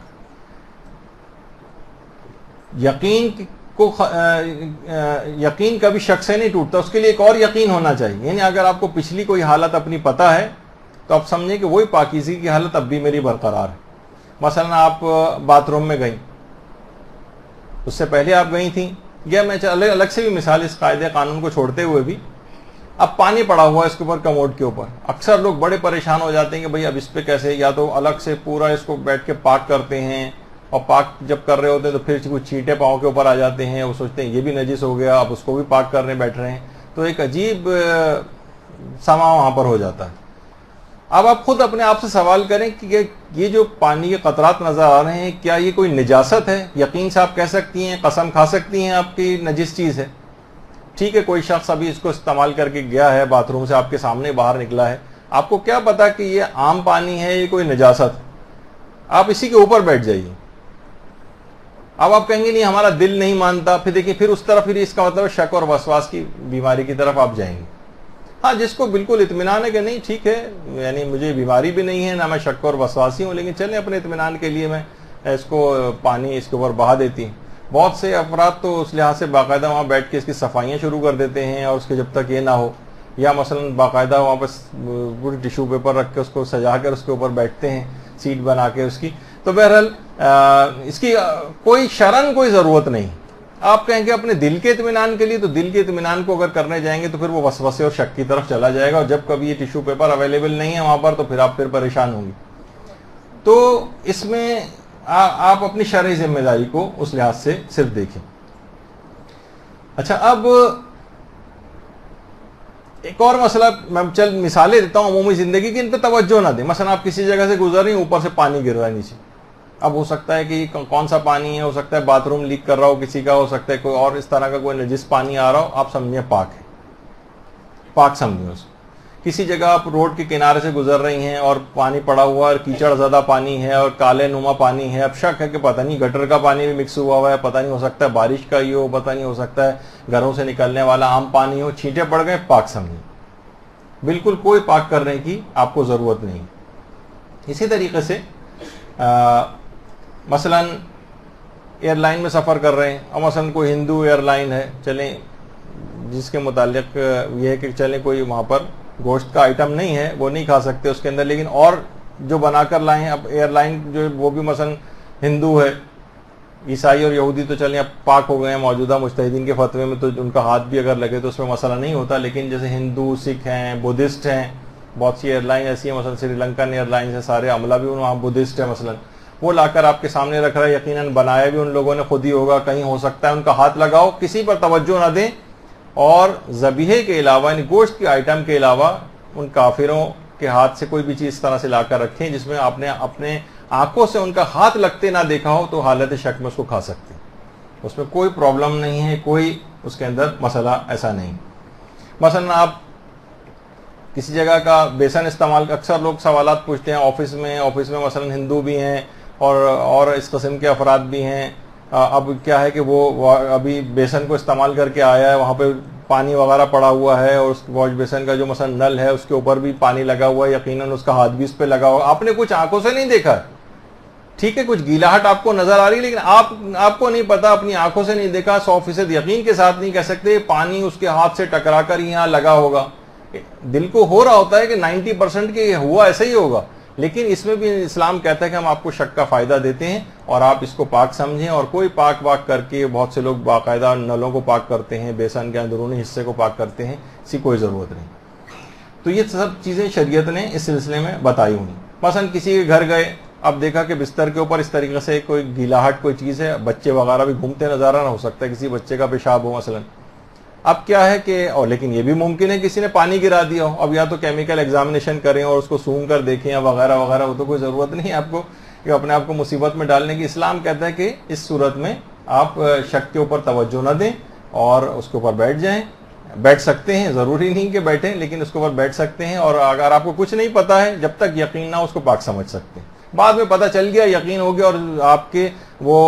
یقین کبھی شک سے نہیں ٹوٹتا، اس کے لیے ایک اور یقین ہونا چاہیے۔ یعنی اگر آپ کو پچھلی کوئی حالت اپنی پتہ ہے تو آپ سمجھیں کہ وہی پاکیزگی کی حالت اب بھی میری برقرار ہے۔ مثلا آپ باتھ روم میں گئیں، اس سے پہلے آپ گئی تھیں، یا میں الگ سے بھی مثال اس قاعدے قانون کو چھوڑتے ہوئے بھی، اب پانی پڑا ہوا ہے اس کے اوپر کموڈ کے اوپر، اکثر لوگ بڑے پریشان ہو جاتے ہیں کہ بھئی اب اس پہ کیسے، یا تو الگ سے پورا اس کو بیٹھ کے پاک کرتے ہیں، اور پاک جب کر رہے ہوتے ہیں تو پھر کچھ چھینٹے پاؤں کے اوپر آ جاتے ہیں، وہ سوچتے ہیں یہ بھی نجس ہو گیا، اب اس کو بھی پاک کرنے بیٹھ رہے ہیں، تو ایک عجیب سما وہاں پر ہو جاتا ہے۔ اب آپ خود اپنے آپ سے سوال کریں کہ یہ جو پانی کے قطرات نظر آ رہے ہیں کیا یہ کوئی نجاست ہے؟ یقین سے آپ کہہ سکتی ہیں، قسم کھا سکتی ہیں آپ کی نجس چیز ہے؟ ٹھیک ہے، کوئی شخص ابھی اس کو استعمال کر کے گیا ہے، باتھ روم سے آپ کے سامنے باہر نکلا ہے، آپ کو کیا پتا کہ یہ عام پانی ہے یہ کوئی نجاست؟ آپ اسی کے اوپر بیٹھ جائیے. اب آپ کہیں گے نہیں ہمارا دل نہیں مانتا، پھر دیکھیں پھر اس طرف پھر اس کا مطلب شک اور وسواس کی بیماری کی طرف آپ جائیں گے. ہاں جس کو بالکل اطمینان ہے کہ نہیں ٹھیک ہے، یعنی مجھے بیماری بھی نہیں ہے، نہ میں شک اور وسواسی ہوں، لیکن چلیں اپنے اطمینان کے لیے میں اس کو پانی اس کے اوپر بہا دیتی ہوں. بہت سے افراد تو اس لحاظ سے باقاعدہ وہاں بیٹھ کے اس کی صفائیاں شروع کر دیتے ہیں، اور اس کے جب تک یہ نہ ہو، یا مثلا باقاعدہ وہاں پر پوری ٹیشو پیپر رکھ کے اس کو سجا کر اس کے اوپر بیٹھتے ہیں، سیٹ بنا کے اس کی. تو بہرحال اس کی کوئی شرعاً کوئی ضرورت نہیں. آپ کہیں گے اپنے دل کے اطمینان کے لیے، تو دل کے اطمینان کو اگر کرنے جائیں گے تو پھر وہ وسوسے اور شک کی طرف چلا جائے گا، اور جب کبھی یہ ٹیشو پیپر اویلیبل نہیں ہے وہاں پر تو پھر آپ پریشان ہوں گے. تو اس میں آپ اپنی شرعی ذمہ داری کو اس لحاظ سے صرف دیکھیں. اچھا، اب ایک اور مسئلہ میں چل مثالیں دیتا ہوں عمومی زندگی کی، ان پہ توجہ نہ دیں. مثلا آپ کسی جگہ سے گزر رہی ہیں، اوپر سے پانی گر رہا ہے نیچے. اب ہو سکتا ہے کہ یہ کون سا پانی ہے، ہو سکتا ہے باتھ روم لیک کر رہا ہو کسی کا، ہو سکتا ہے کوئی اور اس طرح کا کوئی نجس پانی آ رہا ہو، آپ سمجھیں پاک ہے، پاک سمجھیں اس کو. کسی جگہ آپ روڈ کے کنارے سے گزر رہی ہیں اور پانی پڑا ہوا ہے، کیچڑ زدہ پانی ہے اور کالے نما پانی ہے. اب شک ہے کہ پتہ نہیں گٹر کا پانی بھی مکس ہوا ہے، پتہ نہیں ہو سکتا ہے بارش کا ہی ہو، پتہ نہیں ہو سکتا ہے گھروں سے نکلنے والا عام پانی ہو، چھینٹے پڑ گئے، پاک سمجھیں. بالکل کوئی پاک کرنے کی آپ کو ضرورت نہیں. اسی طریقے سے مثلا ایئر لائن میں سفر کر رہے ہیں، اور مثلا کوئی ہندو ایئر لائن ہے، چلیں جس کے متعلق یہ ہے کہ چلیں کوئی وہاں پر گوشت کا آئٹم نہیں ہے، وہ نہیں کھا سکتے اس کے اندر، لیکن اور جو بنا کر لائے ہیں. اب ایئر لائن جو وہ بھی مثلا ہندو ہے، عیسائی اور یہودی تو چلیں اب پاک ہو گئے ہیں موجودہ مجتہدین کے فتوے میں، تو ان کا ہاتھ بھی اگر لگے تو اس میں مسئلہ نہیں ہوتا. لیکن جیسے ہندو، سکھ ہیں، بدھسٹ ہیں، بہت سی ایئر لائن ایسی ہیں، مثلا سری لنکن ایئر لائن ہے، سارے عملہ بھی وہاں بدھسٹ ہے مثلا، وہ لا کر آپ کے سامنے رکھ رہا ہے. یقیناً بنایا بھی ان لوگوں نے خود ہی ہوگا، کہیں ہو سکتا ہے ان کا ہاتھ لگاؤ. کسی پر توجہ نہ دیں، اور ذبیحے کے علاوہ یعنی گوشت کے آئٹم کے علاوہ ان کافروں کے ہاتھ سے کوئی بھی چیز اس طرح سے لا کر رکھیں جس میں آپ نے اپنے آنکھوں سے ان کا ہاتھ لگتے نہ دیکھا ہو، تو حالت شک میں اس کو کھا سکتے ہیں. اس میں کوئی پرابلم نہیں ہے، کوئی اس کے اندر مسئلہ ایسا نہیں. مثلا آپ کسی جگہ کا بیسن استعمال، اکثر لوگ سوالات پوچھتے ہیں آفس میں مثلا ہندو بھی ہیں اور اس قسم کے افراد بھی ہیں. اب کیا ہے کہ وہ ابھی بیسن کو استعمال کر کے آیا ہے، وہاں پہ پانی وغیرہ پڑا ہوا ہے، اور اس واش بیسن کا جو مثلا نل ہے اس کے اوپر بھی پانی لگا ہوا ہے، یقیناً اس کا ہاتھ بھی اس پہ لگا ہوا. آپ نے کچھ آنکھوں سے نہیں دیکھا، ٹھیک ہے کچھ گیلاہٹ آپ کو نظر آ رہی ہے، لیکن آپ کو نہیں پتا، اپنی آنکھوں سے نہیں دیکھا، 100% یقین کے ساتھ نہیں کہہ سکتے پانی اس کے ہاتھ سے ٹکرا کر یہاں لگا ہوگا. دل کو ہو رہا ہوتا ہے کہ 90% کہ یہ ہوا ایسا ہی ہوگا، لیکن اس میں بھی اسلام کہتا ہے کہ ہم آپ کو شک کا فائدہ دیتے ہیں اور آپ اس کو پاک سمجھیں. اور کوئی پاک کر کے، بہت سے لوگ باقاعدہ نلوں کو پاک کرتے ہیں، بیسن کے اندرونی حصے کو پاک کرتے ہیں، اسی کوئی ضرورت نہیں. تو یہ سب چیزیں شریعت نے اس سلسلے میں بتائی ہوئی. مثلا کسی کے گھر گئے، اب دیکھا کہ بستر کے اوپر اس طریقے سے کوئی گیلاہٹ کوئی چیز ہے، بچے وغیرہ بھی گھومتے نظر آ رہا، ہو سکتا ہے کسی بچے کا پیشاب ہو مثلا. اب کیا ہے کہ اور لیکن یہ بھی ممکن ہے کسی نے پانی گرا دیا ہو. اب یا تو کیمیکل ایگزامینیشن کریں اور اس کو سونگ کر دیکھیں یا وغیرہ وغیرہ، وہ تو کوئی ضرورت نہیں ہے آپ کو کہ اپنے آپ کو مصیبت میں ڈالنے کی. اسلام کہتا ہے کہ اس صورت میں آپ شک کے اوپر توجہ نہ دیں اور اس کے اوپر بیٹھ جائیں. بیٹھ سکتے ہیں، ضروری نہیں کہ بیٹھیں، لیکن اس کے اوپر بیٹھ سکتے ہیں. اور اگر آپ کو کچھ نہیں پتا ہے، جب تک یقین نہ ہو اس کو پاک سمجھ سکتے ہیں. بعد میں پتہ چل گیا، یقین ہو گیا اور آپ کے وہ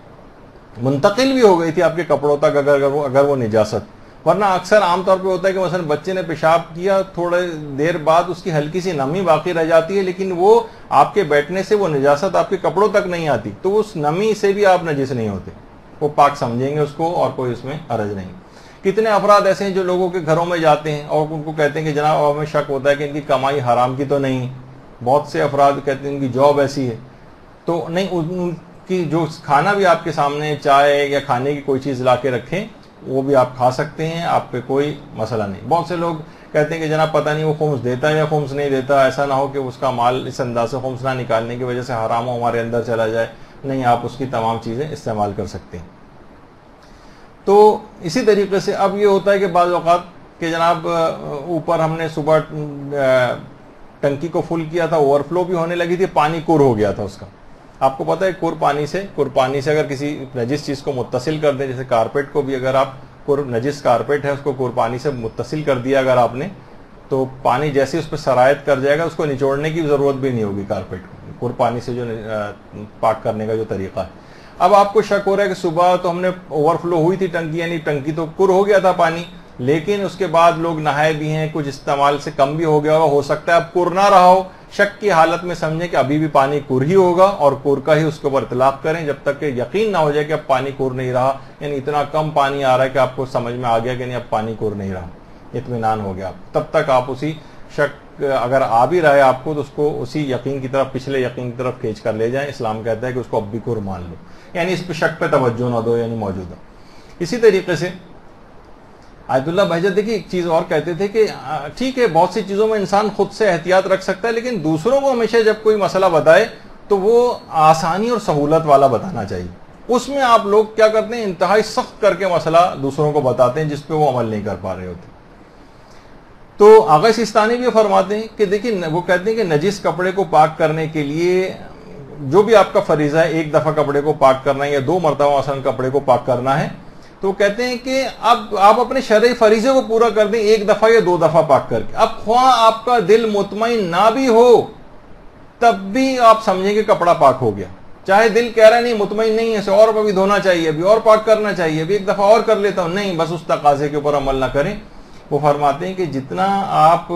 منتقل بھی ہو گئی تھی آپ کے کپڑوں تک اگر وہ نجاست. ورنہ اکثر عام طور پہ ہوتا ہے کہ مثلا بچے نے پیشاب کیا، تھوڑے دیر بعد اس کی ہلکی سی نمی باقی رہ جاتی ہے، لیکن وہ آپ کے بیٹھنے سے وہ نجاست آپ کے کپڑوں تک نہیں آتی، تو اس نمی سے بھی آپ نجس نہیں ہوتے، وہ پاک سمجھیں گے اس کو اور کوئی اس میں حرج نہیں. کتنے افراد ایسے ہیں جو لوگوں کے گھروں میں جاتے ہیں اور ان کو کہتے ہیں کہ جناب ہمیں شک ہوتا ہے کہ ان کی کمائی حرام کی تو نہیں. بہت سے افراد کہتے ہیں ان کی جاب ایسی ہے، تو نہیں، ان کی جو کھانا بھی آپ کے سامنے چائے یا کھانے کی کوئی چیز لا کے رکھیں وہ بھی آپ کھا سکتے ہیں، آپ پہ کوئی مسئلہ نہیں. بہت سے لوگ کہتے ہیں کہ جناب پتہ نہیں وہ خمس دیتا ہے یا خمس نہیں دیتا، ایسا نہ ہو کہ اس کا مال اس انداز سے خمس نہ نکالنے کی وجہ سے حرام ہمارے اندر چلا جائے. نہیں، آپ اس کی تمام چیزیں استعمال کر سکتے ہیں. تو اسی طریقے سے اب یہ ہوتا ہے کہ بعض اوقات کہ جناب اوپر ہم نے صبح ٹنکی کو فل کیا تھا, اوور فلو بھی ہونے لگی تھی, پانی کور ہو گیا تھا اس کا. آپ کو پتا ہے کور پانی سے اگر کسی نجس چیز کو متصل کر دیں, جیسے کارپیٹ کو بھی اگر آپ نجس کارپیٹ ہے اس کو کور پانی سے متصل کر دیا اگر آپ نے, تو پانی جیسے اس پہ سرایت کر جائے گا, اس کو نچوڑنے کی ضرورت بھی نہیں ہوگی کارپیٹ کو, کور پانی سے جو پاک کرنے کا جو طریقہ ہے. اب آپ کو شک ہو رہا ہے کہ صبح تو ہم نے اوور فلو ہوئی تھی ٹنکی, یعنی ٹنکی تو کور ہو گیا تھا پانی, لیکن اس کے بعد لوگ نہائے بھی ہیں, کچھ استعمال سے کم بھی ہو گیا ہوگا, ہو سکتا ہے اب کور نہ رہا ہو. شک کی حالت میں سمجھیں کہ ابھی بھی پانی کور ہی ہوگا اور کور کا ہی اس کے اوپر اطلاق کریں جب تک کہ یقین نہ ہو جائے کہ اب پانی کور نہیں رہا, یعنی اتنا کم پانی آ رہا ہے کہ آپ کو سمجھ میں آ گیا کہ نہیں اب پانی کور نہیں رہا, اطمینان ہو گیا. تب تک آپ اسی شک اگر آ بھی رہا ہے آپ کو تو اس کو اسی یقین کی طرف, پچھلے یقین کی طرف کھینچ کر لے جائیں. اسلام کہتا ہے کہ اس کو اب بھی کور مان لو, یعنی اس پہ شک پہ توجہ نہ دو, یعنی موجودہ. اسی طریقے سے آیت اللہ بہجت دیکھیے ایک چیز اور کہتے تھے کہ ٹھیک ہے بہت سی چیزوں میں انسان خود سے احتیاط رکھ سکتا ہے, لیکن دوسروں کو ہمیشہ جب کوئی مسئلہ بتائے تو وہ آسانی اور سہولت والا بتانا چاہیے. اس میں آپ لوگ کیا کرتے ہیں, انتہائی سخت کر کے مسئلہ دوسروں کو بتاتے ہیں جس پہ وہ عمل نہیں کر پا رہے ہوتے. تو آغا سیستانی بھی فرماتے ہیں کہ دیکھیں, وہ کہتے ہیں کہ نجس کپڑے کو پاک کرنے کے لیے جو بھی آپ کا فریضہ ہے, ایک دفعہ کپڑے کو پاک کرنا ہے یا 2 مرتبہ مثلا کپڑے کو پاک کرنا ہے, تو کہتے ہیں کہ اب آپ اپنے شرعی فریضے کو پورا کر دیں 1 دفعہ یا 2 دفعہ پاک کر کے. اب خواہ آپ کا دل مطمئن نہ بھی ہو تب بھی آپ سمجھیں کہ کپڑا پاک ہو گیا, چاہے دل کہہ رہا ہے نہیں مطمئن نہیں ہے, اسے اور ابھی دھونا چاہیے, ابھی اور پاک کرنا چاہیے, ابھی 1 دفعہ اور کر لیتا ہوں, نہیں, بس اس تقاضے کے اوپر عمل نہ کریں. وہ فرماتے ہیں کہ جتنا آپ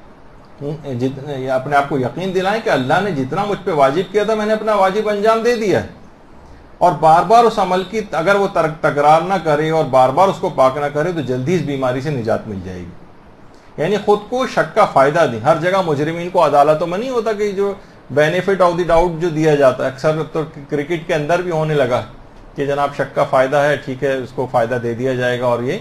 اپنے آپ کو یقین دلائیں کہ اللہ نے جتنا مجھ پہ واجب کیا تھا میں نے اپنا واجب انجام دے دیا ہے, اور بار بار اس عمل کی اگر وہ تکرار نہ کرے اور بار بار اس کو پاک نہ کرے تو جلدی اس بیماری سے نجات مل جائے گی. یعنی خود کو شک کا فائدہ دیں. ہر جگہ مجرمین کو عدالتوں میں نہیں ہوتا کہ جو بینیفٹ آف دی ڈاؤٹ جو دیا جاتا ہے, اکثر تو کرکٹ کے اندر بھی ہونے لگا کہ جناب شک کا فائدہ ہے, ٹھیک ہے اس کو فائدہ دے دیا جائے گا اور یہ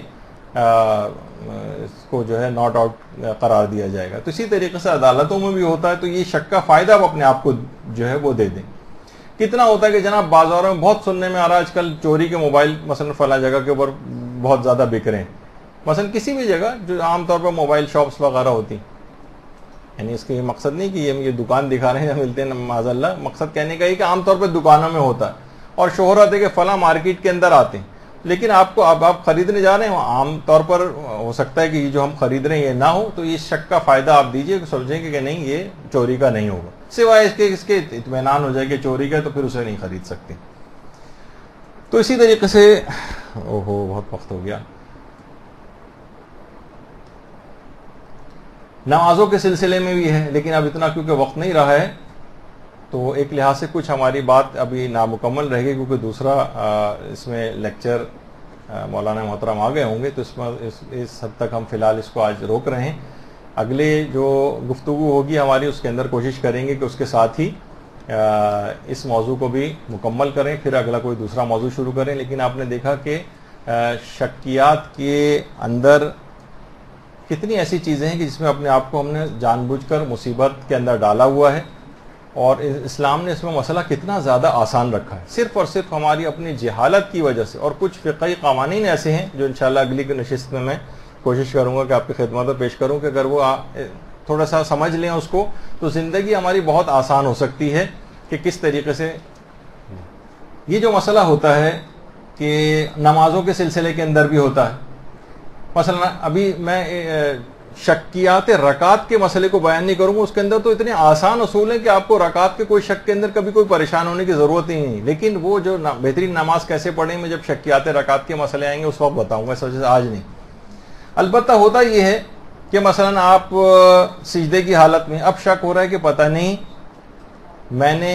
اس کو جو ہے ناٹ آؤٹ قرار دیا جائے گا. تو اسی طریقے سے عدالتوں میں بھی ہوتا ہے, تو یہ شک کا فائدہ آپ اپنے آپ کو جو ہے وہ دے دیں. کتنا ہوتا ہے کہ جناب بازاروں میں بہت سننے میں آ رہا ہے آج کل چوری کے موبائل مثلا فلاں جگہ کے اوپر بہت زیادہ بک رہے ہیں, مثلا کسی بھی جگہ جو عام طور پر موبائل شاپس وغیرہ ہوتی ہیں. یعنی اس کا یہ مقصد نہیں کہ یہ دکان دکھا رہے ہیں ملتے ہیں معاذ اللہ, مقصد کہنے کا یہ کہ عام طور پہ دکانوں میں ہوتا ہے اور شہرت ہے کہ فلاں مارکیٹ کے اندر آتے ہیں, لیکن آپ کو اب آپ خریدنے جا رہے ہیں, عام طور پر ہو سکتا ہے کہ یہ جو ہم خرید رہے ہیں یہ نہ ہو, تو یہ شک کا فائدہ آپ دیجئے, سمجھیں کہ نہیں یہ چوری کا نہیں ہوگا, سوائے اس کے اطمینان ہو جائے کہ چوری کا, تو پھر اسے نہیں خرید سکتے. تو اسی طریقے سے بہت وقت ہو گیا. نمازوں کے سلسلے میں بھی ہے, لیکن اب اتنا کیونکہ وقت نہیں رہا ہے تو ایک لحاظ سے کچھ ہماری بات ابھی نامکمل رہے گی, کیونکہ دوسرا اس میں لیکچر مولانا محترم آ گئے ہوں گے, تو اس حد تک ہم فی الحال اس کو آج روک رہے ہیں. اگلے جو گفتگو ہوگی ہماری اس کے اندر کوشش کریں گے کہ اس کے ساتھ ہی اس موضوع کو بھی مکمل کریں, پھر اگلا کوئی دوسرا موضوع شروع کریں. لیکن آپ نے دیکھا کہ شکیات کے اندر کتنی ایسی چیزیں ہیں کہ جس میں اپنے آپ کو ہم نے جان بوجھ کر مصیبت کے اندر ڈالا ہوا ہے, اور اسلام نے اس میں مسئلہ کتنا زیادہ آسان رکھا ہے, صرف اور صرف ہماری اپنی جہالت کی وجہ سے. اور کچھ فقہی قوانین ایسے ہیں جو انشاءاللہ اگلی کی نشست میں کوشش کروں گا کہ آپ کی خدمت میں پیش کروں, کہ اگر وہ تھوڑا سا سمجھ لیں اس کو تو زندگی ہماری بہت آسان ہو سکتی ہے. کہ کس طریقے سے یہ جو مسئلہ ہوتا ہے کہ نمازوں کے سلسلے کے اندر بھی ہوتا ہے. مثلا ابھی میں شکیات رکعت کے مسئلے کو بیان نہیں کروں گا, اس کے اندر تو اتنے آسان اصول ہیں کہ آپ کو رکعت کے کوئی شک کے اندر کبھی کوئی پریشان ہونے کی ضرورت ہی نہیں. لیکن وہ جو بہترین نماز کیسے پڑھیں, میں جب شکیات رکعت کے مسئلے آئیں گے اس وقت بتاؤں گا, اس وجہ سے آج نہیں. البتہ ہوتا یہ ہے کہ مثلا آپ سجدے کی حالت میں اب شک ہو رہا ہے کہ پتہ نہیں میں نے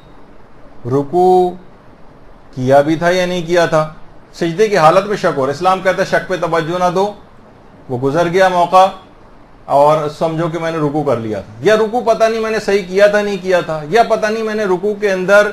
رکوع کیا بھی تھا یا نہیں کیا تھا, سجدے کی حالت میں شک ہو رہا ہے. اسلام کہتا ہے شک پہ توجہ نہ دو, وہ گزر گیا موقع اور سمجھو کہ میں نے رکوع کر لیا تھا, یا رکوع پتہ نہیں میں نے صحیح کیا تھا نہیں کیا تھا, یا پتہ نہیں میں نے رکوع کے اندر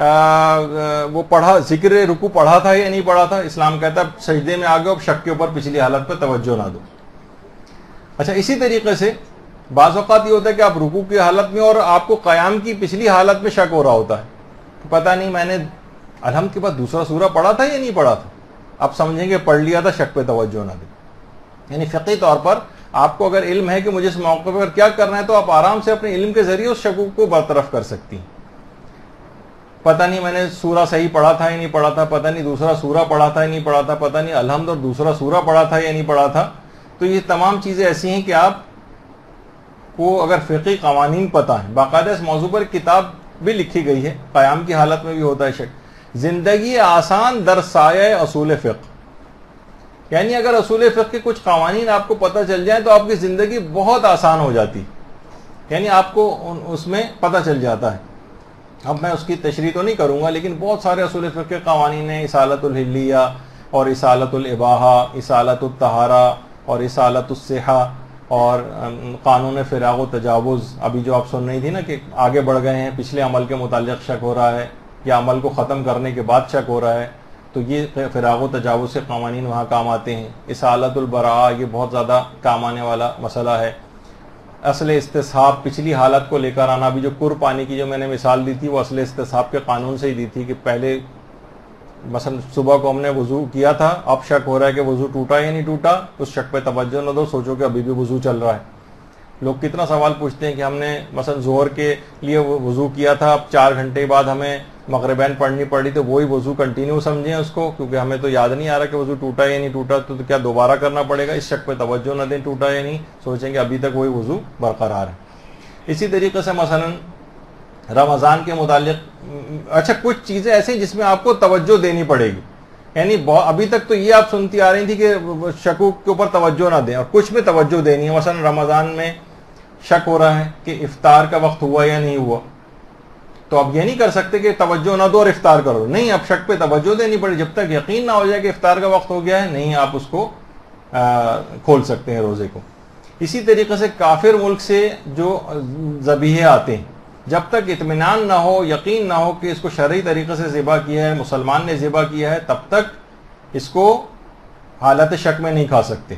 وہ پڑھا ذکر رکوع پڑھا تھا یا نہیں پڑھا تھا. اسلام کہتا ہے سجدے میں آ گئے, اب شک کے اوپر پچھلی حالت پہ توجہ نہ دو. اچھا, اسی طریقے سے بعض اوقات یہ ہوتا ہے کہ آپ رکوع کی حالت میں اور آپ کو قیام کی پچھلی حالت میں شک ہو رہا ہوتا ہے, پتہ نہیں میں نے الحمد کے بعد دوسرا سورہ پڑھا تھا یا نہیں پڑھا تھا. آپ سمجھیں کہ پڑھ لیا تھا, شک پہ توجہ نہ دیں. یعنی فقہی طور پر آپ کو اگر علم ہے کہ مجھے اس موقع پر کیا کرنا ہے تو آپ آرام سے اپنے علم کے ذریعے اس شکوک کو برطرف کر سکتی ہیں. پتہ نہیں میں نے سورہ صحیح پڑھا تھا یا نہیں پڑھا تھا, پتہ نہیں دوسرا سورہ پڑھا تھا یا نہیں پڑھا تھا, پتہ نہیں الحمد اور دوسرا سورہ پڑھا تھا یا نہیں پڑھا تھا. تو یہ تمام چیزیں ایسی ہیں کہ آپ کو اگر فقہی قوانین پتہ ہیں, باقاعدہ اس موضوع پر کتاب بھی لکھی گئی ہے, قیام کی حالت میں بھی ہوتا ہے شک. زندگی آسان در سایہ اصول فقہ, یعنی اگر اصول فقہ کے کچھ قوانین آپ کو پتہ چل جائیں تو آپ کی زندگی بہت آسان ہو جاتی, یعنی آپ کو اس میں پتہ چل جاتا ہے. اب میں اس کی تشریح تو نہیں کروں گا, لیکن بہت سارے اصول فقہ کے قوانین ہیں, اصالۃ الحلیہ اور اصالۃ الاباحہ, اصالۃ الطہارہ اور اصالۃ الصحہ اور قانون فراغ و تجاوز. ابھی جو آپ سن رہی تھی نا کہ آگے بڑھ گئے ہیں, پچھلے عمل کے متعلق شک ہو رہا ہے یا عمل کو ختم کرنے کے بعد شک ہو رہا ہے, تو یہ فراغ و تجاوز سے قوانین وہاں کام آتے ہیں. اصالۃ البراء یہ بہت زیادہ کام آنے والا مسئلہ ہے. اصل استصحاب پچھلی حالت کو لے کر آنا, ابھی جو کر پانی کی جو میں نے مثال دی تھی وہ اصل استصحاب کے قانون سے ہی دی تھی کہ پہلے مثلا صبح کو ہم نے وضو کیا تھا, اب شک ہو رہا ہے کہ وضو ٹوٹا یا نہیں ٹوٹا, اس شک پہ توجہ نہ دو, سوچو کہ ابھی بھی وضو چل رہا ہے. لوگ کتنا سوال پوچھتے ہیں کہ ہم نے مثلا ظہر کے لیے وضو کیا تھا, اب 4 گھنٹے بعد ہمیں مغربین پڑھنی پڑی, تو وہی وضو کنٹینیو سمجھیں اس کو, کیونکہ ہمیں تو یاد نہیں آ رہا کہ وضو ٹوٹا یا نہیں ٹوٹا, تو کیا دوبارہ کرنا پڑے گا. اس شک پہ توجہ نہ دیں ٹوٹا یا نہیں, سوچیں کہ ابھی تک وہی وضو برقرار ہے. اسی طریقے سے مثلا رمضان کے متعلق اچھا کچھ چیزیں ایسی جس میں آپ کو توجہ دینی پڑے گی, یعنی ابھی تک تو یہ آپ سنتی آ رہی تھی کہ شکوک کے اوپر توجہ نہ دیں, اور کچھ میں توجہ دینی ہے. مثلا رمضان میں شک ہو رہا ہے کہ افطار کا وقت ہوا یا نہیں ہوا, تو اب یہ نہیں کر سکتے کہ توجہ نہ دو اور افطار کرو, نہیں, اب شک پہ توجہ دینی پڑے. جب تک یقین نہ ہو جائے کہ افطار کا وقت ہو گیا ہے, نہیں آپ اس کو کھول سکتے ہیں روزے کو. اسی طریقے سے کافر ملک سے جو ذبیحے آتے ہیں, جب تک اطمینان نہ ہو, یقین نہ ہو کہ اس کو شرعی طریقے سے ذبح کیا ہے, مسلمان نے ذبح کیا ہے, تب تک اس کو حالت شک میں نہیں کھا سکتے.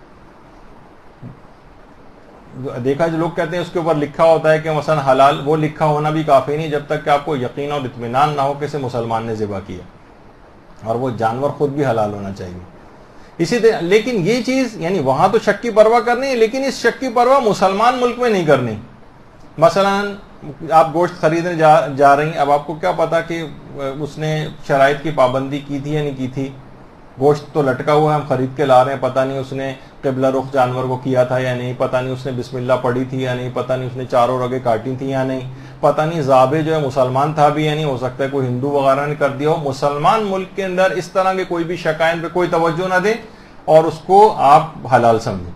دیکھا جو لوگ کہتے ہیں اس کے اوپر لکھا ہوتا ہے کہ مثلا حلال, وہ لکھا ہونا بھی کافی نہیں جب تک کہ آپ کو یقین اور اطمینان نہ ہو کہ اسے مسلمان نے ذبح کیا, اور وہ جانور خود بھی حلال ہونا چاہیے. اسی طرح لیکن یہ چیز یعنی وہاں تو شک کی پرواہ کرنی ہے, لیکن اس شک کی پرواہ مسلمان ملک میں نہیں کرنی. مثلا آپ گوشت خریدنے جا رہی ہیں, اب آپ کو کیا پتا کہ اس نے شرائط کی پابندی کی تھی یا نہیں کی تھی. گوشت تو لٹکا ہوا ہے, ہم خرید کے لا رہے ہیں, پتہ نہیں اس نے قبلہ رخ جانور کو کیا تھا یا نہیں, پتہ نہیں اس نے بسم اللہ پڑھی تھی یا نہیں, پتہ نہیں اس نے چاروں رگیں کاٹی تھی یا نہیں, پتہ نہیں ذابح جو ہے مسلمان تھا بھی یا نہیں, ہو سکتا ہے کوئی ہندو وغیرہ نے کر دیا ہو. مسلمان ملک کے اندر اس طرح کے کوئی بھی شکائن پہ کوئی توجہ نہ دیں اور اس کو آپ حلال سمجھیں.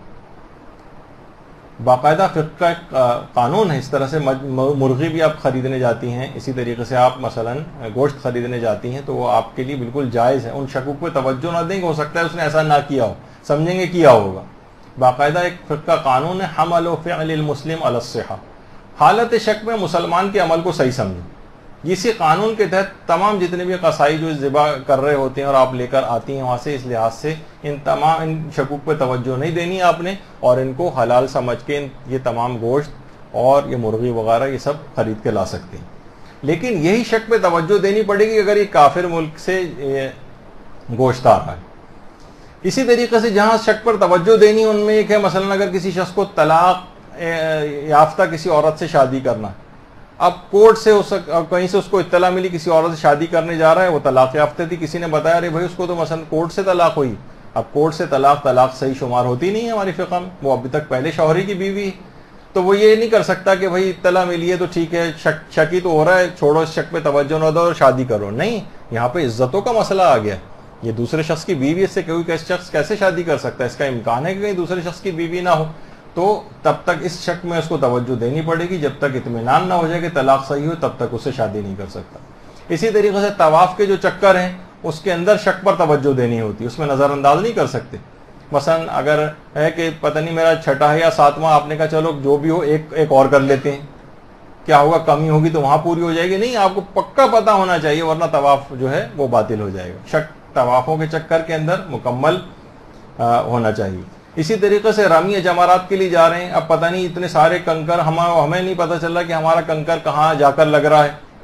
باقاعدہ فقہ کا ایک قانون ہے. اس طرح سے مرغی بھی آپ خریدنے جاتی ہیں, اسی طریقے سے آپ مثلا گوشت خریدنے جاتی ہیں, تو وہ آپ کے لیے بالکل جائز ہے. ان شکوک پہ توجہ نہ دیں کہ ہو سکتا ہے اس نے ایسا نہ کیا ہو, سمجھیں گے کیا ہوگا. باقاعدہ ایک فقہ کا قانون ہے, حمل و فعل المسلم علی الصحہ, حالت شک میں مسلمان کے عمل کو صحیح سمجھیں. اسی قانون کے تحت تمام جتنے بھی قصائی جو ذبح کر رہے ہوتے ہیں اور آپ لے کر آتی ہیں وہاں سے, اس لحاظ سے ان شکوک پہ توجہ نہیں دینی آپ نے, اور ان کو حلال سمجھ کے یہ تمام گوشت اور یہ مرغی وغیرہ یہ سب خرید کے لا سکتے ہیں. لیکن یہی شک پہ توجہ دینی پڑے گی اگر یہ کافر ملک سے گوشت آ رہا ہے. اسی طریقے سے جہاں شک پر توجہ دینی ان میں ایک ہے, مثلا اگر کسی شخص کو طلاق یافتہ کسی عورت سے شادی کرنا, اب کورٹ سے کہیں سے اس کو اطلاع ملی کسی عورت سے شادی کرنے جا رہا ہے, وہ طلاق یافتہ تھی, کسی نے بتایا ارے بھائی اس کو تو مثلا کورٹ سے طلاق ہوئی. اب کورٹ سے طلاق صحیح شمار ہوتی نہیں ہے ہماری فقہ میں, وہ ابھی تک پہلے شوہری کی بیوی ہے, تو وہ یہ نہیں کر سکتا کہ بھائی اطلاع ملی ہے تو ٹھیک ہے, شکی تو ہو رہا ہے, چھوڑو اس شک پہ توجہ نہ دو اور شادی کرو. نہیں, یہاں پہ عزتوں کا مسئلہ آ گیا. یہ دوسرے شخص کی بیوی, اس سے کوئی شخص کیسے شادی کر سکتا ہے؟ اس کا امکان ہے کہ کہیں دوسرے شخص کی بیوی نہ ہو. تو تب تک اس شک میں اس کو توجہ دینی پڑے گی, جب تک اطمینان نہ ہو جائے کہ طلاق صحیح ہو تب تک اس سے شادی نہیں کر سکتا. اسی طریقے سے طواف کے جو چکر ہیں اس کے اندر شک پر توجہ دینی ہوتی ہے, اس میں نظر انداز نہیں کر سکتے. مثلا اگر ہے کہ پتہ نہیں میرا 6واں یا 7واں, آپ نے کہا چلو جو بھی ہو ایک اور کر لیتے ہیں, کیا ہوگا کمی ہوگی تو وہاں پوری ہو جائے گی. نہیں, آپ کو پکا پتہ ہونا چاہیے ورنہ طواف جو ہے وہ باطل ہو جائے گا. شک طوافوں کے چکر کے اندر مکمل ہونا چاہیے. اسی طریقے سے رامی جمارات کے لیے جا رہے ہیں, اب پتہ نہیں اتنے سارے کنکر, ہمیں نہیں پتہ چل رہا کہ ہمارا کنکر کہاں جا کر لگ رہا ہے,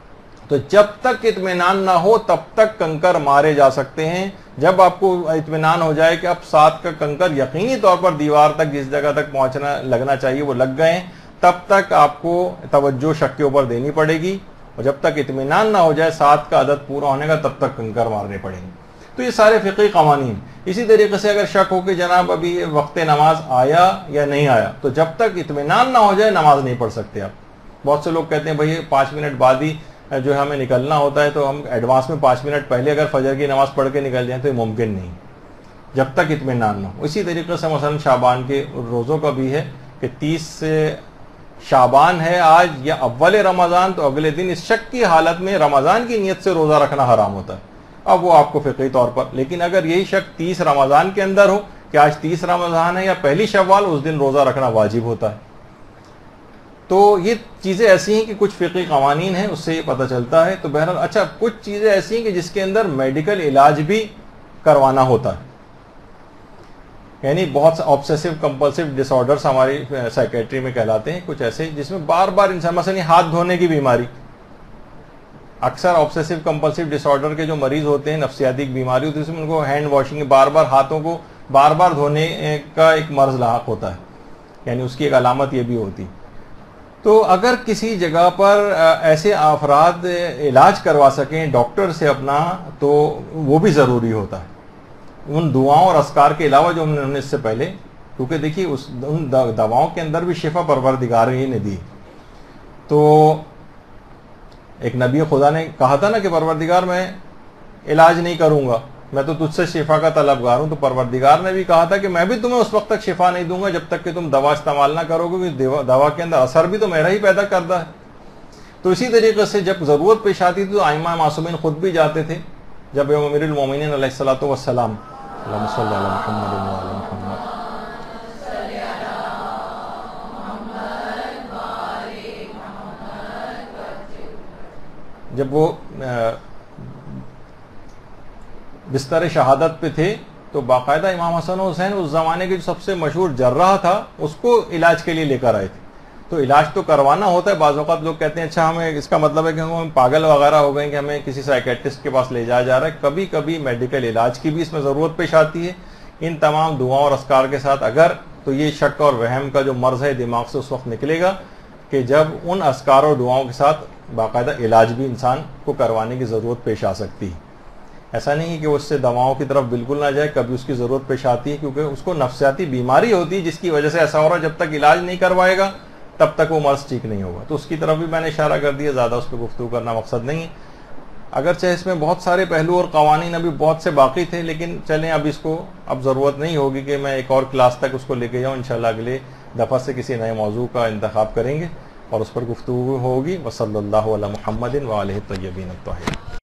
تو جب تک اطمینان نہ ہو تب تک کنکر مارے جا سکتے ہیں. جب آپ کو اطمینان ہو جائے کہ اب 7 کا کنکر یقینی طور پر دیوار تک جس جگہ تک پہنچنا لگنا چاہیے وہ لگ گئے، تب تک آپ کو توجہ شک کے اوپر دینی پڑے گی، اور جب تک اطمینان نہ ہو جائے 7 کا عدد پورا ہونے کا تب تک کنکر مارنے پڑیں گے. تو یہ سارے فقہی قوانین. اسی طریقے سے اگر شک ہو کہ جناب ابھی وقت نماز آیا یا نہیں آیا، تو جب تک اطمینان نہ ہو جائے نماز نہیں پڑھ سکتے آپ. بہت سے لوگ کہتے ہیں بھائی 5 منٹ بعد ہی جو ہے ہمیں نکلنا ہوتا ہے، تو ہم ایڈوانس میں 5 منٹ پہلے اگر فجر کی نماز پڑھ کے نکل جائیں تو یہ ممکن نہیں جب تک اطمینان نہ ہو. اسی طریقے سے مثلا شعبان کے روزوں کا بھی ہے کہ 30 سے شعبان ہے آج یا اول رمضان، تو اگلے دن اس شک کی حالت میں رمضان کی نیت سے روزہ رکھنا حرام ہوتا ہے. اب وہ آپ کو فقہی طور پر، لیکن اگر یہی شک 30 رمضان کے اندر ہو کہ آج 30 رمضان ہے یا پہلی شوال، اس دن روزہ رکھنا واجب ہوتا ہے. تو یہ چیزیں ایسی ہیں کہ کچھ فقہی قوانین ہیں، اس سے یہ پتہ چلتا ہے. تو بہرحال اچھا کچھ چیزیں ایسی ہیں کہ جس کے اندر میڈیکل علاج بھی کروانا ہوتا ہے، یعنی بہت سے آبسیسو کمپلسو ڈس آرڈرس ہماری سائیکیٹری میں کہلاتے ہیں. کچھ ایسے جس میں بار بار انسان، مثلا ہاتھ دھونے کی بیماری، اکثر آبسیسو کمپلسو ڈس آرڈر کے جو مریض ہوتے ہیں، نفسیاتی بیماری ہوتی ہے، اس میں ان کو ہینڈ واشنگ، بار بار ہاتھوں کو بار بار دھونے کا ایک مرض لاحق ہوتا ہے، یعنی اس کی ایک علامت یہ بھی ہوتی. تو اگر کسی جگہ پر ایسے افراد علاج کروا سکیں ڈاکٹر سے اپنا، تو وہ بھی ضروری ہوتا ہے. ان دعاؤں اور اذکار کے علاوہ جو ہم نے اس سے پہلے، کیونکہ دیکھیے ان دواؤں کے اندر بھی شفا پروردگار ہی نے دی. تو ایک نبی خدا نے کہا تھا نا کہ پروردگار میں علاج نہیں کروں گا، میں تو تجھ سے شفا کا طلبگار ہوں. تو پروردگار نے بھی کہا تھا کہ میں بھی تمہیں اس وقت تک شفا نہیں دوں گا جب تک کہ تم دوا استعمال نہ کرو گے، کیونکہ دوا کے اندر اثر بھی تو میرا ہی پیدا کرتا ہے. تو اسی طریقے سے جب ضرورت پیش آتی تھی تو ائمہ معصومین خود بھی جاتے تھے. جب امیر المومنین علیہ الصلوۃ والسلام، اللہم صلی علی محمد وعلی محمد، جب وہ بستر شہادت پہ تھے تو باقاعدہ امام حسن و حسین اس زمانے کے جو سب سے مشہور جراح تھا اس کو علاج کے لیے لے کر آئے تھے. تو علاج تو کروانا ہوتا ہے. بعض اوقات لوگ کہتے ہیں اچھا ہمیں اس کا مطلب ہے کہ ہم پاگل وغیرہ ہو گئے کہ ہمیں کسی سائیکیٹرسٹ کے پاس لے جایا جا رہا ہے. کبھی کبھی میڈیکل علاج کی بھی اس میں ضرورت پیش آتی ہے. ان تمام دعاؤں اور اذکار کے ساتھ اگر تو یہ شک اور وہم کا جو مرض ہے دماغ سے اس وقت نکلے گا کہ جب ان اذکار اور دعاؤں کے ساتھ باقاعدہ علاج بھی انسان کو کروانے کی ضرورت پیش آ سکتی ہے. ایسا نہیں کہ وہ اس سے دواؤں کی طرف بالکل نہ جائے، کبھی اس کی ضرورت پیش آتی ہے کیونکہ اس کو نفسیاتی بیماری ہوتی ہے جس کی وجہ سے ایسا ہو رہا ہے. جب تک علاج نہیں کروائے گا تب تک وہ مرض ٹھیک نہیں ہوگا. تو اس کی طرف بھی میں نے اشارہ کر دیا، زیادہ اس پہ گفتگو کرنا مقصد نہیں ہے. اگرچہ اس میں بہت سارے پہلو اور قوانین ابھی بہت سے باقی تھے، لیکن چلیں اب اس کو اب ضرورت نہیں ہوگی کہ میں ایک اور کلاس تک اس کو لے کے جاؤں. انشاءاللہ اگلے دفعہ سے کسی نئے موضوع کا انتخاب کریں گے اور اس پر گفتگو ہوگی. وصلی اللہ علی محمد وآلہ الطیبین الطاہرین.